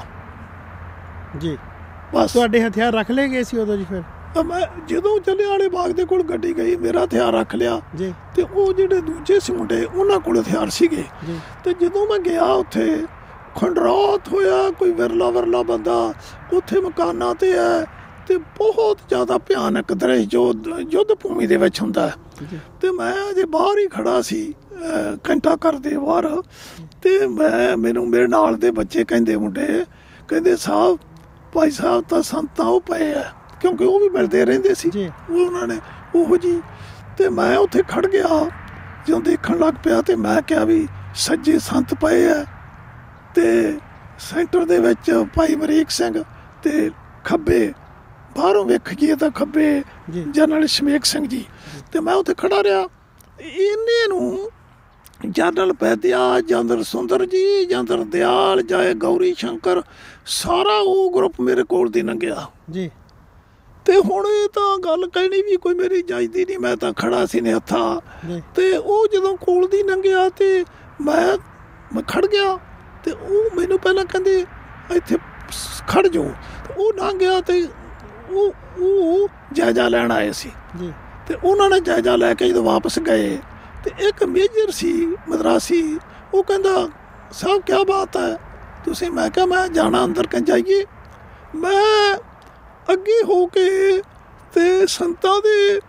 ਜੀ। ਬਸ ਤੁਹਾਡੇ ਹਥਿਆਰ ਰੱਖ ਲਏ ਗਏ ਸੀ ਉਦੋਂ ਜੀ? ਫਿਰ ਮੈਂ ਜਦੋਂ ਜਲਿਆਂਵਾਲੇ ਬਾਗ ਦੇ ਕੋਲ ਗੱਡੀ ਗਈ, ਮੇਰਾ ਹਥਿਆਰ ਰੱਖ ਲਿਆ ਜੀ, ਤੇ ਉਹ ਜਿਹੜੇ ਦੂਜੇ ਸੀ ਮੁੰਡੇ ਉਹਨਾਂ ਕੋਲ ਹਥਿਆਰ ਸੀਗੇ ਜੀ। ਤੇ ਜਦੋਂ ਮੈਂ ਗਿਆ ਉੱਥੇ ਖੰਡਰਾਤ ਹੋਇਆ, ਕੋਈ ਵਿਰਲਾ ਵਿਰਲਾ ਬੰਦਾ ਉੱਥੇ ਮਕਾਨਾਂ ਤੇ ਹੈ, ਤੇ ਬਹੁਤ ਜ਼ਿਆਦਾ ਭਿਆਨਕ ਦ੍ਰਿਸ਼ ਜੋ ਯੁੱਧ ਭੂਮੀ ਦੇ ਵਿੱਚ ਹੁੰਦਾ ਤੇ ਮੈਂ ਅਜੇ ਬਾਹਰ ਹੀ ਖੜਾ ਸੀ ਘੰਟਾ ਘਰ ਦੇ ਬਾਹਰ ਤੇ ਮੈਂ ਮੈਨੂੰ ਮੇਰੇ ਨਾਲ ਦੇ ਬੱਚੇ ਕਹਿੰਦੇ ਮੁੰਡੇ ਕਹਿੰਦੇ ਸਾਹਿਬ ਭਾਈ ਸਾਹਿਬ ਤਾਂ ਸੰਤਾਂ ਉਹ ਪਏ ਆ ਕਿਉਂਕਿ ਉਹ ਵੀ ਮਿਲਦੇ ਰਹਿੰਦੇ ਸੀ ਉਹ ਉਹਨਾਂ ਨੇ ਉਹੋ ਜੀ ਤੇ ਮੈਂ ਉੱਥੇ ਖੜ ਗਿਆ ਜਦੋਂ ਦੇਖਣ ਲੱਗ ਪਿਆ ਤੇ ਮੈਂ ਕਿਹਾ ਵੀ ਸੱਜੇ ਸੰਤ ਪਏ ਆ ਤੇ ਸੈਂਟਰ ਦੇ ਵਿੱਚ ਭਾਈ ਅਮਰੀਕ ਸਿੰਘ ਤੇ ਖੱਬੇ ਬਾਹਰੋਂ ਵੇਖੀਏ ਤਾਂ ਖੱਬੇ ਜਨਰਲ ਸ਼ਮੇਕ ਸਿੰਘ ਜੀ ਤੇ ਮੈਂ ਉੱਥੇ ਖੜਾ ਰਿਹਾ ਇਹਨੇ ਨੂੰ ਜਨਰਲ ਪੈਦਿਆ ਜਨਰਲ ਸੁੰਦਰ ਜੀ ਜਨਰਲ ਦਿਆਲ ਜਾਏ ਗੌਰੀ ਸ਼ੰਕਰ ਸਾਰਾ ਉਹ ਗਰੁੱਪ ਮੇਰੇ ਕੋਲ ਦੀ ਲੰਘਿਆ ਜੀ ਤੇ ਹੁਣ ਇਹ ਤਾਂ ਗੱਲ ਕਹਿਣੀ ਵੀ ਕੋਈ ਮੇਰੀ ਜਾਇਦੀ ਨਹੀਂ ਮੈਂ ਤਾਂ ਖੜਾ ਸੀ ਨੇ ਹੱਥਾਂ ਤੇ ਉਹ ਜਦੋਂ ਕੋਲ ਦੀ ਲੰਘਿਆ ਤੇ ਮੈਂ ਮੈਂ ਖੜ ਗਿਆ ਤੇ ਉਹ ਮੈਨੂੰ ਪਹਿਲਾਂ ਕਹਿੰਦੇ ਇੱਥੇ ਖੜ ਜਾਓ ਉਹ ਲੰਘ ਗਿਆ ਤੇ ਉਹ ਉਹ ਜਾਇਜ਼ਾ ਲੈਣ ਆਏ ਸੀ ਜੀ ਤੇ ਉਹਨਾਂ ਨੇ ਜਾਇਜ਼ਾ ਲੈ ਕੇ ਜਦੋਂ ਵਾਪਸ ਗਏ ਤੇ ਇੱਕ ਮੇਜਰ ਸੀ ਮਦਰਾਸੀ ਉਹ ਕਹਿੰਦਾ ਸਾਹਿਬ ਕਿਆ ਬਾਤ ਹੈ ਤੁਸੀਂ ਮੈਂ ਕਿਹਾ ਮੈਂ ਜਾਣਾ ਅੰਦਰ ਕਿ ਜਾਈਏ ਮੈਂ ਅੱਗੇ ਹੋ ਕੇ ਤੇ ਸੰਤਾਂ ਦੇ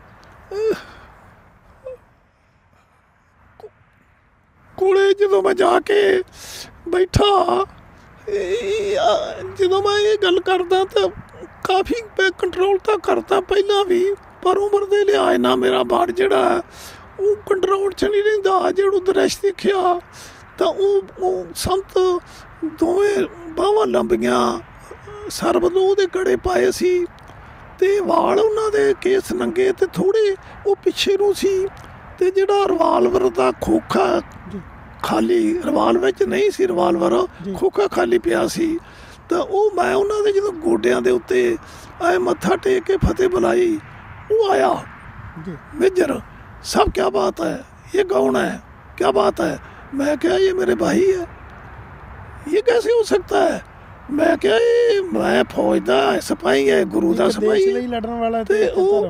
ਕੋਲੇ ਜਦੋਂ ਮੈਂ ਜਾ ਕੇ ਬੈਠਾ ਜਦੋਂ ਮੈਂ ਇਹ ਗੱਲ ਕਰਦਾ ਤਾਂ ਕਾਫੀ ਕੰਟਰੋਲ ਤਾਂ ਕਰਤਾ ਪਹਿਲਾਂ ਵੀ ਪਰ ਉਮਰ ਦੇ ਲਿਹਾਜ਼ ਨਾਲ ਮੇਰਾ ਬਾੜ ਜਿਹੜਾ ਉਹ ਕੰਟਰੋਲ 'ਚ ਨਹੀਂ ਰਹਿੰਦਾ ਜਿਹੜਾ ਦ੍ਰਿਸ਼ ਦੇਖਿਆ ਤਾਂ ਉਹ ਉਹ ਸੰਤ ਦੋਵੇਂ ਬਾਹਾਂ ਲੰਬੀਆਂ ਸਰ ਵੱਲੋਂ ਉਹਦੇ ਗੜੇ ਪਾਏ ਸੀ ਤੇ ਵਾਲ ਉਹਨਾਂ ਦੇ ਕੇਸ ਨੰਗੇ ਤੇ ਥੋੜ੍ਹੇ ਉਹ ਪਿੱਛੇ ਨੂੰ ਸੀ ਤੇ ਜਿਹੜਾ ਰਿਵਾਲਵਰ ਦਾ ਖੋਖਾ ਖਾਲੀ ਰਿਵਾਲਵਰ ਵਿੱਚ ਨਹੀਂ ਸੀ ਰਿਵਾਲਵਰ ਖੋਖਾ ਖਾਲੀ ਪਿਆ ਸੀ ਤਾਂ ਉਹ ਮੈਂ ਉਹਨਾਂ ਦੇ ਜਦੋਂ ਗੋਡਿਆਂ ਦੇ ਉੱਤੇ ਆਏ ਮੱਥਾ ਟੇਕ ਕੇ ਫਤਿਹ ਬੁਲਾਈ ਉਹ ਆਇਆ ਮੇਜਰ सब क्या बात है ये कौन है क्या बात है मैं क्या ये मेरे भाई है ये कैसे हो सकता है मैं क्या ये मैं फौज दा सिपाही है गुरु दा सिपाही है लड़न वाला ते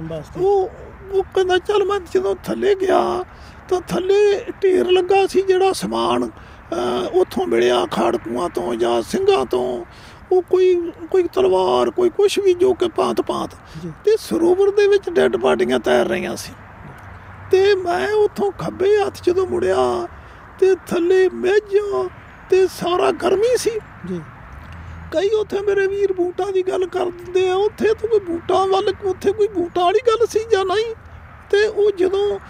वो वो कहंदा चल मैं ਜਦੋਂ ਥੱਲੇ ਗਿਆ ਤਾਂ ਥੱਲੇ ਢੇਰ ਲੱਗਾ ਸੀ ਜਿਹੜਾ ਸਮਾਨ ਉੱਥੋਂ ਮਿਲਿਆ ਖਾੜਕੂਆਂ ਤੋਂ ਜਾਂ ਸਿੰਘਾਂ ਤੋਂ ਉਹ ਕੋਈ ਕੋਈ ਤਲਵਾਰ ਕੋਈ ਕੁਛ ਵੀ ਜੋ ਕਿ ਭਾਂਤ ਭਾਂਤ ਤੇ ਸਰੋਵਰ ਦੇ ਵਿੱਚ ਡੈੱਡ ਬਾਡੀਆਂ ਤੈਰ ਰਹੀਆਂ ਸੀ ਤੇ ਮੈਂ ਉੱਥੋਂ ਖੱਬੇ ਹੱਥ ਜਦੋਂ ਮੁੜਿਆ ਤੇ ਥੱਲੇ ਮੇਜ਼ਾਂ ਤੇ ਸਾਰਾ ਗਰਮੀ ਸੀ ਜੀ ਕਈ ਉੱਥੇ ਮੇਰੇ ਵੀਰ ਬੂਟਾਂ ਦੀ ਗੱਲ ਕਰ ਦਿੰਦੇ ਆ ਉੱਥੇ ਤਾਂ ਕੋਈ ਬੂਟਾਂ ਵੱਲ ਉੱਥੇ ਕੋਈ ਬੂਟਾਂ ਵਾਲੀ ਗੱਲ ਸੀ ਜਾਂ ਨਹੀਂ ਤੇ ਉਹ ਜਦੋਂ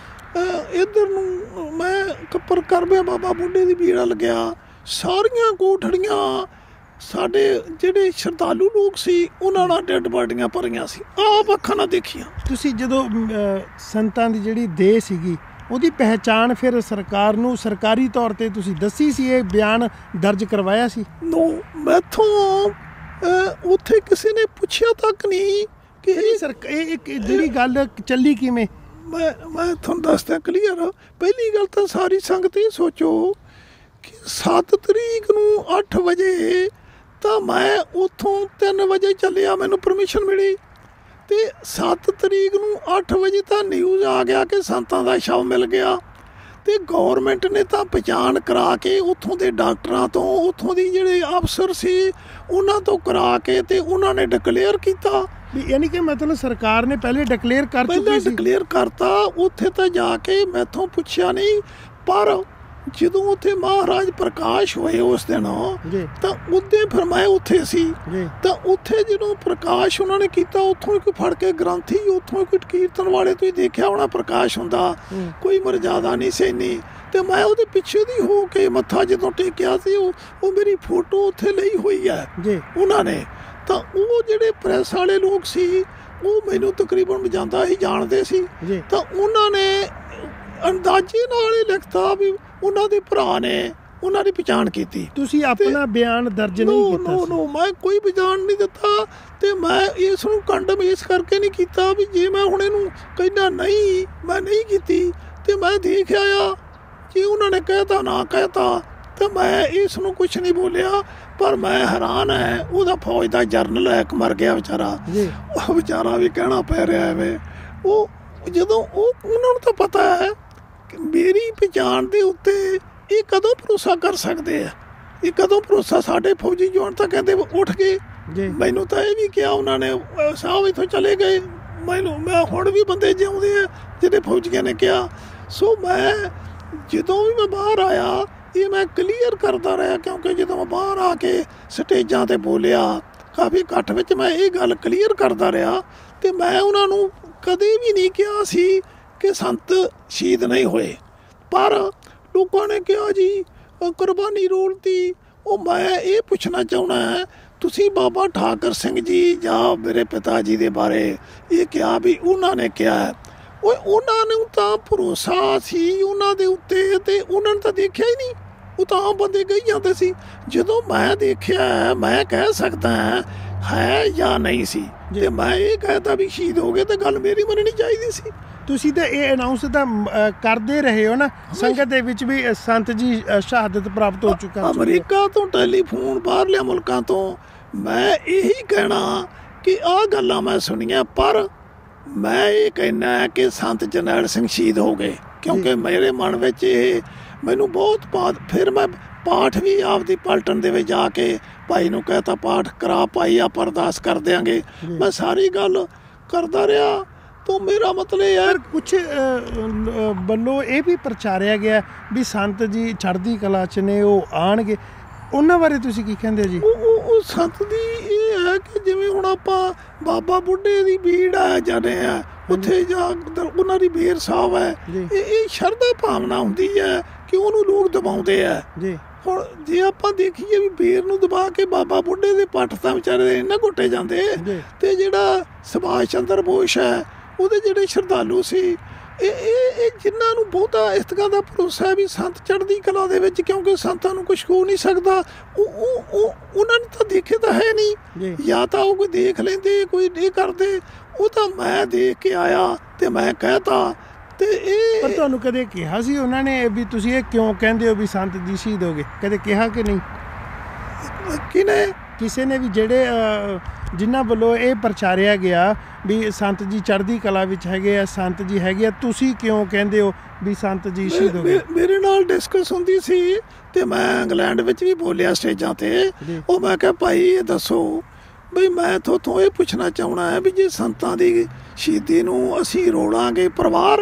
ਇੱਧਰ ਨੂੰ ਮੈਂ ਕੱਪਰ ਕਰਮਿਆ ਬਾਬਾ ਬੁੱਢੇ ਦੀ ਬੀੜਾ ਲੱਗਿਆ ਸਾਰੀਆਂ ਕੋਠੜੀਆਂ ਸਾਡੇ ਜਿਹੜੇ ਸ਼ਰਧਾਲੂ ਲੋਕ ਸੀ ਉਹਨਾਂ ਨਾਲ ਡੈੱਡ ਬਾਡੀਆਂ ਭਰੀਆਂ ਸੀ ਆਪ ਅੱਖਾਂ ਨਾਲ ਦੇਖੀਆਂ ਤੁਸੀਂ ਜਦੋਂ ਸੰਤਾਂ ਦੀ ਜਿਹੜੀ ਦੇਹ ਸੀਗੀ ਉਹਦੀ ਪਹਿਚਾਣ ਫਿਰ ਸਰਕਾਰ ਨੂੰ ਸਰਕਾਰੀ ਤੌਰ ਤੇ ਤੁਸੀਂ ਦੱਸੀ ਸੀ ਇਹ ਬਿਆਨ ਦਰਜ ਕਰਵਾਇਆ ਸੀ ਨੋ ਮੈਥੋਂ ਉੱਥੇ ਕਿਸੇ ਨੇ ਪੁੱਛਿਆ ਤੱਕ ਨਹੀਂ ਕਿ ਇਹ ਇੱਕ ਜਿਹੜੀ ਗੱਲ ਚੱਲੀ ਕਿਵੇਂ ਮੈਂ ਮੈਂ ਤੁਹਾਨੂੰ ਦੱਸਦਾ ਕਲੀਅਰ ਪਹਿਲੀ ਗੱਲ ਤਾਂ ਸਾਰੀ ਸੰਗਤ ਇਹ ਸੋਚੋ ਕਿ ਸੱਤ ਤਰੀਕ ਨੂੰ ਅੱਠ ਵਜੇ ਤਾਂ ਮੈਂ ਉੱਥੋਂ ਤਿੰਨ ਵਜੇ ਚੱਲਿਆ ਮੈਨੂੰ ਪਰਮਿਸ਼ਨ ਮਿਲੀ ਤੇ ਸੱਤ ਤਰੀਕ ਨੂੰ ਅੱਠ ਵਜੇ ਤਾਂ ਨਿਊਜ਼ ਆ ਗਿਆ ਕਿ ਸੰਤਾਂ ਦਾ ਸ਼ਵ ਮਿਲ ਗਿਆ ਤੇ ਗੌਰਮੈਂਟ ਨੇ ਤਾਂ ਪਛਾਣ ਕਰਾ ਕੇ ਉੱਥੋਂ ਦੇ ਡਾਕਟਰਾਂ ਤੋਂ ਉੱਥੋਂ ਦੀ ਜਿਹੜੇ ਅਫਸਰ ਸੀ ਉਹਨਾਂ ਤੋਂ ਕਰਾ ਕੇ ਤੇ ਉਹਨਾਂ ਨੇ ਡਿਕਲੇਅਰ ਕੀਤਾ ਵੀ ਯਾਨੀ ਕਿ ਮਤਲਬ ਸਰਕਾਰ ਨੇ ਪਹਿਲੇ ਡਿਕਲੇਅਰ ਕਰ ਚੁੱਕੀ ਸੀ ਡਿਕਲੇਅਰ ਕਰਤਾ ਉੱਥੇ ਤਾਂ ਜਾ ਕੇ ਮੈਥੋਂ ਪੁੱਛਿਆ ਨਹੀਂ ਪਰ ਜਦੋਂ ਉੱਥੇ ਮਹਾਰਾਜ ਪ੍ਰਕਾਸ਼ ਹੋਏ ਉਸ ਦਿਨ ਤਾਂ ਉਹਦੇ ਫਿਰ ਮੈਂ ਉੱਥੇ ਸੀ ਤਾਂ ਉੱਥੇ ਜਦੋਂ ਪ੍ਰਕਾਸ਼ ਉਹਨਾਂ ਨੇ ਕੀਤਾ ਉੱਥੋਂ ਕੋਈ ਫੜ ਕੇ ਗ੍ਰੰਥੀ ਉੱਥੋਂ ਕੋਈ ਕੀਰਤਨ ਵਾਲੇ ਤੁਸੀਂ ਦੇਖਿਆ ਹੋਣਾ ਪ੍ਰਕਾਸ਼ ਹੁੰਦਾ ਕੋਈ ਮਰਜ਼ਾਦਾ ਨਹੀਂ ਸੀ ਇੰਨੀ ਤੇ ਮੈਂ ਉਹਦੇ ਪਿੱਛੇ ਦੀ ਹੋ ਕੇ ਮੱਥਾ ਜਦੋਂ ਟੇਕਿਆ ਸੀ ਉਹ ਉਹ ਮੇਰੀ ਫੋਟੋ ਉੱਥੇ ਲਈ ਹੋਈ ਹੈ ਉਹਨਾਂ ਨੇ ਤਾਂ ਉਹ ਜਿਹੜੇ ਪ੍ਰੈਸ ਵਾਲੇ ਲੋਕ ਸੀ ਉਹ ਮੈਨੂੰ ਤਕਰੀਬਨ ਜਾਂਦਾ ਹੀ ਜਾਣਦੇ ਸੀ ਤਾਂ ਉਹਨਾਂ ਨੇ ਅੰਦਾਜ਼ੇ ਨਾਲ ਹੀ ਲਿਖਤਾ ਵੀ ਉਹਨਾਂ ਦੇ ਭਰਾ ਨੇ ਉਹਨਾਂ ਦੀ ਪਛਾਣ ਕੀਤੀ ਤੁਸੀਂ ਆਪਣਾ ਬਿਆਨ ਦਰਜ ਨਹੀਂ ਕੀਤਾ ਨੋ ਨੋ ਮੈਂ ਕੋਈ ਪਛਾਣ ਨਹੀਂ ਦਿੱਤਾ ਤੇ ਮੈਂ ਇਸ ਨੂੰ ਕੰਡਮ ਇਸ ਕਰਕੇ ਨਹੀਂ ਕੀਤਾ ਵੀ ਜੇ ਮੈਂ ਹੁਣ ਇਹਨੂੰ ਕਹਿੰਦਾ ਨਹੀਂ ਮੈਂ ਨਹੀਂ ਕੀਤੀ ਤੇ ਮੈਂ ਦੇਖ ਆਇਆ ਜੇ ਉਹਨਾਂ ਨੇ ਕਹਿਤਾ ਨਾ ਕਹਿਤਾ ਤਾਂ ਮੈਂ ਇਸ ਨੂੰ ਕੁਛ ਨਹੀਂ ਬੋਲਿਆ ਪਰ ਮੈਂ ਹੈਰਾਨ ਹੈ ਉਹਦਾ ਫੌਜ ਦਾ ਜਰਨਲ ਇੱਕ ਮਰ ਗਿਆ ਵਿਚਾਰਾ ਉਹ ਵਿਚਾਰਾ ਵੀ ਕਹਿਣਾ ਪੈ ਰਿਹਾ ਐਵੇਂ ਉਹ ਜਦੋਂ ਉਹ ਉਹਨਾਂ ਨੂੰ ਤਾਂ ਪਤਾ ਹੈ ਕਿ ਮੇਰੀ ਪਛਾਣ ਦੇ ਉੱਤੇ ਇਹ ਕਦੋਂ ਭਰੋਸਾ ਕਰ ਸਕਦੇ ਆ ਇਹ ਕਦੋਂ ਭਰੋਸਾ ਸਾਡੇ ਫੌਜੀ ਜਵਾਨ ਤਾਂ ਕਹਿੰਦੇ ਉੱਠ ਕੇ ਮੈਨੂੰ ਤਾਂ ਇਹ ਵੀ ਕਿਹਾ ਉਹਨਾਂ ਨੇ ਸਾਹਿਬ ਇੱਥੋਂ ਚਲੇ ਗਏ, ਮੈਨੂੰ ਮੈਂ ਹੁਣ ਵੀ ਬੰਦੇ ਜਿਉਂਦੇ ਆ ਜਿਹੜੇ ਫੌਜੀਆਂ ਨੇ ਕਿਹਾ। ਸੋ ਮੈਂ ਜਦੋਂ ਵੀ ਮੈਂ ਬਾਹਰ ਆਇਆ ਇਹ ਮੈਂ ਕਲੀਅਰ ਕਰਦਾ ਰਿਹਾ, ਕਿਉਂਕਿ ਜਦੋਂ ਮੈਂ ਬਾਹਰ ਆ ਕੇ ਸਟੇਜਾਂ 'ਤੇ ਬੋਲਿਆ ਕਾਫੀ ਇਕੱਠ ਵਿੱਚ ਮੈਂ ਇਹ ਗੱਲ ਕਲੀਅਰ ਕਰਦਾ ਰਿਹਾ, ਅਤੇ ਮੈਂ ਉਹਨਾਂ ਨੂੰ ਕਦੇ ਵੀ ਨਹੀਂ ਕਿਹਾ ਸੀ ਕਿ ਸੰਤ ਸ਼ਹੀਦ ਨਹੀਂ ਹੋਏ। ਪਰ ਲੋਕਾਂ ਨੇ ਕਿਹਾ ਜੀ ਕੁਰਬਾਨੀ ਰੋਲਤੀ। ਉਹ ਮੈਂ ਇਹ ਪੁੱਛਣਾ ਚਾਹੁੰਦਾ, ਤੁਸੀਂ ਬਾਬਾ ਠਾਕਰ ਸਿੰਘ ਜੀ ਜਾਂ ਮੇਰੇ ਪਿਤਾ ਜੀ ਦੇ ਬਾਰੇ ਇਹ ਕਿਹਾ ਵੀ ਉਹਨਾਂ ਨੇ ਕਿਹਾ, ਉਹ ਉਹਨਾਂ ਨੂੰ ਤਾਂ ਭਰੋਸਾ ਸੀ ਉਹਨਾਂ ਦੇ ਉੱਤੇ, ਅਤੇ ਉਹਨਾਂ ਨੇ ਤਾਂ ਦੇਖਿਆ ਹੀ ਨਹੀਂ, ਉਹ ਤਾਂ ਆਮ ਬੰਦੇ ਕਹੀ ਜਾਂਦੇ ਸੀ। ਜਦੋਂ ਮੈਂ ਦੇਖਿਆ ਮੈਂ ਕਹਿ ਸਕਦਾ ਹੈ ਜਾਂ ਨਹੀਂ ਸੀ, ਤੇ ਮੈਂ ਇਹ ਕਹਿਤਾ ਵੀ ਸ਼ਹੀਦ ਹੋ ਗਏ ਤਾਂ ਗੱਲ ਮੇਰੀ ਮੰਨਣੀ ਚਾਹੀਦੀ ਸੀ। ਤੁਸੀਂ ਤਾਂ ਇਹ ਅਨਾਉਂਸ ਤਾਂ ਕਰਦੇ ਰਹੇ ਹੋ ਨਾ ਸੰਗਤ ਦੇ ਵਿੱਚ ਵੀ ਸੰਤ ਜੀ ਸ਼ਹਾਦਤ ਪ੍ਰਾਪਤ ਹੋ ਚੁੱਕਾ। ਅਮਰੀਕਾ ਤੋਂ ਟੈਲੀਫੋਨ ਬਾਹਰਲੇ ਮੁਲਕਾਂ ਤੋਂ ਮੈਂ ਇਹੀ ਕਹਿਣਾ ਕਿ ਆਹ ਗੱਲਾਂ ਮੈਂ ਸੁਣੀਆਂ, ਪਰ ਮੈਂ ਇਹ ਕਹਿਣਾ ਕਿ ਸੰਤ ਜਰਨੈਲ ਸਿੰਘ ਸ਼ਹੀਦ ਹੋ ਗਏ, ਕਿਉਂਕਿ ਮੇਰੇ ਮਨ ਵਿੱਚ ਇਹ ਮੈਨੂੰ ਬਹੁਤ ਬਾਤ। ਫਿਰ ਮੈਂ ਪਾਠ ਵੀ ਆਪਦੀ ਪਲਟਨ ਦੇ ਵਿੱਚ ਜਾ ਕੇ ਭਾਈ ਨੂੰ ਕਹਿਤਾ ਪਾਠ ਕਰਾ ਭਾਈ, ਆਪਾਂ ਅਰਦਾਸ ਕਰ ਦਿਆਂਗੇ। ਮੈਂ ਸਾਰੀ ਗੱਲ ਕਰਦਾ ਰਿਹਾ। ਤਾਂ ਮੇਰਾ ਮਤਲਬ ਇਹ ਹੈ, ਕੁਛ ਵੱਲੋਂ ਇਹ ਵੀ ਪ੍ਰਚਾਰਿਆ ਗਿਆ ਵੀ ਸੰਤ ਜੀ ਚੜ੍ਹਦੀ ਕਲਾ 'ਚ ਨੇ, ਉਹ ਆਉਣਗੇ, ਉਹਨਾਂ ਬਾਰੇ ਤੁਸੀਂ ਕੀ ਕਹਿੰਦੇ ਹੋ ਜੀ? ਉਹ ਉਹ ਸੰਤ ਦੀ ਇਹ ਹੈ ਕਿ ਜਿਵੇਂ ਹੁਣ ਆਪਾਂ ਬਾਬਾ ਬੁੱਢੇ ਦੀ ਬੀੜ ਆ ਜਾਂਦੇ ਆ ਉੱਥੇ ਜਾ ਉਹਨਾਂ ਦੀ ਬੇਰ ਸਾਹਿਬ ਹੈ, ਇਹ ਇਹ ਸ਼ਰਧਾ ਭਾਵਨਾ ਹੁੰਦੀ ਹੈ ਕਿ ਉਹਨੂੰ ਲੋਕ ਦਬਾਉਂਦੇ ਆ ਜੀ। ਹੁਣ ਜੇ ਆਪਾਂ ਦੇਖੀਏ ਵੀ ਬੇਰ ਨੂੰ ਦਬਾ ਕੇ ਬਾਬਾ ਬੁੱਢੇ ਦੇ ਪੱਟ ਤਾਂ ਵਿਚਾਰੇ ਇਹਨਾਂ ਘੁੱਟੇ ਜਾਂਦੇ, ਤੇ ਜਿਹੜਾ ਸੁਭਾਸ਼ ਚੰਦਰ ਬੋਸ ਹੈ ਉਹਦੇ ਜਿਹੜੇ ਸ਼ਰਧਾਲੂ ਸੀ, ਇਹ ਇਹ ਇਹ ਜਿਨ੍ਹਾਂ ਨੂੰ ਬਹੁਤਾ ਇਸ ਤਰ੍ਹਾਂ ਦਾ ਭਰੋਸਾ ਹੈ ਵੀ ਸੰਤ ਚੜ੍ਹਦੀ ਕਲਾ ਦੇ ਵਿੱਚ, ਕਿਉਂਕਿ ਸੰਤਾਂ ਨੂੰ ਕੁਛ ਹੋ ਨਹੀਂ ਸਕਦਾ, ਉਹ ਉਹ ਉਹ ਉਹਨਾਂ ਨੇ ਤਾਂ ਦੇਖੇ ਤਾਂ ਹੈ ਨਹੀਂ, ਜਾਂ ਤਾਂ ਉਹ ਕੋਈ ਦੇਖ ਲੈਂਦੇ ਕੋਈ ਨਹੀਂ ਕਰਦੇ, ਉਹ ਤਾਂ ਮੈਂ ਦੇਖ ਕੇ ਆਇਆ ਤੇ ਮੈਂ ਕਹਿਤਾ। ਤੇ ਇਹ ਪਰ ਤੁਹਾਨੂੰ ਕਦੇ ਕਿਹਾ ਸੀ ਉਹਨਾਂ ਨੇ ਵੀ ਤੁਸੀਂ ਇਹ ਕਿਉਂ ਕਹਿੰਦੇ ਹੋ ਵੀ ਸੰਤ ਜੀ ਸ਼ਹੀਦ ਹੋ ਗਏ? ਕਦੇ ਕਿਹਾ ਕਿ ਨਹੀਂ? ਕਿਨੇ? ਕਿਸੇ ਨੇ ਵੀ, ਜਿਹੜੇ ਜਿਨ੍ਹਾਂ ਵੱਲੋਂ ਇਹ ਪ੍ਰਚਾਰਿਆ ਗਿਆ ਵੀ ਸੰਤ ਜੀ ਚੜ੍ਹਦੀ ਕਲਾ ਵਿੱਚ ਹੈਗੇ ਆ, ਸੰਤ ਜੀ ਹੈਗੇ ਆ, ਤੁਸੀਂ ਕਿਉਂ ਕਹਿੰਦੇ ਹੋ ਵੀ ਸੰਤ ਜੀ ਸ਼ਹੀਦ ਹੋ ਗਏ? ਮੇਰੇ ਨਾਲ ਡਿਸਕਸ ਹੁੰਦੀ ਸੀ ਤੇ ਮੈਂ ਇੰਗਲੈਂਡ ਵਿੱਚ ਵੀ ਬੋਲਿਆ ਸਟੇਜਾਂ ਤੇ। ਉਹ ਮੈਂ ਕਿਹਾ ਭਾਈ ਇਹ ਦੱਸੋ ਬਈ ਮੈਂ ਤੁਹਾਤੋਂ ਇਹ ਪੁੱਛਣਾ ਚਾਹੁੰਦਾ ਹੈ ਵੀ ਜੇ ਸੰਤਾਂ ਦੀ ਸ਼ਹੀਦੀ ਨੂੰ ਅਸੀਂ ਰੋਲਾਂਗੇ ਪਰਿਵਾਰ,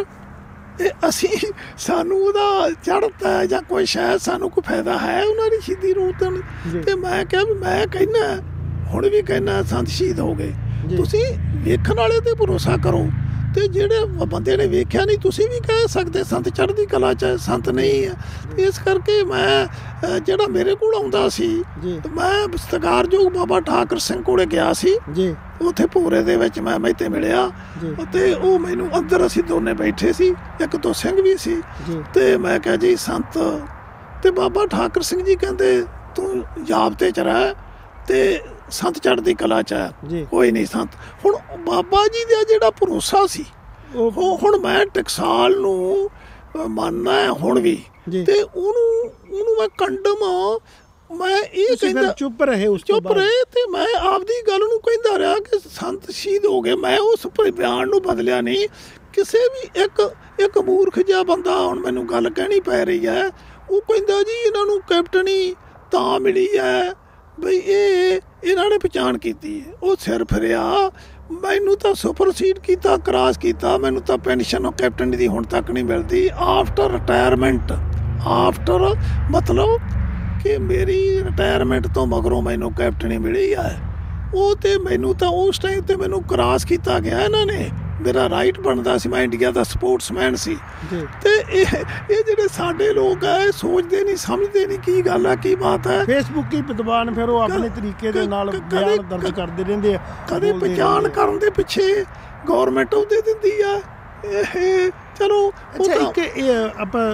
ਇਹ ਅਸੀਂ ਸਾਨੂੰ ਉਹਦਾ ਚੜ੍ਹਤਾ ਜਾਂ ਕੋਈ ਸ਼ਾਇਦ ਸਾਨੂੰ ਕੋਈ ਫਾਇਦਾ ਹੈ ਉਹਨਾਂ ਦੀ ਸ਼ਹੀਦੀ ਰੋਲਣ? ਤੇ ਮੈਂ ਕਿਹਾ ਵੀ ਮੈਂ ਕਹਿੰਦਾ ਹੁਣ ਵੀ ਕਹਿੰਦਾ ਸੰਤ ਸ਼ਹੀਦ ਹੋ ਗਏ, ਤੁਸੀਂ ਵੇਖਣ ਵਾਲੇ ਤੇ ਭਰੋਸਾ ਕਰੋ, ਤੇ ਜਿਹੜੇ ਬੰਦੇ ਨੇ ਵੇਖਿਆ ਨਹੀਂ ਤੁਸੀਂ ਵੀ ਕਹਿ ਸਕਦੇ ਸੰਤ ਚੜ੍ਹਦੀ ਕਲਾ 'ਚ ਸੰਤ ਨਹੀਂ ਹੈ। ਇਸ ਕਰਕੇ ਮੈਂ ਜਿਹੜਾ ਮੇਰੇ ਕੋਲ ਆਉਂਦਾ ਸੀ, ਮੈਂ ਸਤਿਕਾਰਯੋਗ ਬਾਬਾ ਠਾਕਰ ਸਿੰਘ ਕੋਲੇ ਗਿਆ ਸੀ, ਉੱਥੇ ਭੋਰੇ ਦੇ ਵਿੱਚ ਮੈਂ ਮੈਤੇ ਮਿਲਿਆ, ਅਤੇ ਉਹ ਮੈਨੂੰ ਅੰਦਰ ਅਸੀਂ ਦੋਨੇ ਬੈਠੇ ਸੀ, ਇੱਕ ਦੋ ਸਿੰਘ ਵੀ ਸੀ, ਤੇ ਮੈਂ ਕਿਹਾ ਜੀ ਸੰਤ, ਤੇ ਬਾਬਾ ਠਾਕਰ ਸਿੰਘ ਜੀ ਕਹਿੰਦੇ ਤੂੰ ਜਾਬਤੇ 'ਚ ਰਹਿ ਤੇ ਸੰਤ ਚੜ੍ਹਦੀ ਕਲਾ 'ਚ ਹੈ, ਕੋਈ ਨਹੀਂ ਸੰਤ। ਹੁਣ ਬਾਬਾ ਜੀ ਦਾ ਜਿਹੜਾ ਭਰੋਸਾ ਸੀ ਉਹ ਹੁਣ ਮੈਂ ਟਕਸਾਲ ਨੂੰ ਮੰਨਦਾ ਹੁਣ ਵੀ, ਤੇ ਉਹਨੂੰ ਉਹਨੂੰ ਮੈਂ ਕੰਡਮ ਮੈਂ ਇਹ ਕਹਿੰਦਾ ਚੁੱਪ ਰਹੇ ਉਸ ਚੁੱਪ ਰਹੇ ਤੇ ਮੈਂ ਆਪਦੀ ਗੱਲ ਨੂੰ ਕਹਿੰਦਾ ਰਿਹਾ ਕਿ ਸੰਤ ਸ਼ਹੀਦ ਹੋ ਗਏ। ਮੈਂ ਉਸ ਬਿਆਨ ਨੂੰ ਬਦਲਿਆ ਨਹੀਂ। ਕਿਸੇ ਵੀ ਇੱਕ ਇੱਕ ਮੂਰਖ ਜਿਹਾ ਬੰਦਾ, ਹੁਣ ਮੈਨੂੰ ਗੱਲ ਕਹਿਣੀ ਪੈ ਰਹੀ ਹੈ, ਉਹ ਕਹਿੰਦਾ ਜੀ ਇਹਨਾਂ ਨੂੰ ਕੈਪਟਨੀ ਤਾਂ ਮਿਲੀ ਹੈ ਬਈ ਇਹ ਇਹਨਾਂ ਨੇ ਪਛਾਣ ਕੀਤੀ ਹੈ। ਉਹ ਸਿਰ ਫਿਰਿਆ, ਮੈਨੂੰ ਤਾਂ ਸੁਪਰਸੀਡ ਕੀਤਾ, ਕ੍ਰਾਸ ਕੀਤਾ, ਮੈਨੂੰ ਤਾਂ ਪੈਨਸ਼ਨ ਕੈਪਟਨ ਦੀ ਹੁਣ ਤੱਕ ਨਹੀਂ ਮਿਲਦੀ ਆਫਟਰ ਰਿਟਾਇਰਮੈਂਟ। ਆਫਟਰ ਮਤਲਬ ਕਿ ਮੇਰੀ ਰਿਟਾਇਰਮੈਂਟ ਤੋਂ ਮਗਰੋਂ ਮੈਨੂੰ ਕੈਪਟਨੀ ਮਿਲੀ ਹੈ। ਉਹ ਤੇ ਮੈਨੂੰ ਤਾਂ ਉਸ ਟਾਈਮ ਤੇ ਮੈਨੂੰ ਕ੍ਰਾਸ ਕੀਤਾ ਗਿਆ ਇਹਨਾਂ ਨੇ, ਮੇਰਾ ਰਾਈਟ ਬਣਦਾ ਸੀ, ਮੈਂ ਇੰਡੀਆ ਦਾ ਸਪੋਰਟਸਮੈਨ ਸੀ। ਤੇ ਇਹ ਇਹ ਜਿਹੜੇ ਸਾਡੇ ਲੋਕ ਆ ਇਹ ਸੋਚਦੇ ਨਹੀਂ ਸਮਝਦੇ ਨਹੀਂ ਕੀ ਗੱਲ ਆ ਕੀ ਬਾਤ ਹੈ। ਫੇਸਬੁੱਕ ਹੀ ਵਿਦਵਾਨ ਫਿਰ ਉਹ ਆਪਣੇ ਤਰੀਕੇ ਦੇ ਨਾਲ ਬਿਆਨ ਦਰਜ ਕਰਦੇ ਰਹਿੰਦੇ ਆ, ਕਦੇ ਪਛਾਣ ਕਰਨ ਦੇ ਪਿੱਛੇ ਗੌਰਮੈਂਟ ਉਹਦੇ ਦਿੰਦੀ ਆ ਇਹ। ਚਲੋ ਅੱਛਾ, ਇੱਕ ਇਹ ਆਪਾਂ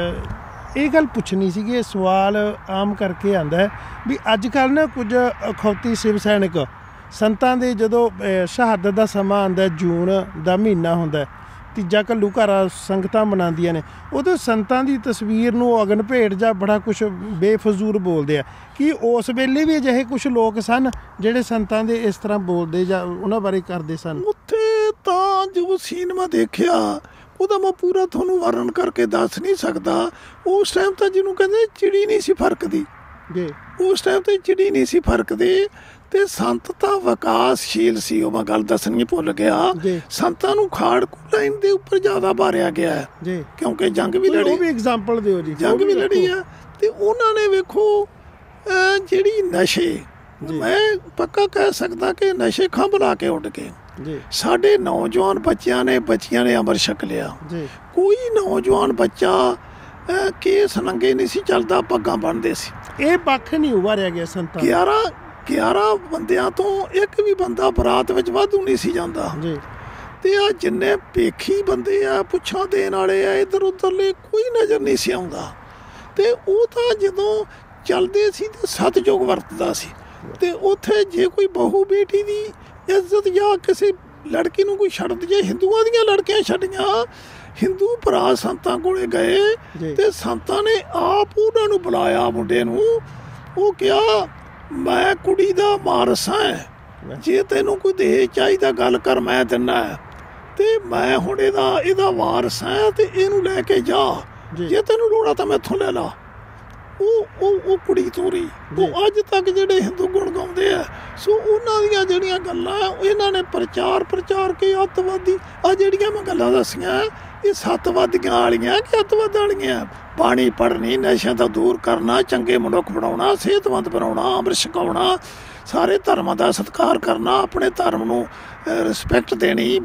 ਇਹ ਗੱਲ ਪੁੱਛਣੀ ਸੀਗੀ, ਇਹ ਸਵਾਲ ਆਮ ਕਰਕੇ ਆਉਂਦਾ ਵੀ ਅੱਜ ਕੱਲ੍ਹ ਨਾ ਕੁਝ ਅਖੌਤੀ ਸ਼ਿਵ ਸੈਨਿਕ ਸੰਤਾਂ ਦੇ ਜਦੋਂ ਸ਼ਹਾਦਤ ਦਾ ਸਮਾਂ ਆਉਂਦਾ, ਜੂਨ ਦਾ ਮਹੀਨਾ ਹੁੰਦਾ, ਤੀਜਾ ਘੱਲੂਘਾਰਾ ਸੰਗਤਾਂ ਮਨਾਉਂਦੀਆਂ ਨੇ, ਉਦੋਂ ਸੰਤਾਂ ਦੀ ਤਸਵੀਰ ਨੂੰ ਅਗਨ ਭੇਟ ਜਾਂ ਬੜਾ ਕੁਛ ਬੇਫਜ਼ੂਲ ਬੋਲਦੇ ਆ। ਕੀ ਉਸ ਵੇਲੇ ਵੀ ਅਜਿਹੇ ਕੁਛ ਲੋਕ ਸਨ ਜਿਹੜੇ ਸੰਤਾਂ ਦੇ ਇਸ ਤਰ੍ਹਾਂ ਬੋਲਦੇ ਜਾਂ ਉਹਨਾਂ ਬਾਰੇ ਕਰਦੇ ਸਨ? ਉੱਥੇ ਤਾਂ ਜੋ ਸਿਨੇਮਾ ਦੇਖਿਆ ਉਹਦਾ ਮੈਂ ਪੂਰਾ ਤੁਹਾਨੂੰ ਵਰਣਨ ਕਰਕੇ ਦੱਸ ਨਹੀਂ ਸਕਦਾ। ਉਸ ਟਾਈਮ ਤਾਂ ਜਿਹਨੂੰ ਕਹਿੰਦੇ ਚਿੜੀ ਨਹੀਂ ਸੀ ਫਰਕਦੀ, ਉਸ ਟਾਈਮ ਤੇ ਚਿੜੀ ਨਹੀਂ ਸੀ ਫਰਕਦੀ, ਤੇ ਸੰਤ ਤਾਂ ਵਿਕਾਸਸ਼ੀਲ ਸੀ, ਉਹ ਮੈਂ ਗੱਲ ਦੱਸਣੀ ਭੁੱਲ ਗਿਆ। ਸੰਤਾਂ ਨੂੰ ਖਾੜਕੂ ਲਾਈਨ ਦੇ ਉੱਪਰ ਜ਼ਿਆਦਾ ਮਾਰਿਆ ਗਿਆ ਹੈ ਜੀ, ਕਿਉਂਕਿ ਜੰਗ ਵੀ ਲੜੀ। ਉਹ ਵੀ ਐਗਜ਼ਾਮਪਲ ਦਿਓ ਜੀ। ਜੰਗ ਵੀ ਲੜੀ ਆ ਤੇ ਉਹਨਾਂ ਨੇ ਵੇਖੋ ਜਿਹੜੀ ਨਸ਼ੇ, ਮੈਂ ਪੱਕਾ ਕਹਿ ਸਕਦਾ ਕਿ ਨਸ਼ੇ ਖੰਭ ਲਾ ਕੇ ਉੱਡ ਗਏ। ਸਾਡੇ ਨੌਜਵਾਨ ਬੱਚਿਆਂ ਨੇ ਬੱਚੀਆਂ ਨੇ ਅੰਮ੍ਰਿਤ ਛਕ ਲਿਆ। ਕੋਈ ਨੌਜਵਾਨ ਬੱਚਾ ਕੇਸ ਨੰਗੇ ਨਹੀਂ ਸੀ ਚੱਲਦਾ, ਪੱਗਾਂ ਬੰਨ੍ਹਦੇ ਸੀ। ਇਹ ਪੱਖ ਨਹੀਂ ਉਭਾਰਿਆ ਗਿਆ ਸੰਤਾਂ। ਗਿਆਰਾਂ ਗਿਆਰਾਂ ਬੰਦਿਆਂ ਤੋਂ ਇੱਕ ਵੀ ਬੰਦਾ ਬਰਾਤ ਵਿੱਚ ਵਾਧੂ ਨਹੀਂ ਸੀ ਜਾਂਦਾ ਜੀ। ਤੇ ਆ ਜਿੰਨੇ ਭੇਖੀ ਬੰਦੇ ਆ, ਪੁੱਛਾਂ ਦੇਣ ਵਾਲੇ ਆ, ਇੱਧਰ ਉੱਧਰਲੇ ਕੋਈ ਨਜ਼ਰ ਨਹੀਂ ਸੀ ਆਉਂਦਾ। ਤੇ ਉਹ ਤਾਂ ਜਦੋਂ ਚੱਲਦੇ ਸੀ ਤੇ ਸਤਿਯੁਗ ਵਰਤਦਾ ਸੀ। ਤੇ ਉੱਥੇ ਜੇ ਕੋਈ ਬਹੂ ਬੇਟੀ ਦੀ ਇੱਜ਼ਤ ਜਾਂ ਕਿਸੇ ਲੜਕੀ ਨੂੰ ਕੋਈ ਛੱਡ ਦਈਏ, ਹਿੰਦੂਆਂ ਦੀਆਂ ਲੜਕੀਆਂ ਛੱਡੀਆਂ, ਹਿੰਦੂ ਭਰਾ ਸੰਤਾਂ ਕੋਲੇ ਗਏ ਤੇ ਸੰਤਾਂ ਨੇ ਆਪ ਉਹਨਾਂ ਨੂੰ ਬੁਲਾਇਆ ਮੁੰਡੇ ਨੂੰ। ਉਹ ਕਿਹਾ ਮੈਂ ਕੁੜੀ ਦਾ ਵਾਰਸ ਹਾਂ, ਜੇ ਤੈਨੂੰ ਕੋਈ ਦਹੇਜ ਚਾਹੀਦਾ ਗੱਲ ਕਰ, ਮੈਂ ਦਿੰਦਾ। ਤੇ ਮੈਂ ਹੁਣ ਇਹਦਾ ਇਹਦਾ ਵਾਰਸ ਹਾਂ ਤੇ ਇਹਨੂੰ ਲੈ ਕੇ ਜਾ, ਜੇ ਤੈਨੂੰ ਲੋੜ ਆ ਤਾਂ ਮੈਥੋਂ ਲੈ ਲਾ। ਉਹ ਉਹ ਉਹ ਕੁੜੀ ਤੋਰੀ। ਉਹ ਅੱਜ ਤੱਕ ਜਿਹੜੇ ਹਿੰਦੂ ਗੁਣ ਗਾਉਂਦੇ ਆ, ਸੋ ਉਹਨਾਂ ਦੀਆਂ ਜਿਹੜੀਆਂ ਗੱਲਾਂ ਇਹਨਾਂ ਨੇ ਪ੍ਰਚਾਰ ਪ੍ਰਚਾਰ ਕੇ ਅੱਤਵਾਦੀ, ਆ ਜਿਹੜੀਆਂ ਮੈਂ ਗੱਲਾਂ ਦੱਸੀਆਂ ਇਹ ਸੱਤਵਾਦੀਆਂ ਵਾਲੀਆਂ ਕਿ ਅੱਤਵਾਦ ਵਾਲੀਆਂ। ਬਾਣੀ ਪੜ੍ਹਨੀ, ਨਸ਼ਿਆਂ ਤੋਂ ਦੂਰ ਕਰਨਾ, ਚੰਗੇ ਮਨੁੱਖ ਬਣਾਉਣਾ, ਸਿਹਤਮੰਦ ਬਣਾਉਣਾ, ਅੰਮ੍ਰਿਤ ਛਕਾਉਣਾ, ਸਾਰੇ ਧਰਮਾਂ ਦਾ ਸਤਿਕਾਰ ਕਰਨਾ, ਆਪਣੇ ਧਰਮ ਨੂੰ ਰਿਸਪੈਕਟ ਦੇਣੀ,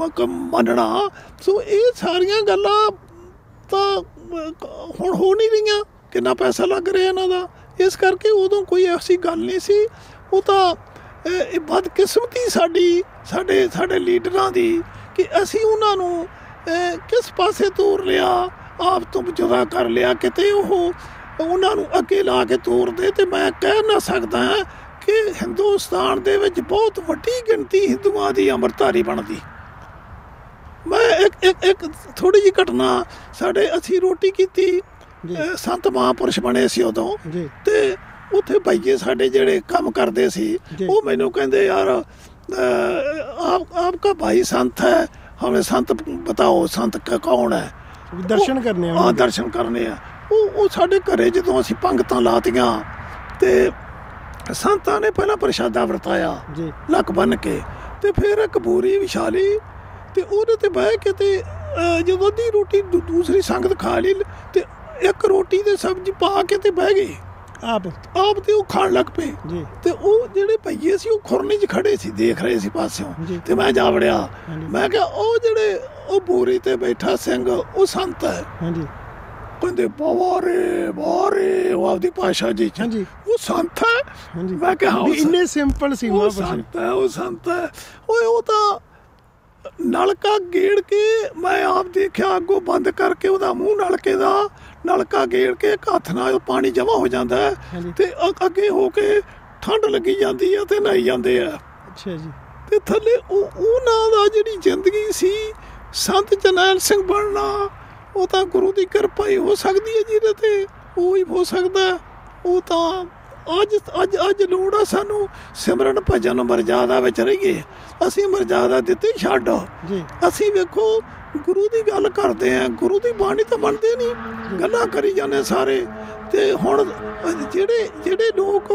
ਮੰਨਣਾ। ਸੋ ਇਹ ਸਾਰੀਆਂ ਗੱਲਾਂ ਤਾਂ ਹੁਣ ਹੋ ਨਹੀਂ ਰਹੀਆਂ। ਕਿੰਨਾ ਪੈਸਾ ਲੱਗ ਰਿਹਾ ਇਹਨਾਂ ਦਾ। ਇਸ ਕਰਕੇ ਉਦੋਂ ਕੋਈ ਐਸੀ ਗੱਲ ਨਹੀਂ ਸੀ। ਉਹ ਤਾਂ ਇਹ ਬਦਕਿਸਮਤੀ ਸਾਡੀ ਸਾਡੇ ਸਾਡੇ ਲੀਡਰਾਂ ਦੀ ਕਿ ਅਸੀਂ ਉਹਨਾਂ ਨੂੰ ਕਿਸ ਪਾਸੇ ਤੋਰ ਲਿਆ, ਆਪ ਤੋਂ ਜੁਦਾ ਕਰ ਲਿਆ। ਕਿਤੇ ਉਹ ਉਹਨਾਂ ਨੂੰ ਅੱਗੇ ਲਾ ਕੇ ਤੋਰਦੇ ਤੇ ਮੈਂ ਕਹਿ ਨਾ ਸਕਦਾ ਕਿ ਹਿੰਦੁਸਤਾਨ ਦੇ ਵਿੱਚ ਬਹੁਤ ਵੱਡੀ ਗਿਣਤੀ ਹਿੰਦੂਆਂ ਦੀ ਅੰਮ੍ਰਿਤਧਾਰੀ ਬਣਦੀ। ਮੈਂ ਇੱਕ ਇੱਕ ਇੱਕ ਥੋੜ੍ਹੀ ਜਿਹੀ ਘਟਨਾ, ਸਾਡੇ ਅਸੀਂ ਰੋਟੀ ਕੀਤੀ, ਸੰਤ ਮਹਾਂਪੁਰਸ਼ ਬਣੇ ਸੀ ਉਦੋਂ, ਤੇ ਉੱਥੇ ਭਾਈਏ ਸਾਡੇ ਜਿਹੜੇ ਕੰਮ ਕਰਦੇ ਸੀ ਉਹ ਮੈਨੂੰ ਕਹਿੰਦੇ ਯਾਰ ਆਪ ਆਪਕਾ ਭਾਈ ਸੰਤ ਹੈ, ਹमें संत बताओ संत कौन है। दर्शन करने हाँ दर्शन करने ਆ। ਉਹ ਉਹ ਸਾਡੇ ਘਰੇ ਜਦੋਂ ਅਸੀਂ ਪੰਗਤਾਂ ਲਾਤੀਆਂ ਤੇ ਸੰਤਾਂ ਨੇ ਪਹਿਲਾਂ ਪ੍ਰਸ਼ਾਦਾ ਵਰਤਾਇਆ ਲੱਕ ਬੰਨ ਕੇ, ਤੇ ਫਿਰ ਇੱਕ ਬੋਰੀ ਵਿਛਾ ਲਈ ਤੇ ਉਹਦੇ ਤੇ ਬਹਿ ਕੇ ਤੇ ਜਦੋਂ ਅੱਧੀ ਰੋਟੀ ਦੂਸਰੀ ਸੰਗਤ ਖਾ ਲਈ ਤੇ ਇੱਕ ਰੋਟੀ ਤੇ ਸਬਜ਼ੀ ਪਾ ਕੇ ਤੇ ਬਹਿ ਗਏ ਆਪ ਆਪ ਤੇ ਉਹ ਖਾਣ ਲੱਗ ਪਏ ਜੀ। ਤੇ ਉਹ ਜਿਹੜੇ ਭਈਏ ਸੀ ਉਹ ਖੁਰਨੀ 'ਚ ਖੜੇ ਸੀ, ਦੇਖ ਰਹੇ ਸੀ ਪਾਸਿਓਂ। ਤੇ ਮੈਂ ਜਾ ਵੜਿਆ, ਮੈਂ ਕਿਹਾ ਉਹ ਜਿਹੜੇ ਉਹ ਬੋਰੀ ਤੇ ਬੈਠਾ ਸਿੰਘ ਉਹ ਸੰਤ ਹੈ। ਕਹਿੰਦੇ ਬਾਰੇ ਬਾਰੇ ਉਹ ਆਪਦੀ ਭਾਸ਼ਾ ਜੀ ਉਹ ਸੰਤ ਹੈ। ਮੈਂ ਕਿਹਾ ਇੰਨੇ ਸਿੰਪਲ ਸੀ ਉਹ ਸੰਤ ਹੈ, ਉਹ ਸੰਤ ਹੈ। ਓਏ ਉਹ ਤਾਂ ਨਲਕਾ ਗੇੜ ਕੇ ਮੈਂ ਆਪ ਦੇਖਿਆ, ਅੱਗੋਂ ਬੰਦ ਕਰਕੇ ਉਹਦਾ ਮੂੰਹ ਨਲਕੇ ਦਾ ਨਲਕਾ ਗੇੜ ਕੇ ਇੱਕ ਹੱਥ ਨਾਲ ਪਾਣੀ ਜਮ੍ਹਾਂ ਹੋ ਜਾਂਦਾ ਹੈ ਤੇ ਅੱਗੇ ਹੋ ਕੇ ਠੰਡ ਲੱਗੀ ਜਾਂਦੀ ਹੈ ਤੇ ਨਹਾਈ ਜਾਂਦੇ ਆ। ਅੱਛਾ ਜੀ। ਤੇ ਥੱਲੇ ਉਹ ਉਹਨਾਂ ਦਾ ਜਿਹੜੀ ਜ਼ਿੰਦਗੀ ਸੀ, ਸੰਤ ਜਰਨੈਲ ਸਿੰਘ ਬਣਨਾ, ਉਹ ਤਾਂ ਗੁਰੂ ਦੀ ਕਿਰਪਾ ਹੀ ਹੋ ਸਕਦੀ ਹੈ ਜਿਹਦੇ ਤੇ ਉਹ ਹੀ ਹੋ ਸਕਦਾ। ਉਹ ਤਾਂ ਅੱਜ ਅੱਜ ਅੱਜ ਲੋੜ ਆ ਸਾਨੂੰ ਸਿਮਰਨ ਭਜਨ ਮਰਜ਼ਾਦਾ ਵਿੱਚ ਰਹੀਏ। ਅਸੀਂ ਮਰਜ਼ਾਦਾ ਦਿੱਤੀ ਛੱਡ, ਅਸੀਂ ਵੇਖੋ ਗੁਰੂ ਦੀ ਗੱਲ ਕਰਦੇ ਆ, ਗੁਰੂ ਦੀ ਬਾਣੀ ਤਾਂ ਮੰਨਦੇ ਨਹੀਂ, ਗੱਲਾਂ ਕਰੀ ਜਾਂਦੇ ਸਾਰੇ। ਤੇ ਹੁਣ ਜਿਹੜੇ ਜਿਹੜੇ ਲੋਕ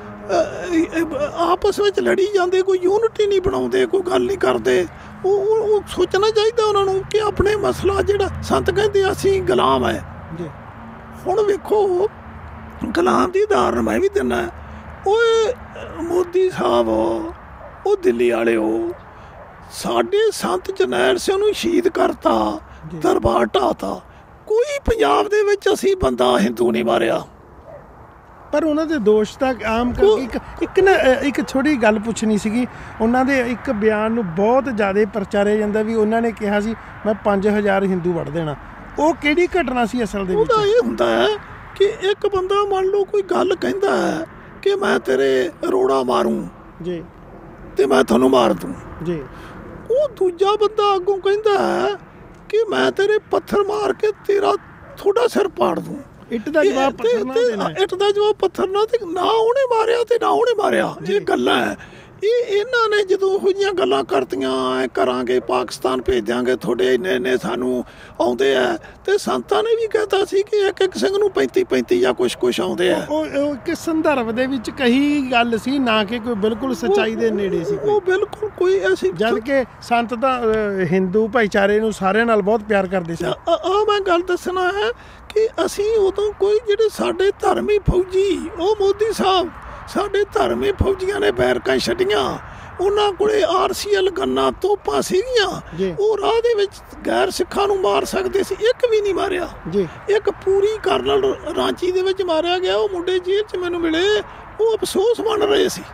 ਆਪਸ ਵਿੱਚ ਲੜੀ ਜਾਂਦੇ, ਕੋਈ ਯੂਨਿਟੀ ਨਹੀਂ ਬਣਾਉਂਦੇ, ਕੋਈ ਗੱਲ ਨਹੀਂ ਕਰਦੇ, ਉਹ ਉਹ ਸੋਚਣਾ ਚਾਹੀਦਾ ਉਹਨਾਂ ਨੂੰ ਕਿ ਆਪਣੇ ਮਸਲਾ ਜਿਹੜਾ ਸੰਤ ਕਹਿੰਦੇ ਅਸੀਂ ਗੁਲਾਮ ਹੈ। ਹੁਣ ਵੇਖੋ ਗੁਲਾਮ ਦੀ ਉਦਾਹਰਨ ਮੈਂ ਵੀ ਦਿੰਦਾ। ਓਏ ਮੋਦੀ ਸਾਹਿਬ, ਉਹ ਦਿੱਲੀ ਵਾਲੇ, ਉਹ ਸਾਡੇ ਸੰਤ ਜਰਨੈਲ ਸਿੰਘ ਨੂੰ ਸ਼ਹੀਦ ਕਰਤਾ, ਦਰਬਾਰ ਢਾਤਾ। ਕੋਈ ਪੰਜਾਬ ਦੇ ਵਿੱਚ ਅਸੀਂ ਬੰਦਾ ਹਿੰਦੂ ਨਹੀਂ ਮਾਰਿਆ। ਪਰ ਉਹਨਾਂ ਦੇ ਦੋਸ਼ ਤਾਂ ਆਮ ਇੱਕ ਇੱਕ ਨਾ ਇੱਕ ਛੋਟੀ ਗੱਲ ਪੁੱਛਣੀ ਸੀਗੀ। ਉਹਨਾਂ ਦੇ ਇੱਕ ਬਿਆਨ ਨੂੰ ਬਹੁਤ ਜ਼ਿਆਦਾ ਪ੍ਰਚਾਰਿਆ ਜਾਂਦਾ ਵੀ ਉਹਨਾਂ ਨੇ ਕਿਹਾ ਸੀ ਮੈਂ ਪੰਜ ਹਜ਼ਾਰ ਹਿੰਦੂ ਵੜ ਦੇਣਾ। ਉਹ ਕਿਹੜੀ ਘਟਨਾ ਸੀ ਅਸਲ ਦੇ ਵਿੱਚ? ਉਹਦਾ ਇਹ ਹੁੰਦਾ ਹੈ ਕਿ ਇੱਕ ਬੰਦਾ ਮੰਨ ਲਓ ਕੋਈ ਗੱਲ ਕਹਿੰਦਾ ਹੈ ਕਿ ਮੈਂ ਤੇਰੇ ਰੋੜਾ ਮਾਰੂ ਜੀ ਤੇ ਮੈਂ ਤੁਹਾਨੂੰ ਮਾਰ ਦੂੰ ਜੀ। ਉਹ ਦੂਜਾ ਬੰਦਾ ਅੱਗੋਂ ਕਹਿੰਦਾ ਹੈ ਕਿ ਮੈਂ ਤੇਰੇ ਪੱਥਰ ਮਾਰ ਕੇ ਤੇਰਾ ਤੁਹਾਡਾ ਸਿਰ ਪਾੜ ਦੂੰ। ਇੱਟ ਦਾ ਜਵਾਬ ਪੱਥਰ ਨਾਲ ਦੇਣਾ, ਇੱਟ ਦਾ ਜਵਾਬ ਪੱਥਰ ਨਾਲ। ਤੇ ਨਾ ਉਹਨੇ ਮਾਰਿਆ ਤੇ ਨਾ ਉਹਨੇ ਮਾਰਿਆ। ਇਹ ਗੱਲਾਂ ਹੈ, ਇਹ ਇਹਨਾਂ ਨੇ ਜਦੋਂ ਇਹੋ ਜਿਹੀਆਂ ਗੱਲਾਂ ਕਰਤੀਆਂ, ਐ ਕਰਾਂਗੇ ਪਾਕਿਸਤਾਨ ਭੇਜਾਂਗੇ ਤੁਹਾਡੇ ਇੰਨੇ ਇੰਨੇ ਸਾਨੂੰ ਆਉਂਦੇ ਆ, ਤੇ ਸੰਤਾਂ ਨੇ ਵੀ ਕਹਿਤਾ ਸੀ ਕਿ ਇੱਕ ਇੱਕ ਸਿੰਘ ਨੂੰ ਪੈਂਤੀ ਪੈਂਤੀ ਜਾਂ ਕੁਛ ਕੁਛ ਆਉਂਦੇ ਆ। ਉਹ ਕਿਸ ਸੰਦਰਭ ਦੇ ਵਿੱਚ ਕਹੀ ਗੱਲ ਸੀ, ਨਾ ਕਿ ਕੋਈ ਬਿਲਕੁਲ ਸੱਚਾਈ ਦੇ ਨੇੜੇ ਸੀ। ਉਹ ਬਿਲਕੁਲ ਕੋਈ ਐਸੀ, ਜਦ ਕਿ ਸੰਤ ਤਾਂ ਹਿੰਦੂ ਭਾਈਚਾਰੇ ਨੂੰ ਸਾਰਿਆਂ ਨਾਲ ਬਹੁਤ ਪਿਆਰ ਕਰਦੇ ਸੀ। ਆ ਮੈਂ ਗੱਲ ਦੱਸਣਾ ਹੈ ਕਿ ਅਸੀਂ ਉਦੋਂ ਕੋਈ ਜਿਹੜੇ ਸਾਡੇ ਧਰਮੀ ਫੌਜੀ, ਉਹ ਮੋਦੀ ਸਾਹਿਬ ਸਾਡੇ ਧਰਮੀ ਫੌਜੀਆਂ ਨੇ ਬੈਰਕਾਂ ਛੱਡੀਆਂ, ਉਹਨਾਂ ਕੋਲੇ ਆਰ ਸੀ ਐਲ ਗੰਨਾਂ ਤੋਪਾਂ ਸੀਗੀਆਂ, ਉਹ ਰਾਹ ਦੇ ਵਿੱਚ ਗੈਰ ਸਿੱਖਾਂ ਨੂੰ ਮਾਰ ਸਕਦੇ ਸੀ, ਇੱਕ ਵੀ ਨਹੀਂ ਮਾਰਿਆ ਜੀ। ਇੱਕ ਪੂਰੀ ਕਰਨਲ ਰਾਂਚੀ ਦੇ ਵਿੱਚ ਮਾਰਿਆ ਗਿਆ, ਉਹ ਮੁੰਡੇ ਜੇਲ੍ਹ 'ਚ ਮੈਨੂੰ ਮਿਲੇ, ਉਹ ਅਫਸੋਸ ਮੰਨ ਰਹੇ ਸੀ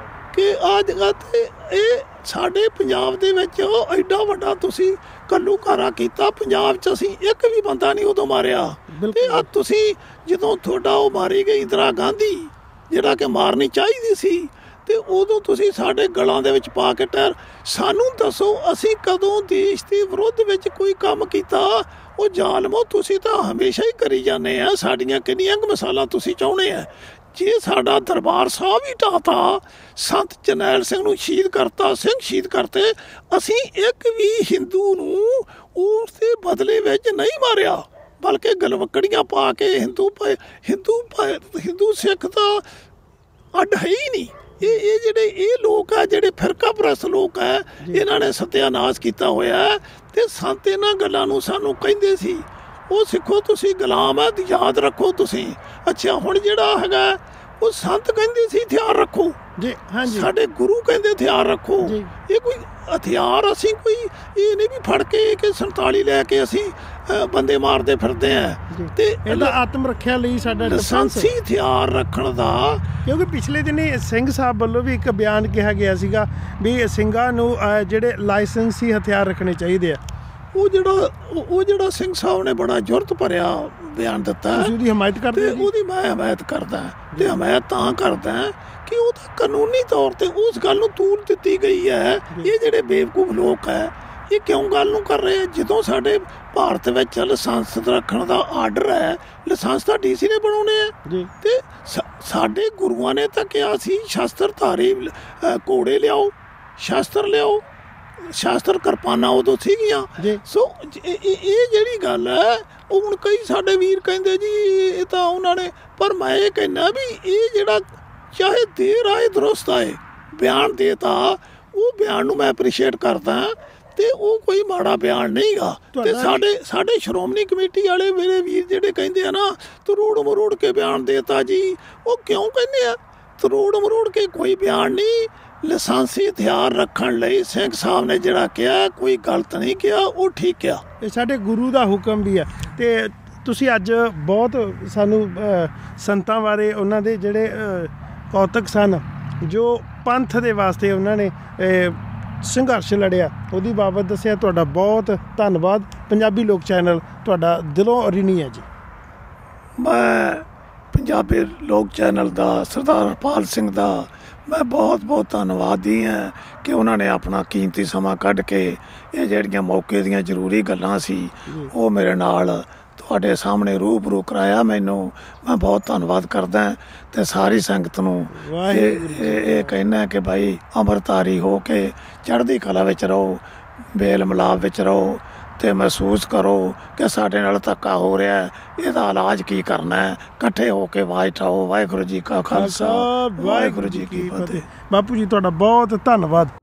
ਕਿ ਆ ਜਗ੍ਹਾ 'ਤੇ ਇਹ ਸਾਡੇ ਪੰਜਾਬ ਦੇ ਵਿੱਚ ਐਡਾ ਵੱਡਾ ਤੁਸੀਂ ਘੱਲੂਘਾਰਾ ਕੀਤਾ, ਪੰਜਾਬ 'ਚ ਅਸੀਂ ਇੱਕ ਵੀ ਬੰਦਾ ਨਹੀਂ ਉਦੋਂ ਮਾਰਿਆ। ਤੇ ਆ ਤੁਸੀਂ ਜਦੋਂ ਤੁਹਾਡਾ ਉਹ ਮਾਰੀ ਗਈ ਇੰਦਰਾ ਗਾਂਧੀ, ਜਿਹੜਾ ਕਿ ਮਾਰਨੀ ਚਾਹੀਦੀ ਸੀ, ਤੇ ਉਦੋਂ ਤੁਸੀਂ ਸਾਡੇ ਗਲਾਂ ਦੇ ਵਿੱਚ ਪਾ ਕੇ ਟਾਇਰ, ਸਾਨੂੰ ਦੱਸੋ ਅਸੀਂ ਕਦੋਂ ਦੇਸ਼ ਦੇ ਵਿਰੁੱਧ ਵਿੱਚ ਕੋਈ ਕੰਮ ਕੀਤਾ? ਉਹ ਜ਼ਾਲਮੋ, ਤੁਸੀਂ ਤਾਂ ਹਮੇਸ਼ਾ ਹੀ ਕਰੀ ਜਾਂਦੇ ਆ, ਸਾਡੀਆਂ ਕਿੰਨੀਆਂ ਕੁ ਮਿਸਾਲਾਂ ਤੁਸੀਂ ਚਾਹੁੰਦੇ ਆ। ਜੇ ਸਾਡਾ ਦਰਬਾਰ ਸਾਹਿਬ ਹੀ ਢਾਤਾ, ਸੰਤ ਜਰਨੈਲ ਸਿੰਘ ਨੂੰ ਸ਼ਹੀਦ ਕਰਤਾ, ਸਿੰਘ ਸ਼ਹੀਦ ਕਰਤੇ, ਅਸੀਂ ਇੱਕ ਵੀ ਹਿੰਦੂ ਨੂੰ ਉਸ ਦੇ ਬਦਲੇ ਵਿੱਚ ਨਹੀਂ ਮਾਰਿਆ, ਬਲਕਿ ਗਲਵੱਕੜੀਆਂ ਪਾ ਕੇ ਹਿੰਦੂ ਹਿੰਦੂ ਹਿੰਦੂ ਸਿੱਖ ਦਾ ਅੱਡ ਹੈ ਹੀ ਨਹੀਂ। ਇਹ ਇਹ ਜਿਹੜੇ ਇਹ ਲੋਕ ਆ, ਜਿਹੜੇ ਫਿਰਕਾ ਪ੍ਰਸਤ ਲੋਕ ਹੈ, ਇਹਨਾਂ ਨੇ ਸਤਿਆਨਾਸ਼ ਕੀਤਾ ਹੋਇਆ। ਤੇ ਸੰਤ ਇਹਨਾਂ ਗੱਲਾਂ ਨੂੰ ਸਾਨੂੰ ਕਹਿੰਦੇ ਸੀ, ਉਹ ਸਿੱਖੋ ਤੁਸੀਂ ਗੁਲਾਮ ਹੈ, ਯਾਦ ਰੱਖੋ ਤੁਸੀਂ। ਅੱਛਾ, ਹੁਣ ਜਿਹੜਾ ਹੈਗਾ ਉਹ ਸੰਤ ਕਹਿੰਦੇ ਸੀ ਹਥਿਆਰ ਰੱਖੋ ਜੀ, ਹਾਂਜੀ, ਸਾਡੇ ਗੁਰੂ ਕਹਿੰਦੇ ਹਥਿਆਰ ਰੱਖੋ। ਇਹ ਕੋਈ ਹਥਿਆਰ ਅਸੀਂ ਕੋਈ ਇਹ ਨਹੀਂ ਵੀ ਫੜ ਕੇ ਕਿ ਸੰਤਾਲੀ ਲੈ ਕੇ ਅਸੀਂ ਬੰਦੇ ਮਾਰਦੇ ਫਿਰਦੇ ਆ। ਤੇ ਇਹਦਾ ਆਤਮ ਰੱਖਿਆ ਲਈ ਸਾਡਾ ਲਾਇਸੈਂਸੀ ਹਥਿਆਰ ਰੱਖਣ ਦਾ, ਕਿਉਂਕਿ ਪਿਛਲੇ ਦਿਨੀ ਸਿੰਘ ਸਾਹਿਬ ਵੱਲੋਂ ਵੀ ਇੱਕ ਬਿਆਨ ਕਿਹਾ ਗਿਆ ਸੀਗਾ ਵੀ ਸਿੰਘਾਂ ਨੂੰ ਜਿਹੜੇ ਲਾਇਸੈਂਸੀ ਹਥਿਆਰ ਰੱਖਣੇ ਚਾਹੀਦੇ ਆ। ਉਹ ਜਿਹੜਾ ਉਹ ਜਿਹੜਾ ਸਿੰਘ ਸਾਹਿਬ ਨੇ ਬੜਾ ਜ਼ੁਰਤ ਭਰਿਆ ਬਿਆਨ ਦਿੱਤਾ, ਉਹਦੀ ਹਮਾਇਤ ਕਰਦੇ? ਉਹਦੀ ਮੈਂ ਹਮਾਇਤ ਕਰਦਾ, ਤੇ ਹਮਾਇਤ ਤਾਂ ਕਰਦਾ ਕਿ ਉਹ ਤਾਂ ਕਾਨੂੰਨੀ ਤੌਰ ਤੇ ਉਸ ਗੱਲ ਨੂੰ ਤੂਲ ਦਿੱਤੀ ਗਈ ਹੈ। ਇਹ ਜਿਹੜੇ ਬੇਵਕੂਫ ਲੋਕ ਹੈ, ਇਹ ਕਿਉਂ ਗੱਲ ਨੂੰ ਕਰ ਰਹੇ? ਜਦੋਂ ਸਾਡੇ ਭਾਰਤ ਵਿੱਚ ਲਾਇਸੈਂਸ ਰੱਖਣ ਦਾ ਆਰਡਰ ਹੈ, ਲਾਇਸੈਂਸ ਤਾਂ ਡੀ ਸੀ ਨੇ ਬਣਾਉਣੇ ਆ। ਤੇ ਸਾਡੇ ਗੁਰੂਆਂ ਨੇ ਤਾਂ ਕਿਹਾ ਸੀ ਸ਼ਸਤਰਧਾਰੀ ਘੋੜੇ ਲਿਆਓ, ਸ਼ਸਤਰ ਲਿਆਓ, ਸ਼ਾਸਤਰ ਕਿਰਪਾਨਾਂ ਉਦੋਂ ਸੀਗੀਆਂ। ਸੋ ਇਹ ਜਿਹੜੀ ਗੱਲ ਹੈ, ਉਹ ਹੁਣ ਕਈ ਸਾਡੇ ਵੀਰ ਕਹਿੰਦੇ ਜੀ ਇਹ ਤਾਂ ਉਹਨਾਂ ਨੇ, ਪਰ ਮੈਂ ਇਹ ਕਹਿੰਦਾ ਵੀ ਇਹ ਜਿਹੜਾ ਚਾਹੇ ਦੇਰ ਆਏ ਦਰੁਸਤ ਆਏ ਬਿਆਨ ਦੇਤਾ, ਉਹ ਬਿਆਨ ਨੂੰ ਮੈਂ ਅਪਰੀਸ਼ੀਏਟ ਕਰਦਾ, ਤੇ ਉਹ ਕੋਈ ਮਾੜਾ ਬਿਆਨ ਨਹੀਂ ਗਾ। ਤੇ ਸਾਡੇ ਸਾਡੇ ਸ਼੍ਰੋਮਣੀ ਕਮੇਟੀ ਵਾਲੇ ਮੇਰੇ ਵੀਰ ਜਿਹੜੇ ਕਹਿੰਦੇ ਆ ਨਾ ਤਰੋੜ ਮਰੋੜ ਕੇ ਬਿਆਨ ਦੇਤਾ ਜੀ, ਉਹ ਕਿਉਂ ਕਹਿੰਦੇ ਆ? ਤਰੋੜ ਮਰੋੜ ਕੇ ਕੋਈ ਬਿਆਨ ਨਹੀਂ। ਲਾਇਸੈਂਸੀ ਹਥਿਆਰ ਰੱਖਣ ਲਈ ਸਿੰਘ ਸਾਹਿਬ ਨੇ ਜਿਹੜਾ ਕਿਹਾ, ਕੋਈ ਗਲਤ ਨਹੀਂ ਕਿਹਾ, ਉਹ ਠੀਕ ਕਿਹਾ। ਇਹ ਸਾਡੇ ਗੁਰੂ ਦਾ ਹੁਕਮ ਵੀ ਹੈ। ਤੇ ਤੁਸੀਂ ਅੱਜ ਬਹੁਤ ਸਾਨੂੰ ਸੰਤਾਂ ਬਾਰੇ, ਉਹਨਾਂ ਦੇ ਜਿਹੜੇ ਕੌਤਕ ਸਨ, ਜੋ ਪੰਥ ਦੇ ਵਾਸਤੇ ਉਹਨਾਂ ਨੇ ਸੰਘਰਸ਼ ਲੜਿਆ, ਉਹਦੀ ਬਾਬਤ ਦੱਸਿਆ। ਤੁਹਾਡਾ ਬਹੁਤ ਧੰਨਵਾਦ। ਪੰਜਾਬੀ ਲੋਕ ਚੈਨਲ ਤੁਹਾਡਾ ਦਿਲੋਂ ਰਿਣੀ ਹੈ ਜੀ। ਮੈਂ ਪੰਜਾਬੀ ਲੋਕ ਚੈਨਲ ਦਾ, ਸਰਦਾਰ ਹਰਪਾਲ ਸਿੰਘ ਦਾ ਮੈਂ ਬਹੁਤ ਬਹੁਤ ਧੰਨਵਾਦੀ ਹਾਂ ਕਿ ਉਹਨਾਂ ਨੇ ਆਪਣਾ ਕੀਮਤੀ ਸਮਾਂ ਕੱਢ ਕੇ ਇਹ ਜਿਹੜੀਆਂ ਮੌਕੇ ਦੀਆਂ ਜ਼ਰੂਰੀ ਗੱਲਾਂ ਸੀ, ਉਹ ਮੇਰੇ ਨਾਲ ਤੁਹਾਡੇ ਸਾਹਮਣੇ ਰੂਬਰੂ ਕਰਾਇਆ। ਮੈਨੂੰ ਮੈਂ ਬਹੁਤ ਧੰਨਵਾਦ ਕਰਦਾ, ਅਤੇ ਸਾਰੀ ਸੰਗਤ ਨੂੰ ਇਹ ਇਹ ਕਹਿਣਾ ਕਿ ਭਾਈ ਅੰਮ੍ਰਿਤਧਾਰੀ ਹੋ ਕੇ ਚੜ੍ਹਦੀ ਕਲਾ ਵਿੱਚ ਰਹੋ, ਮੇਲ ਮਿਲਾਪ ਵਿੱਚ ਰਹੋ, ਅਤੇ ਮਹਿਸੂਸ ਕਰੋ ਕਿ ਸਾਡੇ ਨਾਲ ਧੱਕਾ ਹੋ ਰਿਹਾ, ਇਹਦਾ ਇਲਾਜ ਕੀ ਕਰਨਾ ਹੈ। ਇਕੱਠੇ ਹੋ ਕੇ ਆਵਾਜ਼ ਉਠਾਓ। ਵਾਹਿਗੁਰੂ ਜੀ ਕਾ ਖਾਲਸਾ, ਵਾਹਿਗੁਰੂ ਜੀ ਕੀ ਫਤਿਹ। ਬਾਪੂ ਜੀ ਤੁਹਾਡਾ ਬਹੁਤ ਧੰਨਵਾਦ।